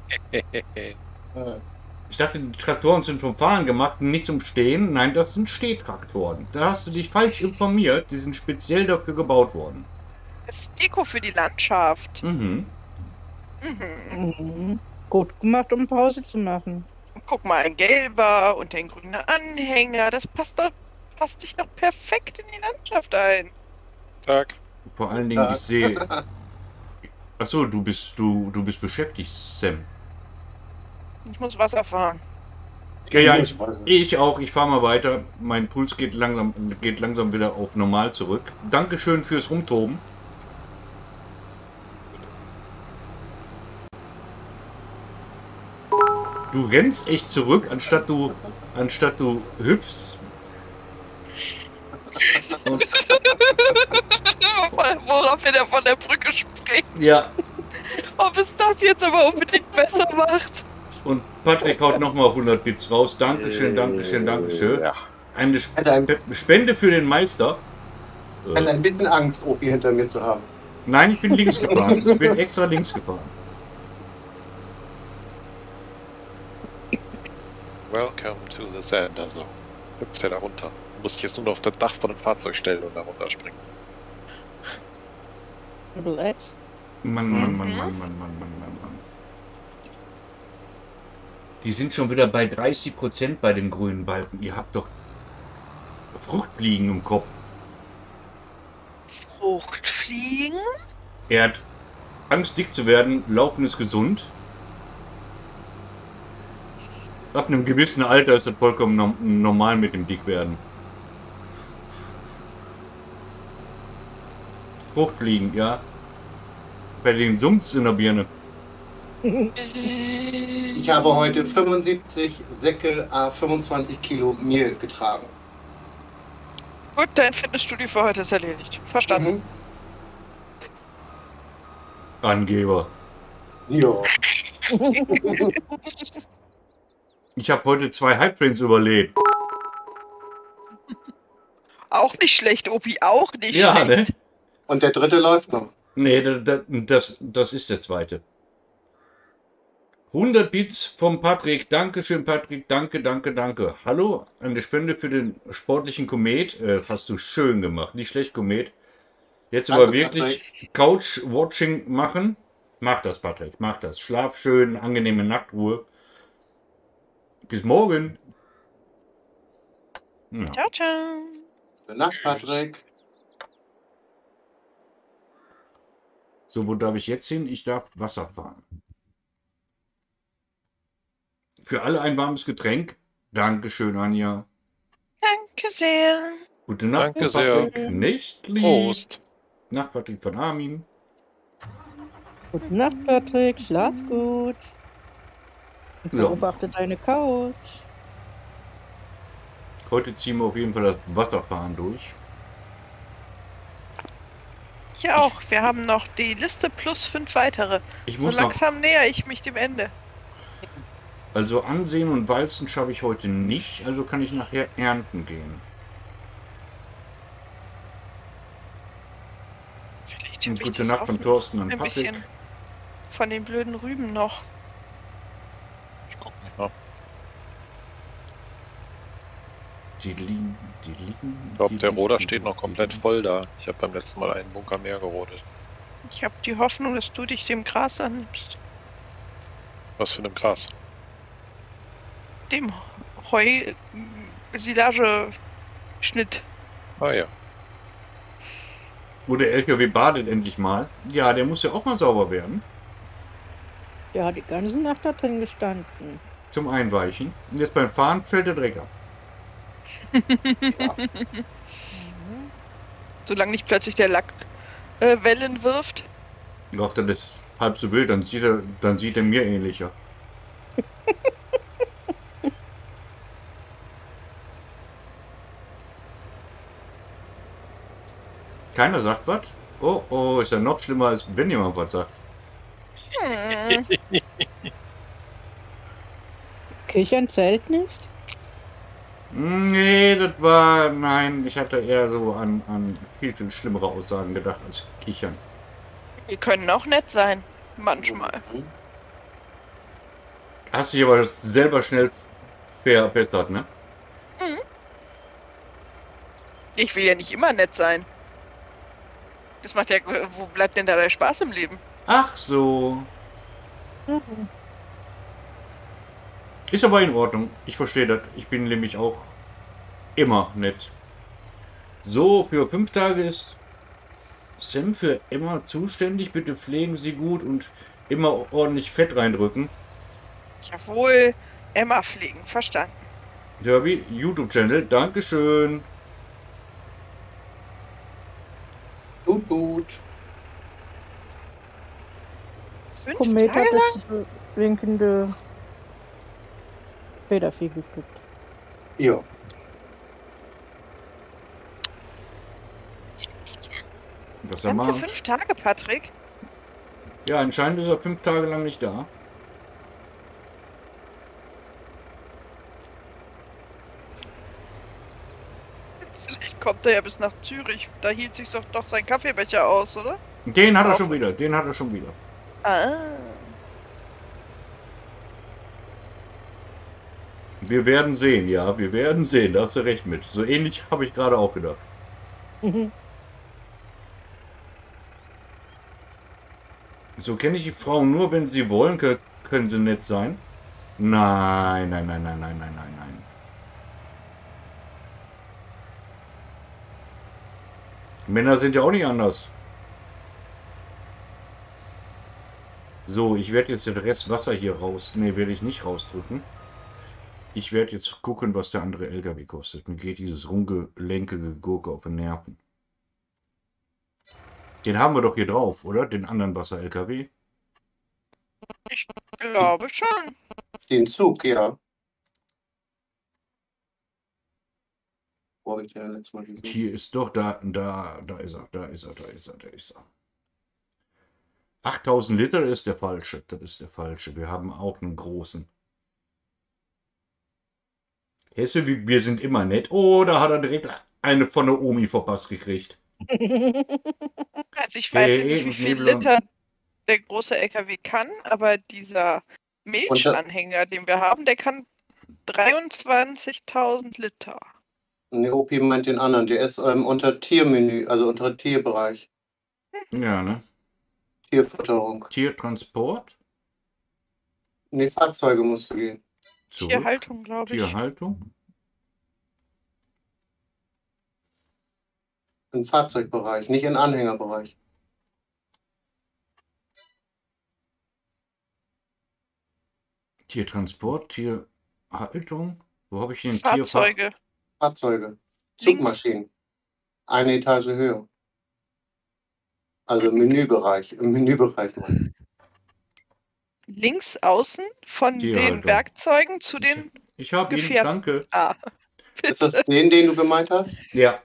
S1: Ich dachte, die Traktoren sind zum Fahren gemacht und nicht zum Stehen. Nein, das sind Stehtraktoren. Da hast du dich falsch informiert. Die sind speziell dafür gebaut worden.
S4: Das ist Deko für die Landschaft.
S1: Mhm.
S4: Mhm.
S2: Mhm. Gut gemacht, um Pause zu machen.
S4: Guck mal, ein gelber und ein grüner Anhänger. Das passt dich doch perfekt in die Landschaft ein.
S5: Tag.
S1: Vor allen Dingen, ich sehe... Achso, du bist beschäftigt, Sam.
S4: Ich muss Wasser fahren.
S1: Ja,
S3: Ich weiß nicht.
S1: ich auch. Ich fahre mal weiter. Mein Puls geht langsam wieder auf normal zurück. Dankeschön fürs Rumtoben. Du rennst echt zurück, anstatt du hüpfst. Und,
S4: Woraufhin er von der Brücke springt.
S1: ja,
S4: Ob es das jetzt aber unbedingt besser macht.
S1: und Patrick haut nochmal 100 Bits raus. Dankeschön, Dankeschön, Dankeschön.
S5: Ja.
S1: Eine
S3: Hätte
S1: Spende für den Meister.
S3: ein bisschen Angst, Opi hinter mir zu haben.
S1: Nein, ich bin links gefahren. Ich bin extra links gefahren.
S5: Welcome to the Sand. Also hüpft er da runter. Muss ich jetzt nur noch auf das Dach von dem Fahrzeug stellen und da runterspringen.
S2: Triple X.
S1: Mann. Die sind schon wieder bei 30% bei dem grünen Balken. Ihr habt doch Fruchtfliegen im Kopf.
S4: Fruchtfliegen?
S1: Er hat Angst, dick zu werden. Laufen ist gesund. Ab einem gewissen Alter ist das vollkommen normal mit dem Dickwerden. Fruchtfliegen, ja. Bei den Sumpfs in der Birne.
S3: Ich habe heute 75 Säcke, 25 Kilo Mehl getragen.
S4: Gut, dein Fitnessstudio für heute ist erledigt. Verstanden.
S3: Mhm.
S1: Angeber.
S3: Ja.
S1: Ich habe heute 2 Hype-Trains überlebt.
S4: Auch nicht schlecht, Opi, auch nicht
S1: Ja,
S4: schlecht.
S1: ne?
S3: Und der dritte läuft noch.
S1: Nee, das ist der zweite. 100 Bits vom Patrick. Dankeschön, Patrick. Danke. Hallo, eine Spende für den sportlichen Komet. Hast du schön gemacht. Nicht schlecht, Komet. Jetzt
S3: Danke,
S1: aber wirklich Couch-Watching machen. Mach das, Patrick. Mach das. Schlaf schön, angenehme Nachtruhe. Bis morgen. Ja.
S4: Ciao, ciao.
S3: Gute Nacht, Patrick.
S1: So, wo darf ich jetzt hin? Ich darf Wasser fahren. Für alle ein warmes Getränk. Dankeschön, Anja.
S4: Danke sehr.
S1: Gute Nacht,
S5: Danke sehr.
S1: Patrick. Nicht lieb.
S5: Prost.
S1: Nacht, Patrick von Armin.
S2: Gute Nacht, Patrick. Schlaf gut. Und
S1: Ja.
S2: beobachte deine Couch.
S1: Heute ziehen wir auf jeden Fall das Wasserfahren durch.
S4: Ich auch. Wir haben noch die Liste plus 5 weitere.
S1: Ich
S4: So
S1: muss noch,
S4: langsam näher ich mich dem Ende.
S1: also ansehen und walzen schaffe ich heute nicht, also kann ich nachher ernten gehen.
S4: Vielleicht
S1: Und
S4: schaffe ich
S1: gute
S4: das
S1: Nacht
S4: auch
S1: von Thorsten und
S4: ein
S1: Patrick.
S4: bisschen von den blöden Rüben noch.
S5: Ich guck nicht mal.
S1: Die liegen.
S5: Ich glaube, der Roder steht noch komplett voll da. Ich habe beim letzten Mal einen Bunker mehr gerodet.
S4: Ich habe die Hoffnung, dass du dich dem Gras annimmst.
S5: Was für ein Gras.
S4: Dem Heu-Silage-Schnitt.
S5: Ah ja.
S1: Wo der LKW badet endlich mal. Ja, der muss ja auch mal sauber werden.
S2: Der hat die ganze Nacht da drin gestanden.
S1: Zum Einweichen. Und jetzt beim Fahren fällt der Dreck ab.
S4: Solange nicht plötzlich der Lack Wellen wirft.
S1: Doch, das ist halb so wild, dann sieht er mir ähnlicher. Keiner sagt was? Oh, ist ja noch schlimmer, als wenn jemand was sagt.
S4: Hm.
S2: Kichern zählt nicht?
S1: Nee, das war... Nein, ich hatte eher so an viel schlimmere Aussagen gedacht als Kichern.
S4: Die können auch nett sein. Manchmal.
S1: Hast dich aber selber schnell verbessert, ne?
S4: Ich will ja nicht immer nett sein. Das macht ja... Wo bleibt denn da der Spaß im Leben?
S1: Ach so.
S2: Mhm.
S1: Ist aber in Ordnung. Ich verstehe das. Ich bin nämlich auch immer nett. So, für 5 Tage ist Sam für Emma zuständig. Bitte pflegen Sie gut und immer ordentlich Fett reindrücken.
S4: Jawohl, Emma pflegen. Verstanden.
S1: Derby, YouTube-Channel. Dankeschön.
S3: Gut.
S4: 5
S2: Komet
S4: Tage
S2: hat
S4: lang?
S2: das blinkende Federvieh geguckt.
S3: Ja.
S1: Was er
S4: Ganze
S1: macht.
S4: 5 Tage, Patrick?
S1: Ja, anscheinend ist er 5 Tage lang nicht da.
S4: Vielleicht kommt er ja bis nach Zürich. Da hielt sich doch sein Kaffeebecher aus, oder?
S1: Den hat er
S4: Auf-
S1: schon wieder. Den hat er schon wieder.
S4: Ah.
S1: Wir werden sehen, ja. Wir werden sehen. Da hast du recht mit. So ähnlich habe ich gerade auch gedacht. So kenne ich die Frauen nur, wenn sie wollen, können sie nett sein. Nein, nein, nein, nein, nein, nein, nein, nein. Männer sind ja auch nicht anders. So, ich werde jetzt den Rest Wasser hier raus. Ne, werde ich nicht rausdrücken. Ich werde jetzt gucken, was der andere LKW kostet. Mir geht dieses rumgelenkige Gurke auf den Nerven. Den haben wir doch hier drauf, oder? Den anderen Wasser-LKW.
S4: Ich glaube schon.
S3: Den Zug, ja. Wo habe ich den letztes Mal gesehen?
S1: Hier ist doch, da ist er, da ist er. 8000 Liter ist der falsche, das ist der falsche. Wir haben auch einen großen. Hesse, wir sind immer nett. Oh, da hat er direkt eine von der Omi verpasst gekriegt.
S4: Also ich weiß ja nicht, wie viel
S1: Nebel und-
S4: Liter der große LKW kann, aber dieser Milchanhänger, den wir haben, der kann 23.000 Liter.
S3: Ne, OP meint den anderen. Der ist unter Tiermenü, also unter Tierbereich.
S1: Ja, ne?
S3: Tierfutterung.
S1: Tiertransport.
S3: Ne, Fahrzeuge musst du gehen.
S1: Zurück.
S4: Tierhaltung, glaube ich.
S1: Tierhaltung.
S3: Im Fahrzeugbereich, nicht im Anhängerbereich.
S1: Tiertransport, Tierhaltung. Wo habe ich den
S4: Fahrzeuge.
S3: Fahrzeuge.
S4: Links.
S3: Zugmaschinen. Eine Etage höher. Also im Menübereich. Im Menübereich. Mann.
S4: Links außen von
S1: Tierhaltung.
S4: den Werkzeugen zu den...
S1: Ich habe ihn,
S4: Gefährten.
S1: danke.
S4: Ah,
S3: Ist das
S4: bitte.
S3: den du gemeint hast?
S1: Ja.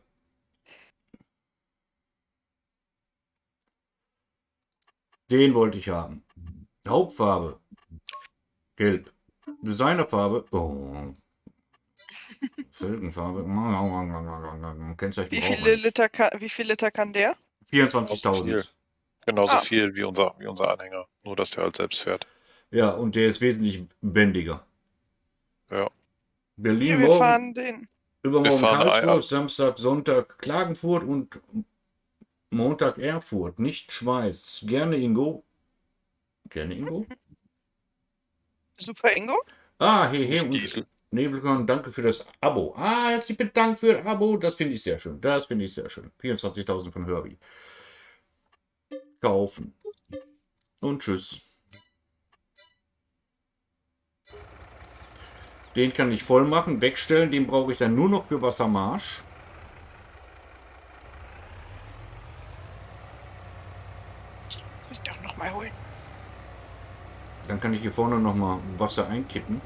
S1: Den wollte ich haben. Hauptfarbe. Gelb. Designerfarbe. Oh. Felgenfarbe. Kennzeichen
S4: Wie
S1: brauchen.
S4: viel Liter kann der?
S1: 24.000.
S5: Genauso
S4: Ah.
S5: viel wie unser Anhänger. Nur, dass der halt selbst fährt.
S1: Ja, und der ist wesentlich wendiger.
S5: Ja.
S1: Berlin
S4: Ja, wir
S1: morgen,
S4: fahren den.
S1: übermorgen
S5: wir fahren
S1: Karlsruhe,
S5: ein-
S1: Samstag, Sonntag Klagenfurt und Montag Erfurt. Nicht Schweiß. Gerne Ingo. Gerne Ingo.
S4: Super Ingo.
S1: Ah, hey, hey.
S5: Nicht
S1: Und
S5: Diesel.
S1: Nebelkorn, danke für das Abo. Ah, herzlichen Dank für das Abo. Das finde ich sehr schön. Das finde ich sehr schön. 24.000 von Herbie. Kaufen. Und tschüss. Den kann ich voll machen, wegstellen. Den brauche ich dann nur noch für Wassermarsch.
S4: Muss ich doch noch mal holen.
S1: Dann kann ich hier vorne noch mal Wasser einkippen.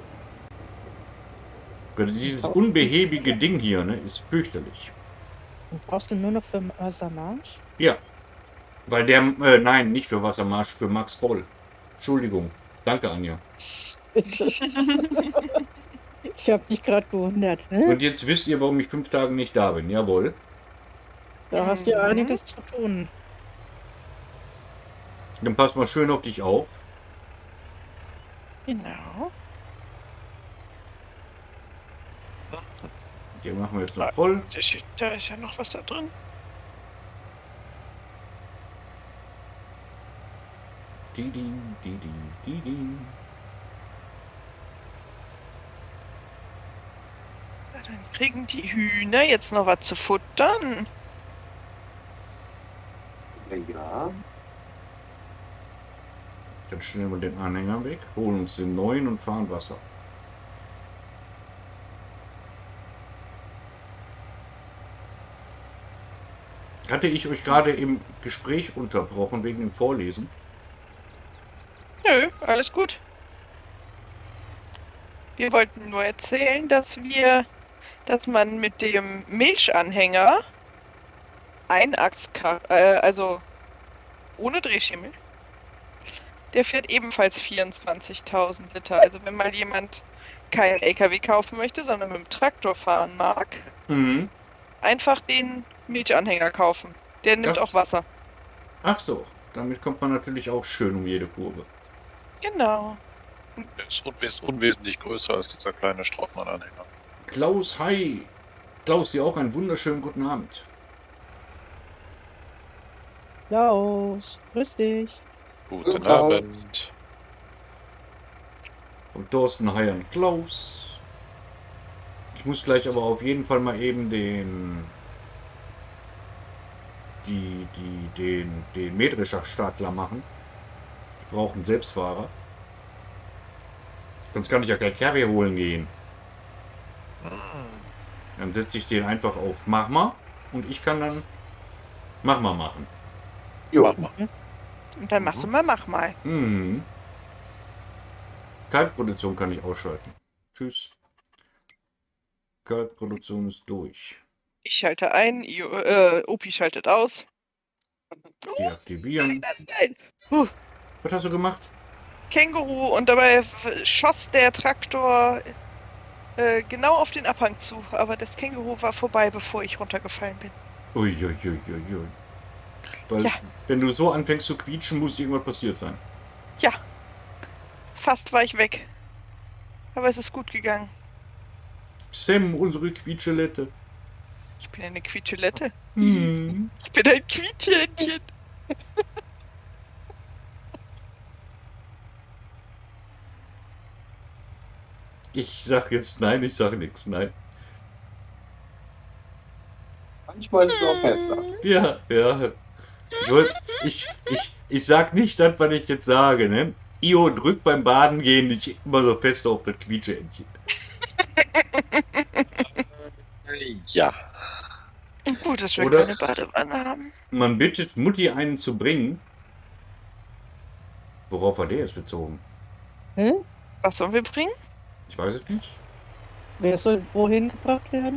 S1: Weil dieses unbehäbige Ding hier, ne, ist fürchterlich.
S2: Und brauchst du nur noch für Wassermarsch?
S1: Ja. Weil der, nein, nicht für Wassermarsch, für Max Voll. Entschuldigung. Danke, Anja.
S2: Bitte. Ich habe mich gerade gewundert. Ne?
S1: Und jetzt wisst ihr, warum ich 5 Tage nicht da bin. Jawohl.
S2: Da hast du ja einiges zu tun.
S1: Dann pass mal schön auf dich auf.
S4: Genau.
S1: Den machen wir jetzt noch voll.
S4: Da ist ja noch was da drin.
S1: Didin, didin, didin.
S4: So, dann kriegen die Hühner jetzt noch was zu futtern.
S3: Ja.
S1: Dann stellen wir den Anhänger weg, holen uns den neuen und fahren Wasser. Hatte ich euch gerade im Gespräch unterbrochen wegen dem Vorlesen?
S4: Nö, alles gut. Wir wollten nur erzählen, dass man mit dem Milchanhänger also ohne Drehschimmel, der fährt ebenfalls 24.000 Liter. Also wenn mal jemand keinen LKW kaufen möchte, sondern mit dem Traktor fahren mag,
S1: Mhm.
S4: einfach den Milchanhänger kaufen. Der nimmt
S1: Ja.
S4: auch Wasser.
S1: Ach so, damit kommt man natürlich auch schön um jede Kurve.
S4: Genau.
S5: Der ist unwesentlich größer als dieser kleine Strautmann-Anhänger.
S1: Klaus, hi. Klaus, dir auch einen wunderschönen guten Abend.
S2: Klaus, grüß dich.
S5: Guten
S3: Klaus.
S5: Abend.
S1: Und Thorsten, hi an Klaus. Ich muss gleich aber auf jeden Fall mal eben den Mähdrescher Startler machen. Die brauchen Selbstfahrer. Sonst kann ich ja gleich Kerbe holen gehen. Dann setze ich den einfach auf Mach mal und ich kann dann Mach mal machen.
S3: Jo.
S5: Mach mal.
S4: Und dann machst du mach mal.
S1: Mhm. Kaltproduktion kann ich ausschalten. Tschüss. Kaltproduktion ist durch.
S4: Ich schalte ein, Opi schaltet aus.
S1: Deaktivieren.
S4: Nein.
S1: Was hast du gemacht?
S4: Känguru und dabei schoss der Traktor genau auf den Abhang zu. Aber das Känguru war vorbei, bevor ich runtergefallen bin.
S1: Uiuiuiui. Weil,
S4: Ja.
S1: wenn du so anfängst zu quietschen, muss irgendwas passiert sein.
S4: Ja, fast war ich weg. Aber es ist gut gegangen.
S1: Sam, unsere Quietschelette.
S4: Ich bin eine Quietschelette.
S1: Hm.
S4: Ich bin ein Quietschhähnchen.
S1: Ich sag jetzt nein, ich sag nichts, nein.
S3: Manchmal ist es auch besser.
S1: Ja, ja. Ich sag nicht das, was ich jetzt sage, ne? Io drückt beim Baden gehen nicht immer so fest auf das Quietscheentchen.
S5: Ja.
S4: Gut, dass wir
S1: Oder-
S4: keine Badewanne haben.
S1: Man bittet Mutti einen zu bringen. Worauf war der jetzt bezogen?
S2: Hm?
S4: Was sollen wir bringen?
S1: Ich weiß es nicht.
S2: Wer soll wohin gebracht werden?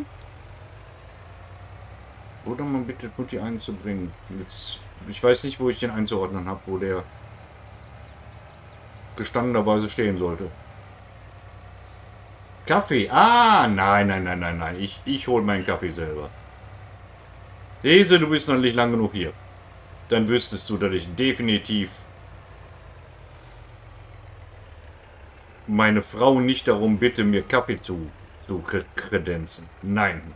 S1: Oder man bittet Mutti einen zu bringen. Jetzt, ich weiß nicht, wo ich den einzuordnen habe, wo der gestandenerweise stehen sollte. Kaffee. Ah, nein. Ich hole meinen Kaffee selber. Lese, du bist noch nicht lang genug hier. Dann wüsstest du, dass ich definitiv meine Frau nicht darum bitte, mir Kaffee zu kredenzen. Nein.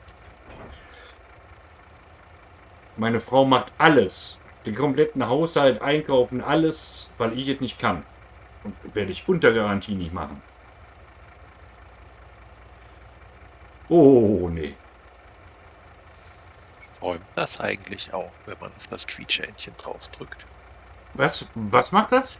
S1: Meine Frau macht alles. Den kompletten Haushalt, einkaufen, alles, weil ich es nicht kann. Und werde ich unter Garantie nicht machen. Oh, nee.
S5: Räumt das eigentlich auch, wenn man auf das Quietschhähnchen draufdrückt?
S1: Was macht das?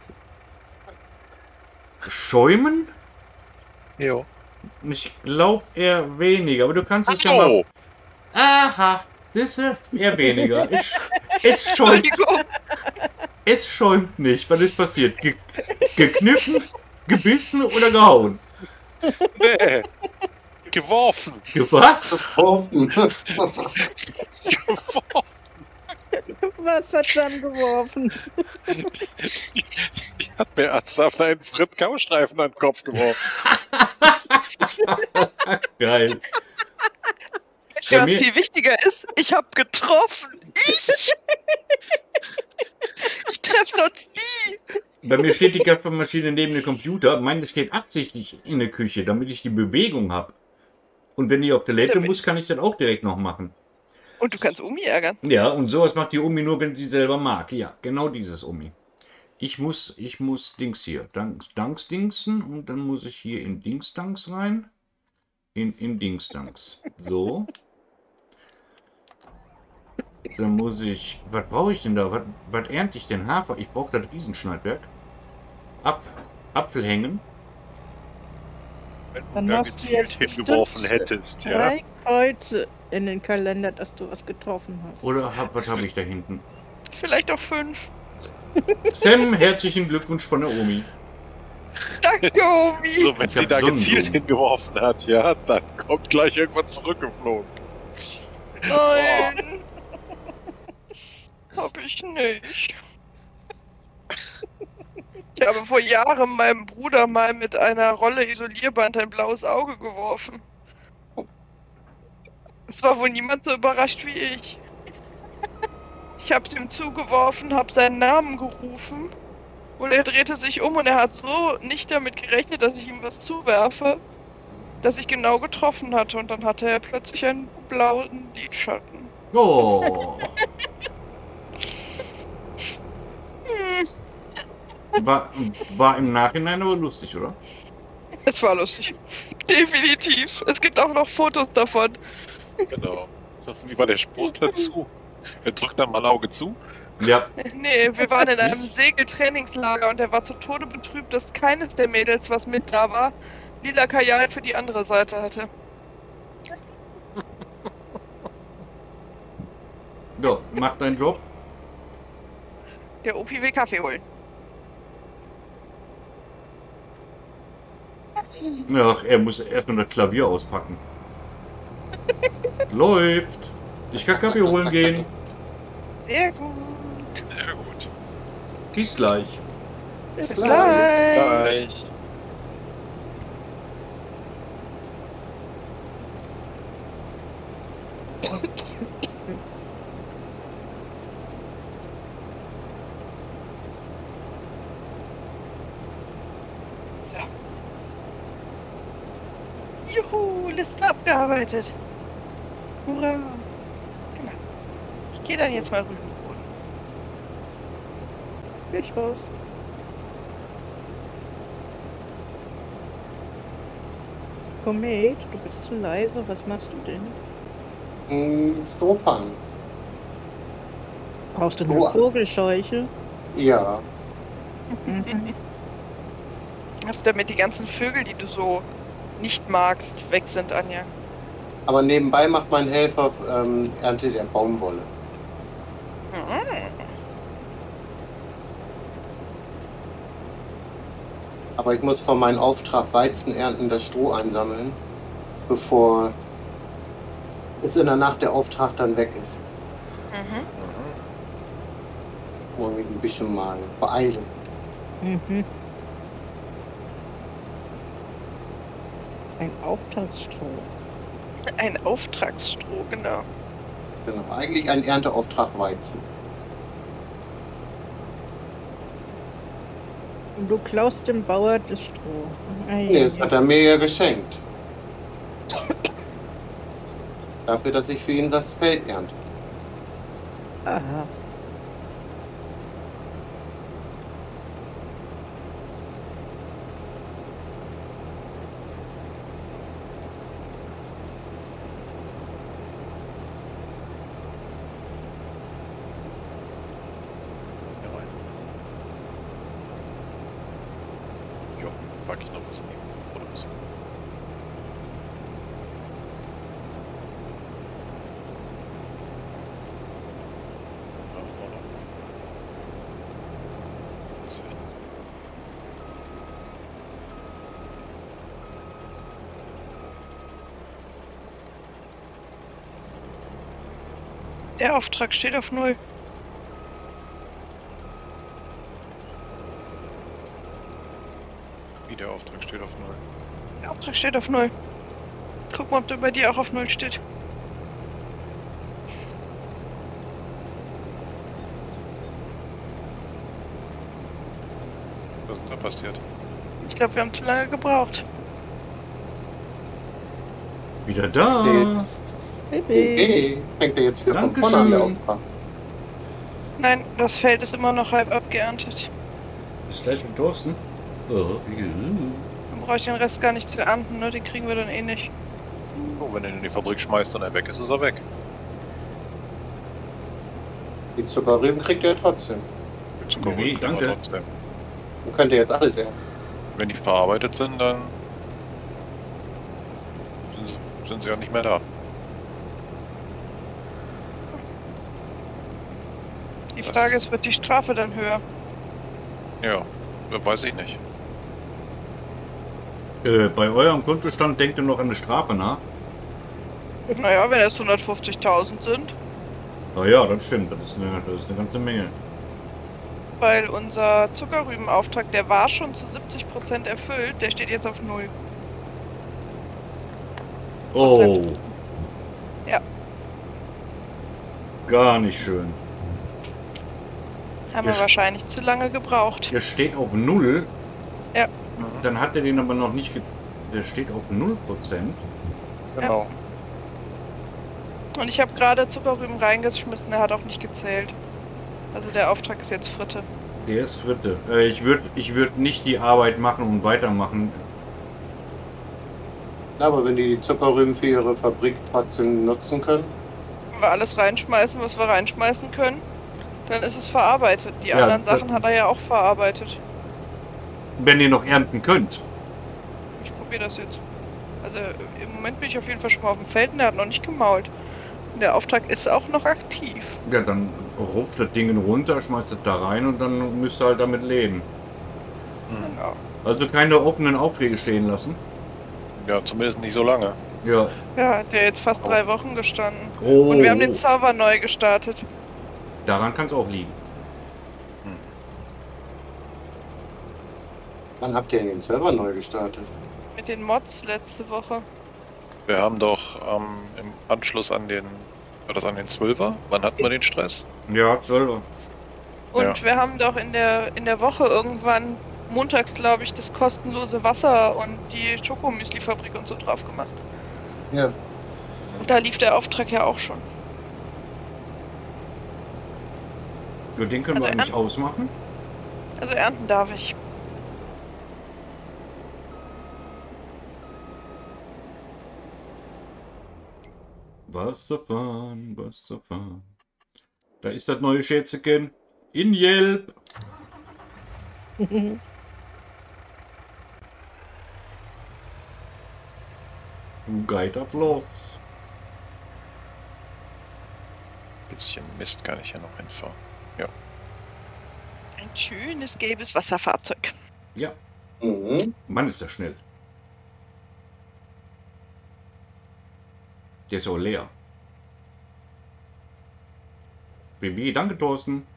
S1: Schäumen?
S5: Jo.
S1: Ich glaube eher weniger, aber du kannst es ja mal...
S5: Oh,
S1: Aha, das ist eher weniger. Es schäumt.
S4: Entschuldigung.
S1: Es schäumt nicht. Was ist passiert? Gekniffen, gebissen oder gehauen?
S5: nee. Geworfen.
S1: Was?
S3: Geworfen.
S5: Geworfen.
S2: Was hat dann geworfen?
S5: Die hat mir ernsthaft einen Frit-Kaustreifen an den Kopf geworfen.
S1: Geil.
S4: Weißt du, was
S1: mir-
S4: viel wichtiger ist? Ich habe getroffen. Ich treffe sonst nie.
S1: Bei mir steht die Kaffeemaschine neben dem Computer. Meine steht absichtlich in der Küche, damit ich die Bewegung habe. Und wenn ich auf Toilette
S4: Damit-
S1: muss, kann ich das auch direkt noch machen.
S4: Und du kannst Omi ärgern.
S1: Ja, und sowas macht die Omi nur, wenn sie selber mag. Ja, genau dieses Omi. Ich muss Dings hier. Danksdingsen und dann muss ich hier in Dingsdanks rein. In Dingsdanks. So. Dann muss ich... Was brauche ich denn da? Was ernte ich denn? Hafer? Ich brauche das Riesenschneidwerk. Apfel hängen.
S5: Wenn
S2: Dann
S5: du da
S2: hast du
S5: gezielt
S2: jetzt bestimmt
S5: hingeworfen hättest, ja.
S2: 3 Kreuze in den Kalender, dass du was getroffen hast.
S1: Oder was habe ich da hinten?
S4: Vielleicht auch 5.
S1: Sam, herzlichen Glückwunsch von der Omi.
S4: Danke, Obi!
S5: So, wenn
S1: Ich
S5: sie
S1: hab
S5: da
S1: Sonnenblumen.
S5: gezielt hingeworfen hat, ja, dann kommt gleich irgendwas zurückgeflogen.
S4: Nein! Hab ich nicht. Ich habe vor Jahren meinem Bruder mal mit einer Rolle Isolierband ein blaues Auge geworfen. Es war wohl niemand so überrascht wie ich. Ich habe dem zugeworfen, habe seinen Namen gerufen und er drehte sich um und er hat so nicht damit gerechnet, dass ich ihm was zuwerfe, dass ich genau getroffen hatte und dann hatte er plötzlich einen blauen Lidschatten.
S1: Oh. War im Nachhinein aber lustig, oder?
S4: Es war lustig. Definitiv. Es gibt auch noch Fotos davon.
S5: Genau. Wie war der Spruch dazu? Er drückt dann mal ein Auge zu.
S1: Ja.
S4: Nee, wir waren in einem Segeltrainingslager und er war zu Tode betrübt, dass keines der Mädels, was mit da war, lila Kajal für die andere Seite hatte.
S1: Ja, mach deinen Job.
S4: Der Opi will Kaffee holen.
S1: Ach, er muss erstmal das Klavier auspacken. Läuft. Ich kann Kaffee holen gehen.
S4: Sehr gut.
S5: Ja, gut.
S1: Bis gleich.
S4: Bis
S3: gleich.
S5: Gleich.
S4: So. Juhu, Liste abgearbeitet. Hurra. Genau. Ich gehe dann jetzt mal rüber.
S2: Ich raus. Komet, du bist zu leise. Was machst du denn?
S3: Stroh fahren.
S2: Brauchst du
S3: So.
S2: eine Vogelscheuche?
S3: Ja.
S2: Mhm.
S4: Damit die ganzen Vögel, die du so nicht magst, weg sind, Anja.
S3: Aber nebenbei macht mein Helfer Ernte der Baumwolle.
S4: Mhm.
S3: Aber ich muss von meinem Auftrag Weizen ernten, das Stroh einsammeln, bevor es in der Nacht der Auftrag dann weg ist.
S4: Mhm.
S3: Muss mich ein bisschen mal beeilen.
S2: Mhm. Ein Auftragsstroh.
S4: Ein Auftragsstroh, genau.
S3: Genau. Eigentlich ein Ernteauftrag Weizen.
S2: Und du klaust dem Bauer das Stroh.
S3: Nee, das hat er mir ja geschenkt. Dafür, dass ich für ihn das Feld ernte.
S2: Aha.
S5: Ja, rein. Jo, pack ich noch was neben. Oder was? Ja, auch noch. So.
S4: Der Auftrag steht auf 0.
S5: Wie der Auftrag steht auf 0.
S4: Der Auftrag steht auf 0. Guck mal, ob der bei dir auch auf 0 steht.
S5: Was ist da passiert?
S4: Ich glaube, wir haben zu lange gebraucht.
S1: Wieder da.
S3: Jetzt.
S2: Baby.
S3: Hey, fängt er jetzt wieder von
S1: Dankeschön.
S3: vorne an der Auftrag.
S4: Nein, das Feld ist immer noch halb abgeerntet.
S1: Ist gleich mit Thorsten. Oh, ja.
S4: Dann brauche ich den Rest gar nicht zu ernten, ne? Den kriegen wir dann eh nicht.
S5: Oh, wenn du ihn in die Fabrik schmeißt und er weg ist, ist er weg.
S3: Die Zuckerrüben kriegt er trotzdem.
S5: Die Zuckerrüben
S1: Nee,
S5: kriegen wir
S1: danke.
S5: trotzdem.
S3: Man könnte jetzt alles ernten.
S5: Wenn die verarbeitet sind, dann sind sie ja nicht mehr da.
S4: Die Frage ist, wird die Strafe dann höher?
S5: Ja, weiß ich nicht.
S1: Bei eurem Kontostand denkt ihr noch an eine Strafe nach?
S4: Naja, wenn es 150.000 sind,
S1: Ah ja, das stimmt. Das ist eine ganze Menge.
S4: weil unser Zuckerrübenauftrag, der war schon zu 70% erfüllt, der steht jetzt auf 0.
S1: Oh.
S4: Ja.
S1: Gar nicht schön.
S4: Haben wir
S1: Ja,
S4: wahrscheinlich zu lange gebraucht.
S1: Der steht auf 0.
S4: Ja.
S1: Dann hat er den aber noch nicht... Der steht auf 0%.
S5: Genau.
S4: Und ich habe gerade Zuckerrüben reingeschmissen, der hat auch nicht gezählt. Also der Auftrag ist jetzt Fritte.
S1: Der ist Fritte. Ich würd nicht die Arbeit machen und weitermachen.
S3: Aber wenn die Zuckerrüben für ihre Fabrik trotzdem nutzen können.
S4: Wenn wir alles reinschmeißen, was wir reinschmeißen können, dann ist es verarbeitet. Die
S1: Ja,
S4: anderen
S1: das-
S4: Sachen hat er ja auch verarbeitet.
S1: Wenn ihr noch ernten könnt.
S4: Ich probiere das jetzt. Also im Moment bin ich auf jeden Fall schon mal auf dem Feld und der hat noch nicht gemault. Und der Auftrag ist auch noch aktiv.
S1: Ja, dann ruft das Ding runter, schmeißt es da rein und dann müsst ihr halt damit leben.
S4: Genau.
S1: Also keine offenen Aufträge stehen lassen.
S5: Ja, zumindest nicht so lange.
S1: Ja.
S4: Ja, der hat jetzt fast 3 Wochen gestanden.
S1: Oh,
S4: Und wir haben den Server neu gestartet.
S1: daran kann es auch liegen.
S3: Wann habt ihr den Server neu gestartet?
S4: Mit den Mods letzte Woche.
S5: Wir haben doch im Anschluss an den, war das an den 12er? Wann hatten wir den Stress?
S1: Ja, 12.
S4: Und
S5: Ja.
S4: wir haben doch in der Woche irgendwann montags, glaube ich, das kostenlose Wasser und die Schokomüsli-Fabrik und so drauf gemacht.
S3: Ja.
S4: Und da lief der Auftrag ja auch schon.
S1: Ja, den können wir
S4: Also
S1: eigentlich ausmachen.
S4: Also ernten darf ich.
S1: Wasserfahren, Wasserfahren. Da ist das neue Schätzchen. In Yelp. Geht auf los.
S5: Bisschen Mist kann ich ja noch hinfahren.
S4: Ein schönes gelbes Wasserfahrzeug.
S1: Ja,
S3: Mhm.
S1: Mann, ist das schnell. Der ist auch leer. BB, danke Thorsten.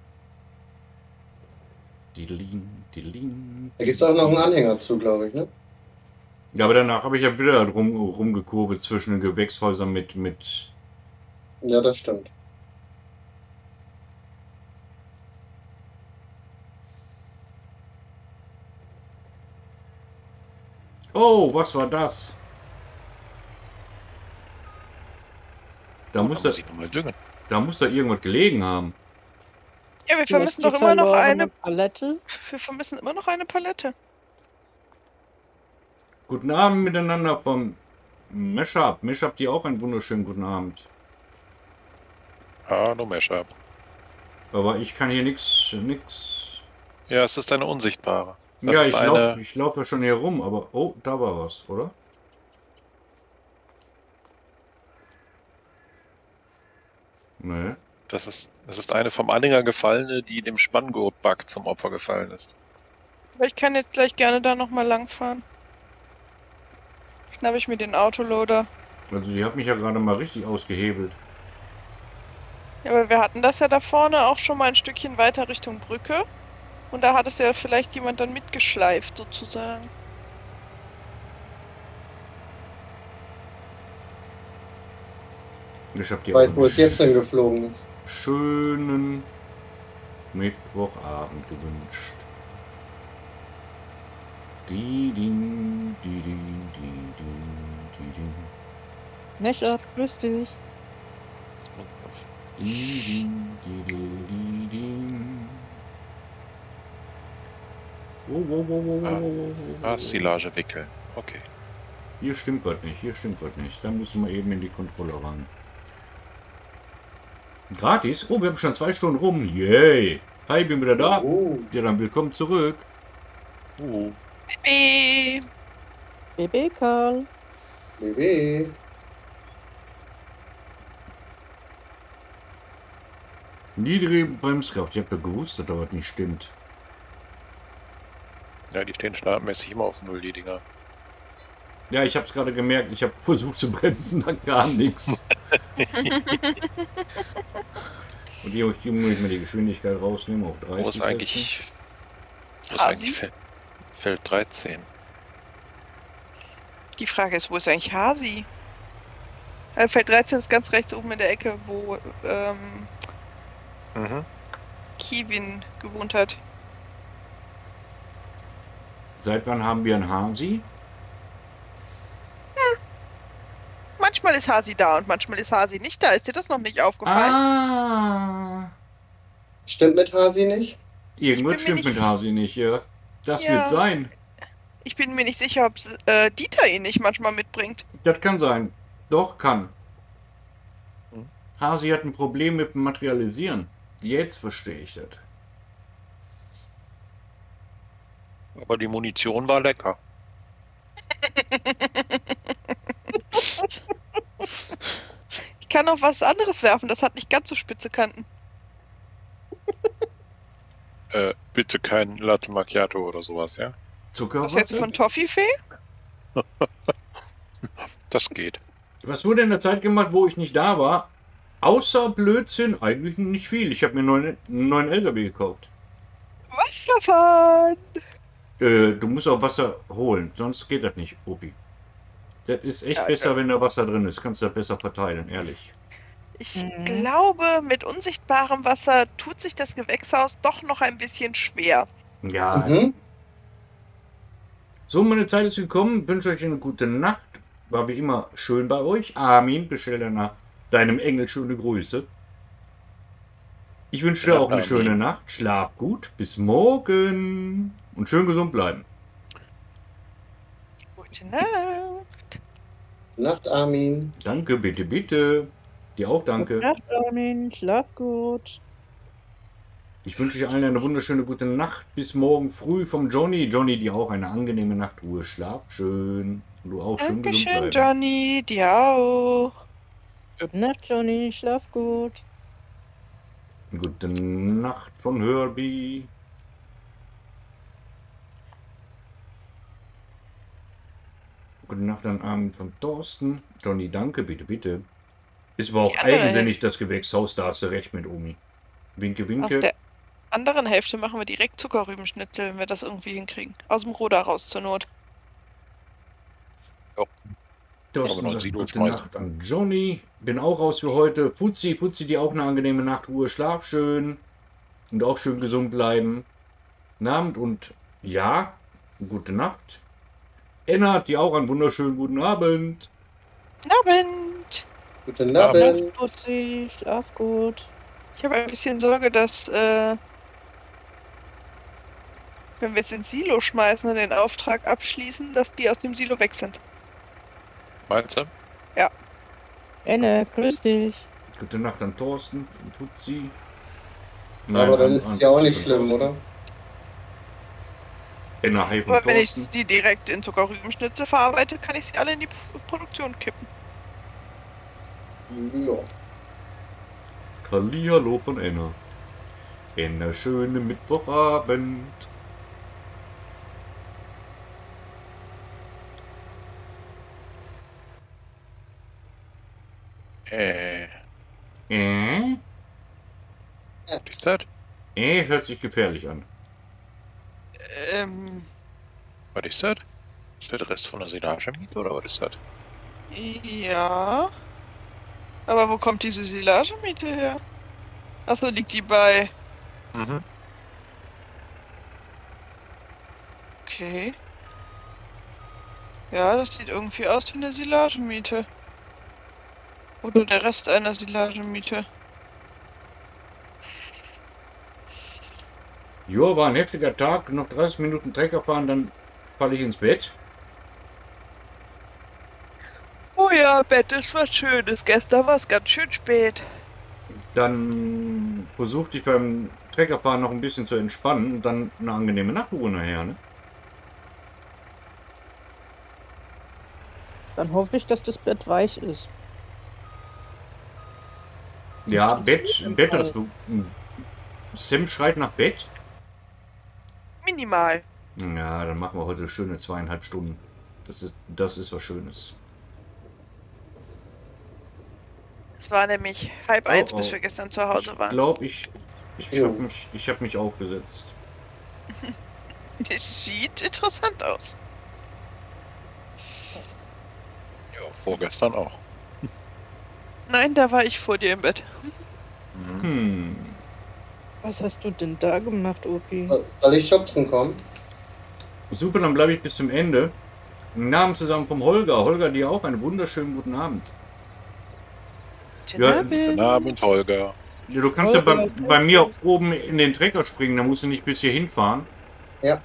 S1: Didelin, didelin.
S3: Da gibt es auch noch einen Anhänger zu, glaube ich, ne?
S1: Ja, aber danach habe ich ja wieder rumgekurbelt zwischen den Gewächshäusern mit
S3: Ja, das stimmt.
S1: Oh, was war das? Da
S5: Da
S1: muss da,
S5: muss ich nochmal düngen.
S1: da muss da irgendwas gelegen haben.
S4: Ja, wir vermissen doch
S2: Die
S4: immer noch
S2: verlorene
S4: eine.
S2: Palette.
S4: Wir vermissen immer noch eine Palette.
S1: Guten Abend miteinander vom Meshup. Meshup, dir auch einen wunderschönen guten Abend.
S5: Hallo Mashup.
S1: Aber ich kann hier nichts.
S5: Ja, es ist eine unsichtbare. Das
S1: Ja,
S5: ist
S1: ich lauf ja schon hier rum, aber. Oh, da war was, oder? Nee.
S5: Das ist eine vom Anhänger gefallene, die dem Spanngurt-Bug zum Opfer gefallen ist.
S4: Aber ich kann jetzt gleich gerne da nochmal langfahren. Schnappe ich mir den Autoloader.
S1: Also die hat mich ja gerade mal richtig ausgehebelt.
S4: Ja, aber wir hatten das ja da vorne auch schon mal ein Stückchen weiter Richtung Brücke. Und da hat es ja vielleicht jemand dann mitgeschleift, sozusagen.
S1: Ich hab
S3: Ich
S1: dir
S3: weiß,
S1: auch
S3: wo es jetzt hingeflogen ist.
S1: schönen Mittwochabend gewünscht. Di-din, di-din, di-din, di-din.
S2: Meshup, grüß dich.
S1: Di-din, di-din, di-din. Oh, oh, oh, oh, oh, oh, oh, oh.
S5: Silage wickeln. Okay.
S1: Hier stimmt was nicht, hier stimmt was nicht. Da müssen wir eben in die Kontrolle ran. Gratis? Oh, wir haben schon 2 Stunden rum. Yay! Hi, bin wieder da. Ja, dann willkommen zurück.
S4: Baby!
S2: BB Karl.
S3: BB.
S1: Niedrige Bremskraft. Ich habe ja gewusst, dass da was nicht stimmt.
S5: Ja, die stehen standardmäßig immer auf 0, die Dinger.
S1: Ja, ich habe es gerade gemerkt. Ich habe versucht zu bremsen, dann kam nichts. Und hier muss ich mir die Geschwindigkeit rausnehmen auf 30.
S5: Wo ist eigentlich, Feld 13?
S4: Die Frage ist, wo ist eigentlich Hasi? Feld 13 ist ganz rechts oben in der Ecke, wo Kevin gewohnt hat.
S1: Seit wann haben wir einen Hasi?
S4: Manchmal ist Hasi da und manchmal ist Hasi nicht da. Ist dir das noch nicht aufgefallen?
S1: Ah!
S3: Stimmt mit Hasi nicht?
S1: Irgendwas stimmt mit Hasi nicht, ja. Das wird sein.
S4: Ich bin mir nicht sicher, ob Dieter ihn nicht manchmal mitbringt.
S1: Das kann sein. Doch, kann.
S5: Hm.
S1: Hasi hat ein Problem mit dem Materialisieren. Jetzt verstehe ich das.
S5: Aber die Munition war lecker.
S4: Ich kann auch was anderes werfen, das hat nicht ganz so spitze Kanten.
S5: Bitte kein Latte Macchiato oder sowas, ja?
S4: Was hältst du von Toffifee?
S5: Das geht.
S1: Was wurde in der Zeit gemacht, wo ich nicht da war? Außer Blödsinn eigentlich nicht viel. Ich habe mir einen neuen LKW gekauft.
S4: Wasserfahren!
S1: Du musst auch Wasser holen, sonst geht das nicht, Opi. Das ist echt besser, wenn da Wasser drin ist. Kannst du das besser verteilen, ehrlich.
S4: Ich glaube, mit unsichtbarem Wasser tut sich das Gewächshaus doch noch ein bisschen schwer.
S1: Ja. So, meine Zeit ist gekommen. Wünsche euch eine gute Nacht. War wie immer schön bei euch. Armin, bestell deinem Engel schöne Grüße. Ich wünsche dir auch eine schöne Nacht. Schlaf gut. Bis morgen. Und schön gesund bleiben.
S4: Gute Nacht.
S3: Nacht, Armin.
S1: Danke, bitte, bitte. Dir auch danke.
S2: Gute Nacht, Armin. Schlaf gut.
S1: Ich wünsche euch allen eine wunderschöne gute Nacht. Bis morgen früh vom Johnny. Johnny, dir auch eine angenehme Nachtruhe. Schlaf schön. Und du auch schön gesund
S4: Dankeschön,
S1: bleiben.
S4: Johnny. Dir auch.
S2: Gute Nacht, Johnny. Schlaf gut.
S1: Gute Nacht von Herbie. Gute Nacht an Abend von Thorsten. Johnny, danke, bitte, bitte. Es war auch eigensinnig, das Gewächshaus, da hast du recht mit Omi. Winke, winke.
S4: Aus der anderen Hälfte machen wir direkt Zuckerrübenschnitzel, wenn wir das irgendwie hinkriegen. Aus dem Ruder raus zur Not.
S1: Thorsten
S5: noch ein
S1: sagt,
S5: Silo
S1: gute
S5: schmeißen.
S1: Nacht an Johnny. Bin auch raus für heute. Fuzzi, dir auch eine angenehme Nachtruhe. Schlaf schön. Und auch schön gesund bleiben. Guten Abend und ja, gute Nacht. Enna, dir auch einen wunderschönen guten Abend.
S4: Guten Abend.
S3: Guten Abend.
S2: Putzi. Schlaf gut.
S4: Ich habe ein bisschen Sorge, dass wenn wir jetzt ins Silo schmeißen und den Auftrag abschließen, dass die aus dem Silo weg sind.
S5: Meinst du?
S2: Enne, grüß dich.
S1: Gute Nacht an Thorsten von Fuzzi.
S3: Aber dann ist es ja auch nicht schlimm, oder?
S1: Enna, hi von
S4: Aber wenn ich
S1: Thorsten.
S4: die direkt in Zuckerrübenschnitzel verarbeite, kann ich sie alle in die Produktion kippen.
S3: Ja.
S1: Hallihallo von Enna. Enna, schönen Mittwochabend.
S5: Was ist das?
S1: Hört sich gefährlich an.
S5: Was ist das? Ist das der Rest von der Silagemiete oder was ist das?
S4: Ja. Aber wo kommt diese Silagemiete her? Achso, liegt die bei...
S5: Mhm.
S4: Okay. Ja, das sieht irgendwie aus wie eine Silagemiete. Oder der Rest einer Silagemiete.
S1: Jo, war ein heftiger Tag. Noch 30 Minuten Trecker fahren, dann falle ich ins Bett.
S4: Oh ja, Bett ist was Schönes. Gestern war es ganz schön spät.
S1: Dann versuchte ich beim Treckerfahren noch ein bisschen zu entspannen und dann eine angenehme Nachtruhe nachher, ne?
S2: Dann hoffe ich, dass das Bett weich ist.
S1: Ja, Bett hast du. Sam schreit nach Bett.
S4: Minimal.
S1: Ja, dann machen wir heute schöne 2,5 Stunden. Das ist was Schönes.
S4: Es war nämlich 12:30, bis wir gestern zu Hause
S1: Ich
S4: waren.
S1: glaube, ich
S3: Jo.
S1: hab mich aufgesetzt.
S4: Das sieht interessant aus.
S5: Ja, vorgestern auch.
S4: Nein, da war ich vor dir im Bett.
S1: Hm.
S2: Was hast du denn da gemacht, Opi?
S3: Soll ich schubsen kommen?
S1: Super, dann bleibe ich bis zum Ende. Namen zusammen vom Holger. Holger, dir auch einen wunderschönen guten Abend.
S4: Guten
S1: Ja,
S4: Abend.
S5: Guten Abend, Holger.
S1: Ja, du kannst ja bei mir oben in den Trecker springen, da musst du nicht bis hier hinfahren.
S3: Ja.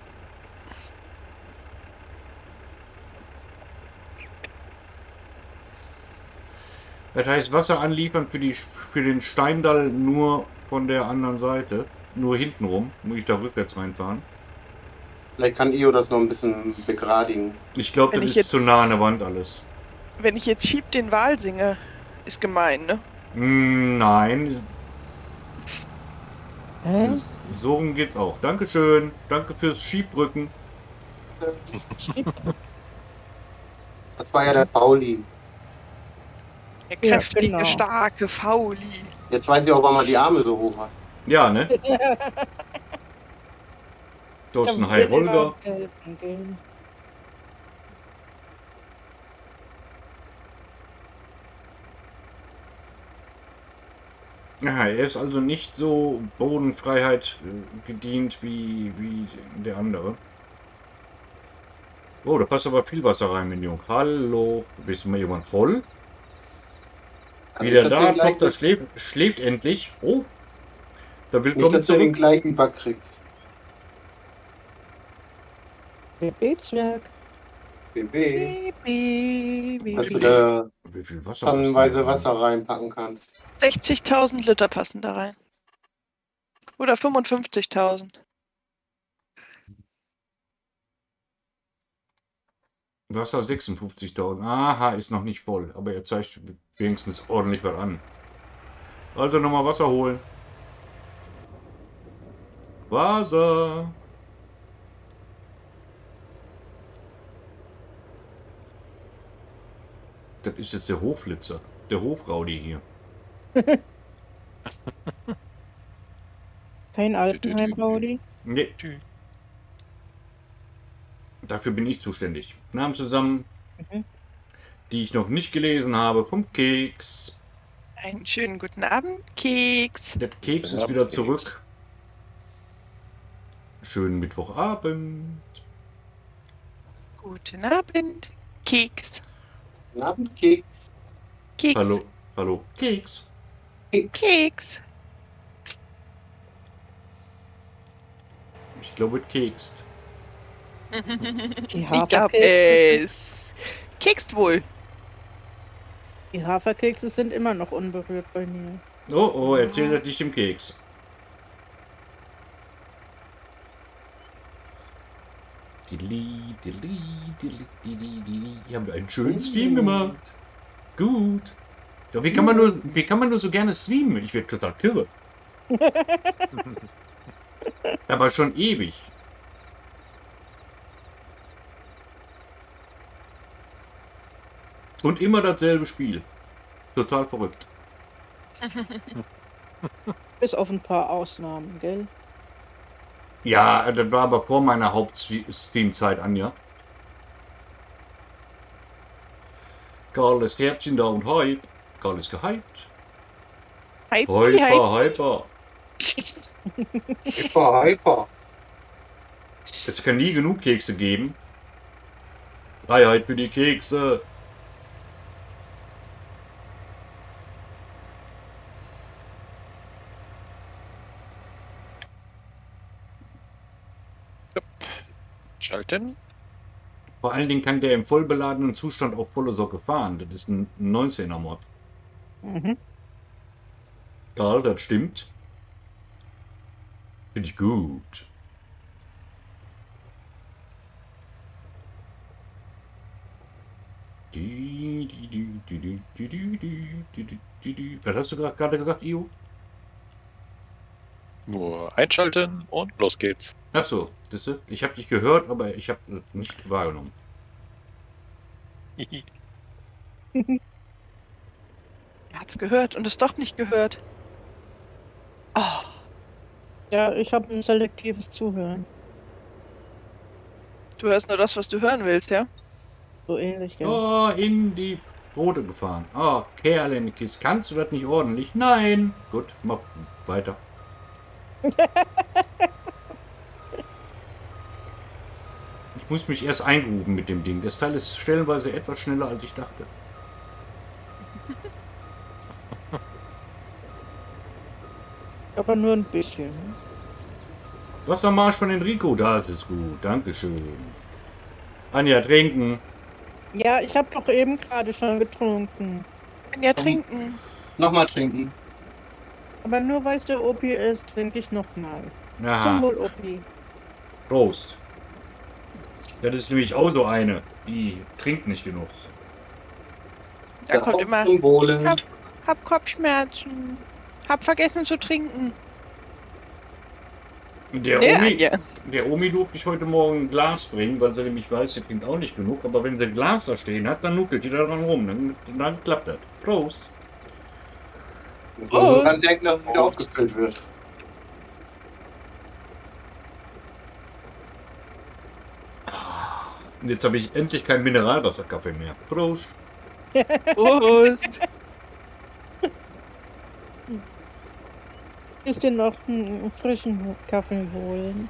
S1: Das heißt, Wasser anliefern für den Steindall nur von der anderen Seite. Nur hinten rum. Muss ich da rückwärts reinfahren.
S3: Vielleicht kann Io das noch ein bisschen begradigen.
S1: Ich glaube,
S4: Wenn
S1: das
S4: ich
S1: ist zu
S4: jetzt-
S1: nah an der Wand alles.
S4: Wenn ich jetzt Schieb den Wal singe, ist gemein, ne?
S1: Nein,
S2: Hä?
S1: so rum geht's auch. Dankeschön. Danke fürs Schiebdrücken.
S3: Das war ja der Pauli.
S4: Der
S2: Ja,
S4: kräftige,
S2: genau.
S4: starke Fauli.
S3: Jetzt weiß ich auch, warum er die Arme so hoch hat.
S1: Ja, ne? Thorsten, hi Holger.
S2: Helfen, gell?
S1: Ja, er ist also nicht so Bodenfreiheit gedient wie der andere. Oh, da passt aber viel Wasser rein, Minion. Hallo, bist du mal jemand voll?
S3: Kann
S1: Wieder
S3: ich das
S1: da,
S3: denn gleich-
S1: Tochter schläft endlich. Oh, da
S3: Nicht,
S1: willkommen
S3: dass du den
S1: zurück.
S3: gleich überkriegst.
S2: Gebetswerk.
S3: BB.
S4: Baby.
S3: Dass du da
S1: Wie viel Wasser?
S3: tonnenweise
S1: ist
S3: Wasser reinpacken kannst.
S4: 60.000 Liter passen da rein. Oder 55.000.
S1: Wasser 56.000. Aha, ist noch nicht voll. Aber er zeigt wenigstens ordentlich was an. Also nochmal Wasser holen. Wasser. Das ist jetzt der Hofflitzer. Der Hofraudi hier.
S2: Kein Altenheim, Rowdy.
S1: Nee.
S5: Tschü.
S1: Dafür bin ich zuständig. Namen zusammen,
S2: Mhm.
S1: die ich noch nicht gelesen habe, vom Keks.
S4: Einen schönen guten Abend, Keks.
S1: Der Keks
S5: Guten
S1: ist
S5: Abend,
S1: wieder
S5: Keks.
S1: zurück. Schönen Mittwochabend.
S4: Guten Abend, Keks.
S3: Guten Abend, Keks.
S4: Keks.
S1: Hallo, hallo, Keks.
S3: Keks.
S4: Keks.
S1: Ich glaube, Kekst.
S2: Die
S4: Ich glaube,
S2: Haferkekse,
S4: es kekst wohl.
S2: die Haferkekse sind immer noch unberührt bei mir.
S1: Oh, oh, erzähl das nicht im Keks. Dili, dili, dili, dili, dili. Wir haben einen schönen Stream gemacht. Gut. Doch wie kann man nur so gerne streamen? Ich werde total kirre. Aber schon ewig. Und immer dasselbe Spiel. Total verrückt.
S2: Bis auf ein paar Ausnahmen, gell?
S1: Ja, das war aber vor meiner Haupt-Stream-Zeit, Anja. Karl ist Herzchen da und Hype. Karl ist gehypt.
S4: Hype,
S1: Hyper, hyper.
S3: Hyper, hyper.
S1: Es kann nie genug Kekse geben. Freiheit für die Kekse.
S5: Schalten.
S1: Vor allen Dingen kann der im vollbeladenen Zustand auf volle Socke fahren. Das ist ein 19er Mod.
S2: Mhm.
S1: Karl, das stimmt. Finde ich gut. Was hast du gerade gesagt, Io?
S5: Nur einschalten und los geht's.
S1: Achso, ich habe dich gehört, aber ich habe nicht wahrgenommen.
S4: Er hat's gehört und es doch nicht gehört. Oh,
S2: Ja, ich habe ein selektives Zuhören.
S4: du hörst nur das, was du hören willst, ja?
S2: So ähnlich, ja.
S1: Oh, in die Brote gefahren. Oh, Kerlenikis, kannst du das nicht ordentlich? Nein. Gut, mach weiter. Ich muss mich erst eingrooven mit dem Ding. Das Teil ist stellenweise etwas schneller, als ich dachte.
S2: Aber nur ein bisschen.
S1: Wassermarsch von Enrico, das ist gut. Dankeschön. Anja, trinken.
S2: Ja, ich habe doch eben gerade schon getrunken.
S4: Ja, trinken.
S3: Nochmal trinken.
S2: Aber nur weil es der Opi ist, trinke ich nochmal. Zum
S1: Aha,
S2: Wohl, Opi.
S1: Prost. Das ist nämlich auch so eine, die trinkt nicht genug.
S4: Da kommt immer,
S3: Zum Wohle.
S4: hab Kopfschmerzen, hab vergessen zu trinken.
S1: Der
S4: Ja,
S1: Omi,
S4: ja.
S1: der Omi durfte ich heute Morgen ein Glas bringen, weil sie nämlich weiß, sie trinkt auch nicht genug. Aber wenn sie ein Glas da stehen hat, dann nuckelt die da dran rum. Dann klappt das. Prost.
S3: Und dann denkt, dass wieder aufgefüllt wird.
S1: Und jetzt habe ich endlich keinen Mineralwasserkaffee mehr. Prost.
S4: Prost.
S2: Ich dir noch einen frischen Kaffee holen.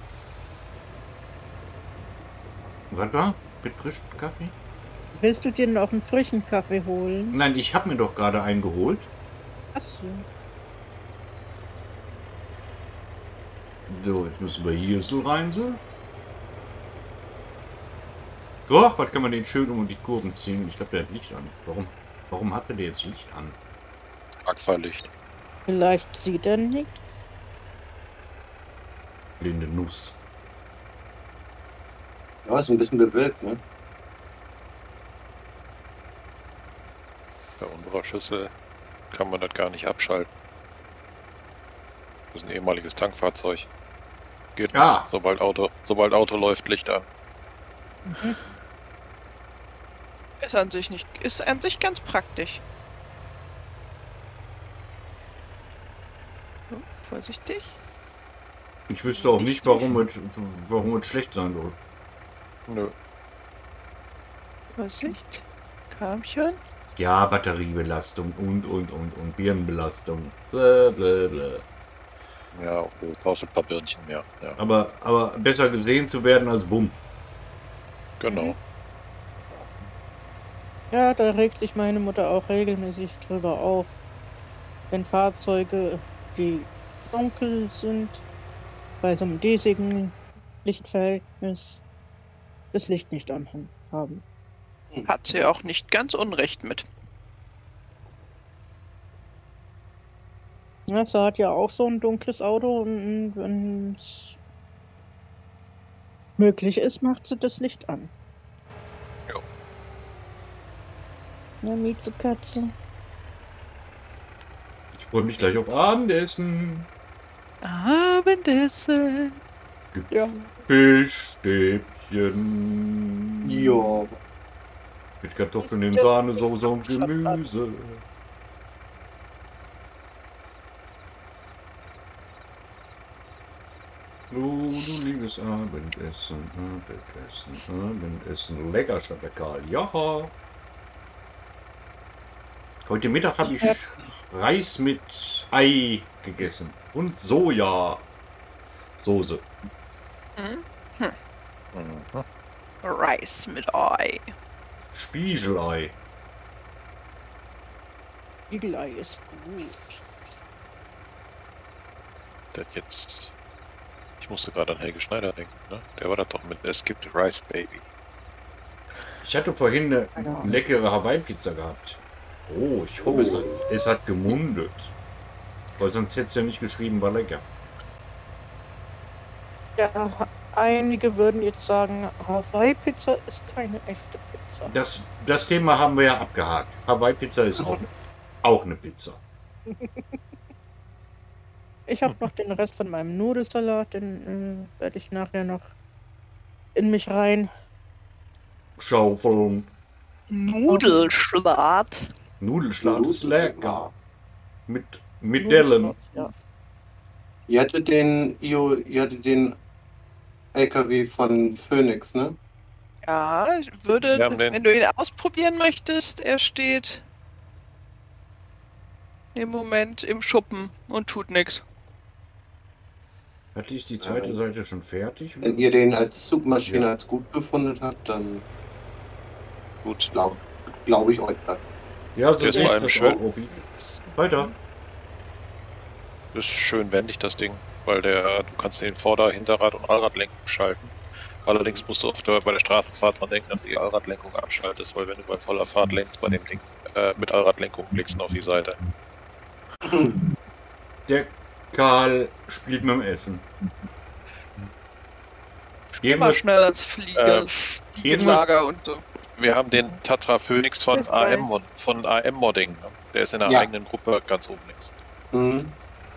S1: Was war? Mit frischem Kaffee?
S2: Willst du dir noch einen frischen Kaffee holen?
S1: Nein, ich habe mir doch gerade einen geholt.
S2: Achso.
S1: So, jetzt müssen wir hier so rein, so. Doch, was kann man den schön um die Kurven ziehen? Ich glaube, der hat Licht an. Warum hat er jetzt Licht an?
S5: Aqualicht.
S2: Vielleicht sieht er nichts.
S1: Blinde Nuss.
S3: Ja, ist ein bisschen bewölkt, ne?
S5: Bei unserer Schüssel kann man das gar nicht abschalten. Das ist ein ehemaliges Tankfahrzeug. Geht nicht.
S1: Ah.
S5: Sobald Auto läuft, Licht an.
S4: Ist an sich ganz praktisch. So, vorsichtig.
S1: Ich wüsste auch nicht, warum es schlecht sein soll.
S5: Nö.
S4: Vorsicht. Kamchen.
S1: Ja, Batteriebelastung und Birnenbelastung. Blablabla.
S5: Ja, du brauchst ein paar Birnchen mehr. Ja,
S1: Aber besser gesehen zu werden als Bumm.
S5: genau.
S2: Ja, da regt sich meine Mutter auch regelmäßig drüber auf. Wenn Fahrzeuge, die dunkel sind, bei so einem diesigen Lichtverhältnis, das Licht nicht an haben.
S4: Hat sie auch nicht ganz unrecht mit.
S2: Ja, sie hat ja auch so ein dunkles Auto und wenn es möglich ist, macht sie das Licht an.
S5: Jo.
S2: Ja, Miezekatze.
S1: Ich freue mich gleich auf Abendessen.
S4: Abendessen.
S2: Ja.
S1: Fischstäbchen.
S3: Ja.
S1: Mit Kartoffeln in Sahnesoße und Gemüse. Du liebes Abendessen, Abendessen. Lecker, Schapperkal. Ja. Heute Mittag habe ich Reis mit Ei gegessen. Und Sojasoße.
S5: Mhm.
S4: Reis mit Ei.
S1: Spiegelei.
S2: Spiegelei ist gut.
S5: Das jetzt. Ich musste gerade an Helge Schneider denken, ne? Der war da doch mit Es gibt Rice Baby.
S1: Ich hatte vorhin eine leckere Hawaii-Pizza gehabt. Oh, ich hoffe, es hat gemundet. Weil sonst hätte es ja nicht geschrieben, war lecker.
S2: Ja, einige würden jetzt sagen, Hawaii-Pizza ist keine echte Pizza.
S1: Das Thema haben wir ja abgehakt. Hawaii-Pizza ist auch eine Pizza.
S2: Ich habe noch den Rest von meinem Nudelsalat, den werde ich nachher noch in mich rein.
S1: Schaufeln.
S4: Nudelschlat.
S1: Nudelschlag ist lecker. Mit Dellen.
S2: Ja.
S3: Ihr hattet den LKW von Phoenix, ne?
S4: Ja, ich würde,
S5: Wir haben den-
S4: wenn du ihn ausprobieren möchtest, er steht im Moment im Schuppen und tut nichts.
S1: Hatte ich die zweite Seite schon fertig?
S3: Wenn ihr den als Zugmaschine als gut befunden habt, dann
S5: Gut.
S3: glaube ich euch das.
S1: Ja, so
S5: Der ist
S1: sehe
S5: vor
S1: ich
S5: allem
S1: das
S5: schön.
S1: auch, Obi. Weiter.
S5: Ist schön wendig, das Ding, weil du kannst den Vorder-, Hinterrad- und Allradlenkung schalten. Allerdings musst du bei der Straßenfahrt dran denken, dass du die Allradlenkung abschaltest, weil wenn du bei voller Fahrt lenkst bei dem Ding mit Allradlenkung blickst du auf die Seite.
S1: Der Karl spielt mit dem Essen.
S4: Immer
S1: Irgendwas,
S4: schnell als Fliegenlager und so.
S5: Wir haben den Tatra Phoenix von
S2: Bis bald.
S5: AM Modding. Ne? Der ist in der
S3: Ja.
S5: eigenen Gruppe ganz oben links.
S3: Mhm.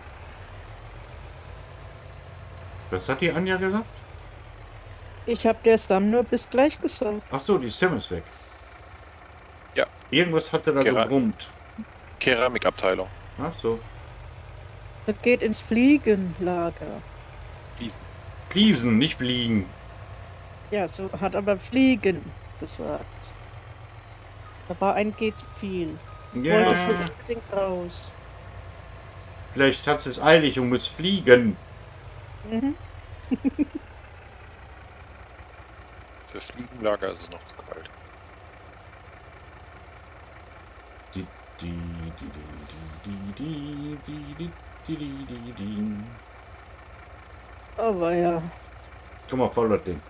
S1: was hat die Anja gesagt?
S2: Ich habe gestern nur bis gleich gesagt.
S1: Ach so, die Sam ist weg.
S5: Ja.
S1: Irgendwas hat er da
S5: Gera-
S1: gebrummt.
S5: Keramikabteilung.
S1: Ach so.
S2: Das geht ins Fliegenlager.
S1: Fliesen, nicht fliegen.
S2: Ja, so hat aber Fliegen gesagt. Da war ein G zu viel.
S1: Ja,
S2: Wollte ich jetzt unbedingt raus.
S1: vielleicht hat es eilig und muss fliegen.
S2: Mhm.
S5: Für Fliegenlager ist es noch zu kalt.
S2: Aber ja,
S1: Guck mal, voll das Ding.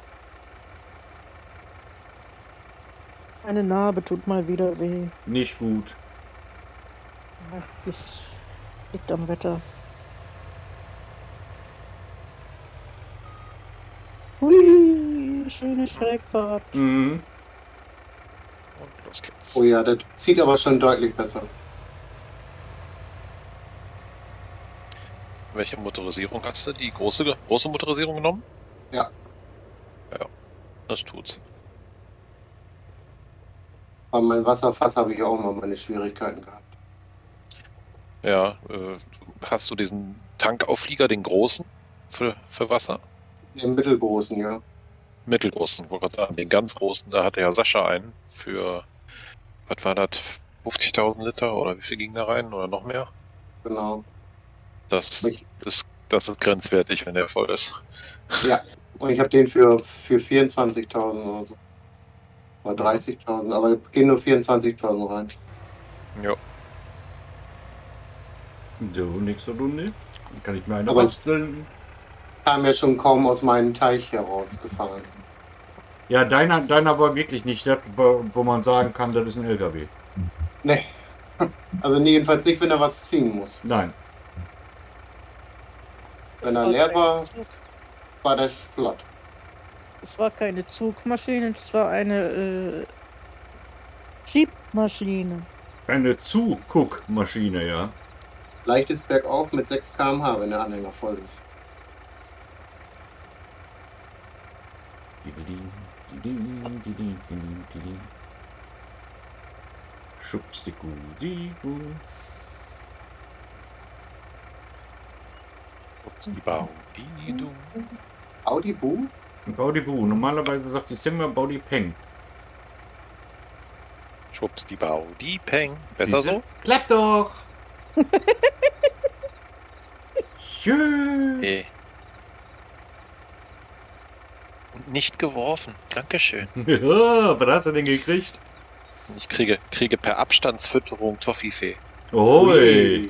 S2: meine Narbe tut mal wieder weh.
S1: Nicht gut.
S2: Ach, das liegt am Wetter. Hui, schöne Schrägfahrt.
S1: Mhm.
S5: Und los geht's.
S3: Oh ja, das zieht aber schon deutlich besser.
S5: Welche Motorisierung hast du? Die große Motorisierung genommen?
S3: Ja.
S5: Ja, das tut's.
S3: Bei meinem Wasserfass habe ich auch mal meine Schwierigkeiten gehabt.
S5: Ja, hast du diesen Tankauflieger, den großen, für Wasser?
S3: Den mittelgroßen, ja.
S5: Mittelgroßen, wollte gerade sagen. Den ganz großen, da hatte ja Sascha einen für, was war das, 50.000 Liter oder wie viel ging da rein oder noch mehr?
S3: Genau.
S5: Das
S3: Ich-
S5: ist grenzwertig, wenn der voll ist.
S3: Ja. Und ich habe den für 24.000 oder so. Oder 30.000, aber da gehen nur 24.000 rein.
S5: Ja,
S1: So, nächste Runde. Dann kann ich mir eine
S3: Aber-
S1: basteln.
S3: Kam ja schon kaum aus meinem Teich herausgefahren.
S1: Ja, deiner war wirklich nicht das, wo man sagen kann, das ist ein LKW.
S3: Nee. Also jedenfalls nicht, wenn er was ziehen muss.
S1: Nein.
S3: Wenn er leer war der flott.
S2: Das war keine Zugmaschine, das war eine Schiebmaschine.
S1: Eine Zuguckmaschine, ja.
S3: Leichtes Bergauf mit 6 km/h, wenn der Anhänger voll ist.
S1: Schubstiku-diku.
S5: ups, die Bau. Die du.
S3: Audi Boom?
S1: Bau die Bu. Normalerweise sagt die Simba, bau die Peng.
S5: Schwupps, die Bau. Die Peng. Besser
S1: Siehste?
S5: so?
S1: Klappt doch! Schön!
S5: Nee. Und nicht geworfen. Dankeschön.
S1: Ja, was hast du denn gekriegt?
S5: Ich kriege per Abstandsfütterung Toffifee.
S1: Oi!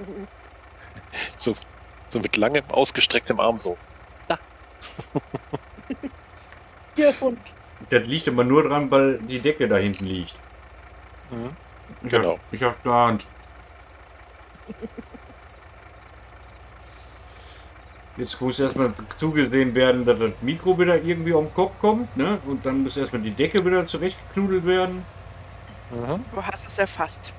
S5: So mit langem, ausgestrecktem Arm so.
S2: Hier und
S1: Das liegt aber nur dran, weil die Decke da hinten liegt.
S5: Mhm.
S1: Ich
S5: Genau.
S1: Hab, ich hab geahnt. Jetzt muss erstmal zugesehen werden, dass das Mikro wieder irgendwie am Kopf kommt, ne? Und dann muss erstmal die Decke wieder zurechtgeknudelt werden.
S5: Mhm.
S4: Du hast es erfasst.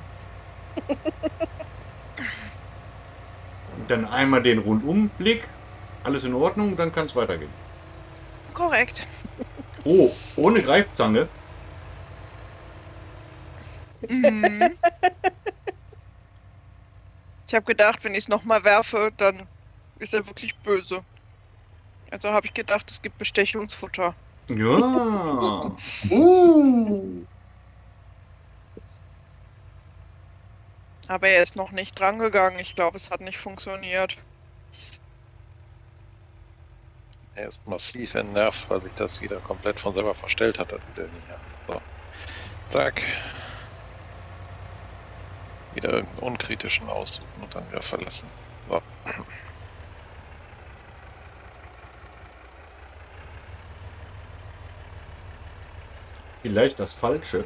S1: Und dann einmal den Rundumblick. Alles in Ordnung, dann kann es weitergehen.
S4: Korrekt.
S1: Oh, ohne Greifzange.
S4: Mhm. Ich habe gedacht, wenn ich es nochmal werfe, dann ist er wirklich böse. Also habe ich gedacht, es gibt Bestechungsfutter.
S1: Ja.
S3: Mm.
S4: Aber er ist noch nicht drangegangen. Ich glaube, es hat nicht funktioniert.
S5: Er ist massiv entnervt, weil sich das wieder komplett von selber verstellt hat. Wieder hier. So. Zack. Wieder irgendeinen unkritischen aussuchen und dann wieder verlassen. So.
S1: Vielleicht das Falsche.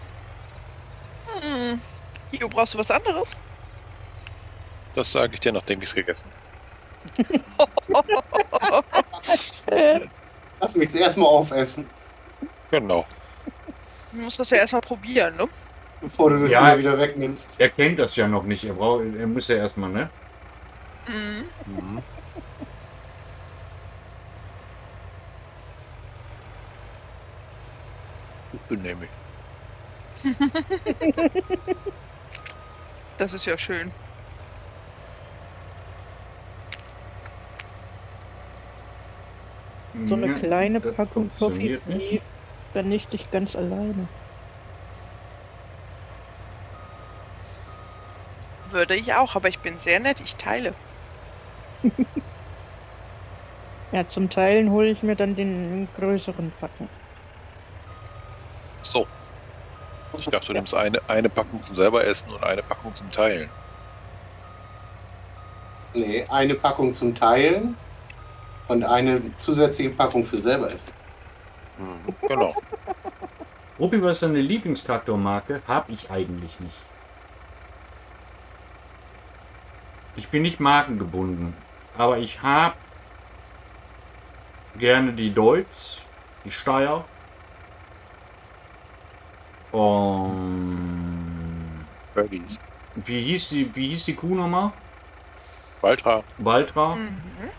S4: Hm. Jo, brauchst du was anderes?
S5: Das sage ich dir, nachdem ich es gegessen
S3: Lass mich zuerst mal aufessen,
S5: habe. Genau.
S4: Du musst das ja erstmal probieren, ne?
S3: bevor du das
S1: Ja.
S3: mir wieder wegnimmst.
S1: Er kennt das ja noch nicht. Er muss ja erstmal, ne?
S4: Mhm.
S5: Mhm. Ich bin nämlich.
S4: Das ist ja schön.
S2: So eine
S1: Ja,
S2: kleine
S1: das
S2: Packung
S1: funktioniert
S2: Toffee
S1: nicht.
S2: vernichte ich ganz alleine.
S4: Würde ich auch, aber ich bin sehr nett. Ich teile.
S2: Ja, zum Teilen hole ich mir dann den größeren Packen.
S5: So. Ich dachte, du nimmst eine Packung zum selber essen und eine Packung zum Teilen.
S3: Nee, eine Packung zum Teilen und eine zusätzliche Packung für selber essen.
S5: Mhm. Genau.
S1: Opi, was ist deine Lieblingstraktormarke? Hab ich eigentlich nicht. Ich bin nicht markengebunden, aber ich habe gerne die Deutz, die Steyr und
S5: Fergis.
S1: wie hieß die Kuh nochmal?
S5: Valtra.
S1: Valtra.
S4: Mhm.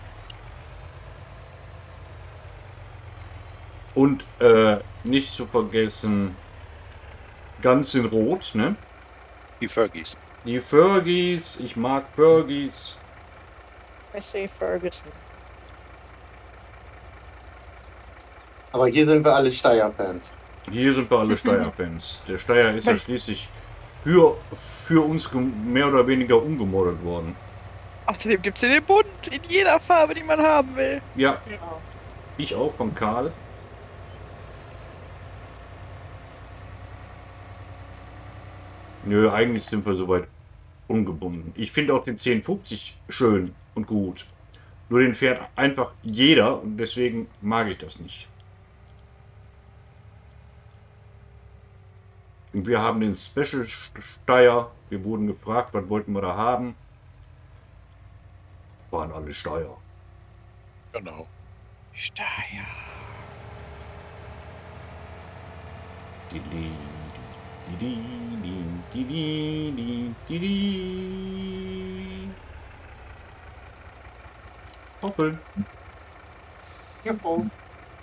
S1: Und nicht zu vergessen ganz in Rot, ne?
S5: Die Fergis.
S1: Die Fergis, ich mag Fergis.
S2: Massey Ferguson.
S3: Aber hier sind wir alle Steyr-Fans.
S1: Hier sind wir alle Steyr-Fans. Der Steyr ist ja schließlich für uns mehr oder weniger umgemodelt worden.
S4: Außerdem gibt es den bunt, in jeder Farbe, die man haben will.
S1: Ja, ich auch von Karl. Nö, eigentlich sind wir soweit ungebunden. Ich finde auch den 1050 schön und gut. Nur den fährt einfach jeder und deswegen mag ich das nicht. Und wir haben den Special Steyr. Wir wurden gefragt, was wollten wir da haben. Waren alle Steyr.
S5: Genau.
S4: Steier.
S1: Die, die, die, die, die, die, die, die. Hoppeln.
S3: Juhu.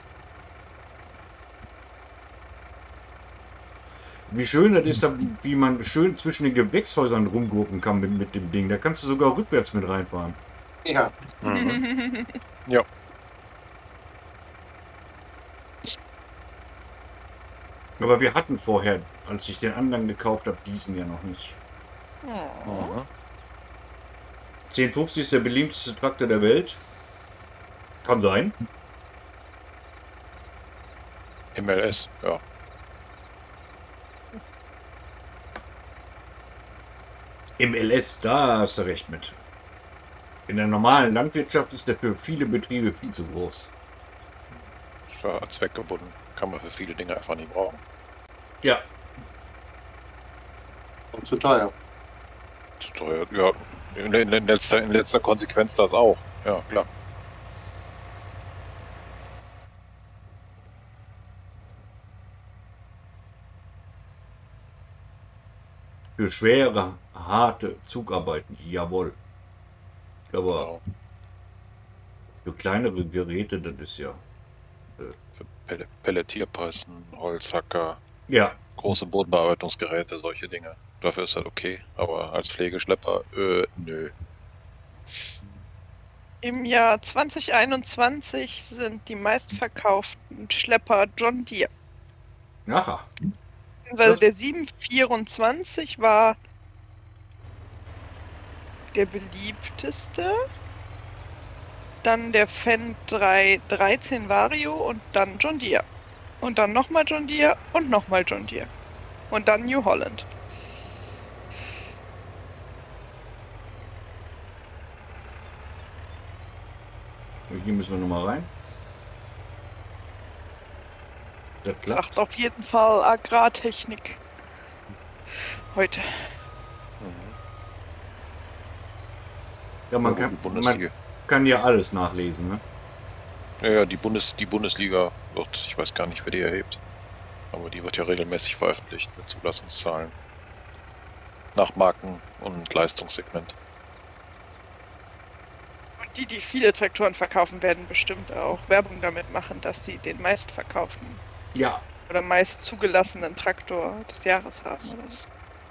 S1: Wie schön das ist, wie man schön zwischen den Gewächshäusern rumgurken kann mit dem Ding. Da kannst du sogar rückwärts mit reinfahren.
S3: Ja,
S5: Mhm. Ja.
S1: Aber wir hatten vorher, als ich den anderen gekauft habe, diesen ja noch nicht.
S4: Oh.
S5: Mhm.
S1: 1050 ist der beliebteste Traktor der Welt. Kann sein.
S5: MLS, ja.
S1: Im LS, da hast du recht mit. In der normalen Landwirtschaft ist der für viele Betriebe viel zu groß.
S5: Ich war zweckgebunden. Kann man für viele Dinge einfach nicht brauchen.
S1: Ja,
S3: und zu teuer.
S5: Zu teuer. Ja, in letzter Konsequenz das auch. Ja, klar.
S1: für schwere, harte Zugarbeiten, jawohl. Aber
S5: Genau.
S1: für kleinere Geräte, das ist ja...
S5: Für Pelletierpressen, Holzhacker.
S1: Ja,
S5: Große Bodenbearbeitungsgeräte, solche Dinge. Dafür ist halt okay. Aber als Pflegeschlepper, nö.
S4: Im Jahr 2021 sind die meistverkauften Schlepper John Deere.
S1: Aha.
S4: Beziehungsweise
S1: Das-
S4: der 724 war der beliebteste. Dann der Fendt 313 Vario und dann John Deere. Und dann nochmal John Deere und nochmal John Deere. Und dann New Holland.
S1: Hier müssen wir nochmal rein. Das klappt.
S4: Sagt auf jeden Fall Agrartechnik. Heute.
S5: Mhm.
S1: Ja, man
S5: Ja,
S1: kann,
S5: gut, Bundesliga.
S1: man kann ja alles nachlesen, ne?
S5: Ja, die Bundesliga wird, ich weiß gar nicht, wer die erhebt. Aber die wird ja regelmäßig veröffentlicht mit Zulassungszahlen. Nach Marken und Leistungssegment.
S4: Und die viele Traktoren verkaufen, werden bestimmt auch Werbung damit machen, dass sie den meistverkauften
S1: Ja,
S4: oder meist zugelassenen Traktor des Jahres haben. Oder so.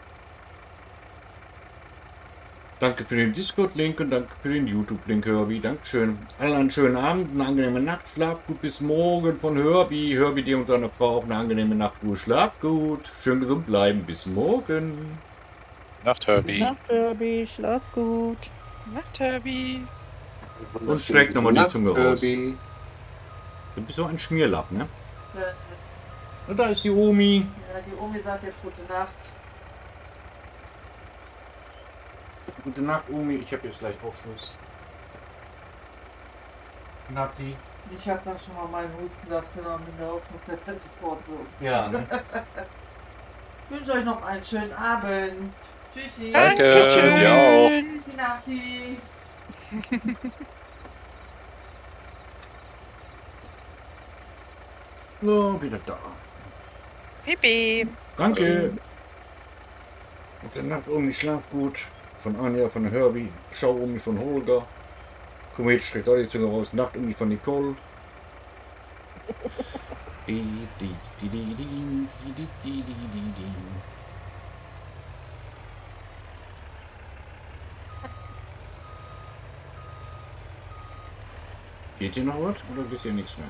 S1: danke für den Discord-Link und danke für den YouTube-Link, Herbie. Dankeschön. Allen einen schönen Abend, eine angenehme Nacht, schlaft gut bis morgen von Herbie. Herbie, dir und deiner Frau auch eine angenehme Nachtruhe. Schlaft gut, schön gesund bleiben, bis morgen.
S5: Nacht, Herbie.
S2: Nacht, Herbie, schlaf gut.
S4: Nacht, Herbie.
S1: Und streck nochmal die
S3: Nacht,
S1: Zunge raus.
S3: Herbie.
S1: Du bist so ein Schmierlapp, ne? Und da ist die Omi.
S6: Ja, die Omi sagt jetzt gute Nacht.
S1: Gute Nacht, Omi. Ich habe jetzt gleich auch Schluss. Natti.
S6: Ich habe dann schon mal meinen Hustensaft genommen in der Hoffnung, dass das sofort wird.
S1: Ja, ne?
S6: Ich wünsche euch noch einen schönen Abend. Tschüssi.
S5: Danke,
S4: Dankeschön.
S5: dir auch.
S6: Gute Nachti.
S1: So, wieder da.
S4: Pipi.
S1: Danke. Gute Nacht, Omi. Schlaf gut. Von Anja, von Herbie. Schau, Omi, von Holger. Komet streckt auch die Zunge raus. Nacht, Omi, von Nicole. Di, di, di, di, di, di, di, di, di, di. Geht hier noch was oder geht hier nichts mehr?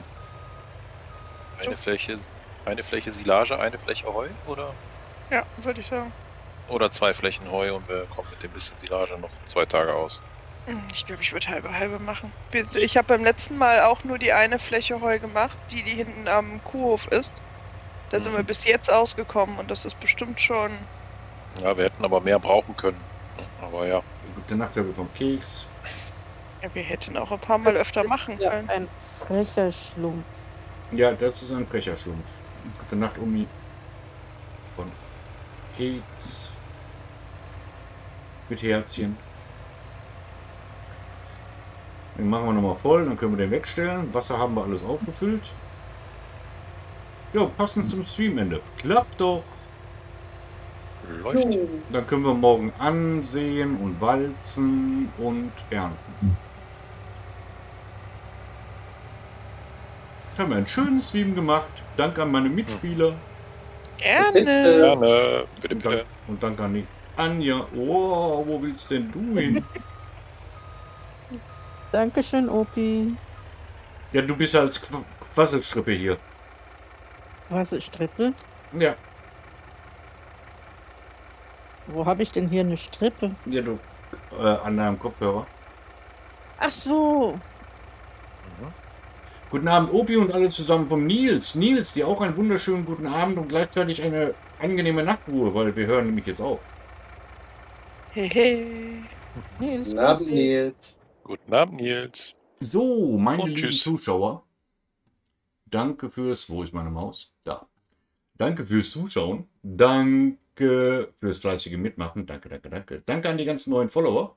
S5: Eine Fläche Silage, eine Fläche Heu oder?
S4: Ja, würde ich sagen.
S5: Oder 2 Flächen Heu und wir kommen mit dem bisschen Silage noch 2 Tage aus.
S4: Ich glaube, ich würde halbe machen. Ich habe beim letzten Mal auch nur die eine Fläche Heu gemacht, die hinten am Kuhhof ist. Da sind wir bis jetzt ausgekommen und das ist bestimmt schon.
S5: Ja, wir hätten aber mehr brauchen können. Aber ja.
S1: Gute Nacht, Herbie, vom Keks.
S4: Ja, wir hätten auch ein paar Mal öfter machen
S2: Ja,
S4: können.
S2: ein frecher Schlumpf.
S1: Ja, das ist ein Brecherschlumpf. Gute Nacht, Omi. Von Keks. Mit Herzchen. Den machen wir nochmal voll, dann können wir den wegstellen. Wasser haben wir alles aufgefüllt. Ja, passend zum Streamende. Klappt doch.
S5: Läuft.
S1: Dann können wir morgen ansehen und walzen und ernten. Jetzt haben wir einen schönen Stream gemacht. Danke an meine Mitspieler.
S4: Gerne.
S5: Gerne. Bitte,
S1: Und, dank,
S5: bitte.
S1: und danke an die Anja. Oh, wo willst denn du hin?
S2: Dankeschön, Opi.
S1: Ja, du bist ja als Quasselstrippe hier.
S2: Was ist Strippe?
S1: Ja,
S2: Wo habe ich denn hier eine Strippe?
S1: ja, du an deinem Kopfhörer.
S2: Ach so.
S1: Guten Abend, Opi und alle zusammen vom Nils. Nils, dir auch einen wunderschönen guten Abend und gleichzeitig eine angenehme Nachtruhe, weil wir hören nämlich jetzt auf.
S4: Hehe.
S2: Nils,
S3: Guten Abend,
S2: grüß dich.
S3: Nils.
S5: Guten Abend, Nils.
S1: So, meine
S5: Und
S1: lieben
S5: tschüss.
S1: Zuschauer. Danke fürs... Wo ist meine Maus? Da. Danke fürs Zuschauen. Danke fürs fleißige Mitmachen. Danke, danke, danke. Danke an die ganzen neuen Follower.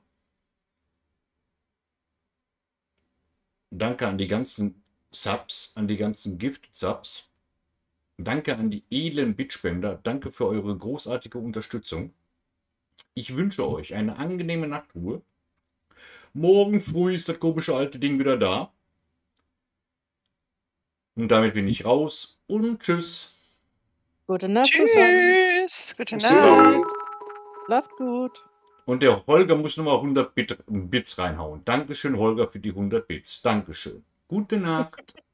S1: Danke an die ganzen Subs, an die ganzen Gift-Subs. Danke an die edlen Bitspender. Danke für eure großartige Unterstützung. Ich wünsche euch eine angenehme Nachtruhe. Morgen früh ist das komische alte Ding wieder da. Und damit bin ich raus und tschüss.
S2: Gute Nacht zusammen.
S4: Tschüss. Gute
S3: Tschüss.
S4: Nacht.
S2: Schlaft gut.
S1: Und der Holger muss nochmal 100 Bits reinhauen. Dankeschön, Holger, für die 100 Bits. Dankeschön. Gute Nacht.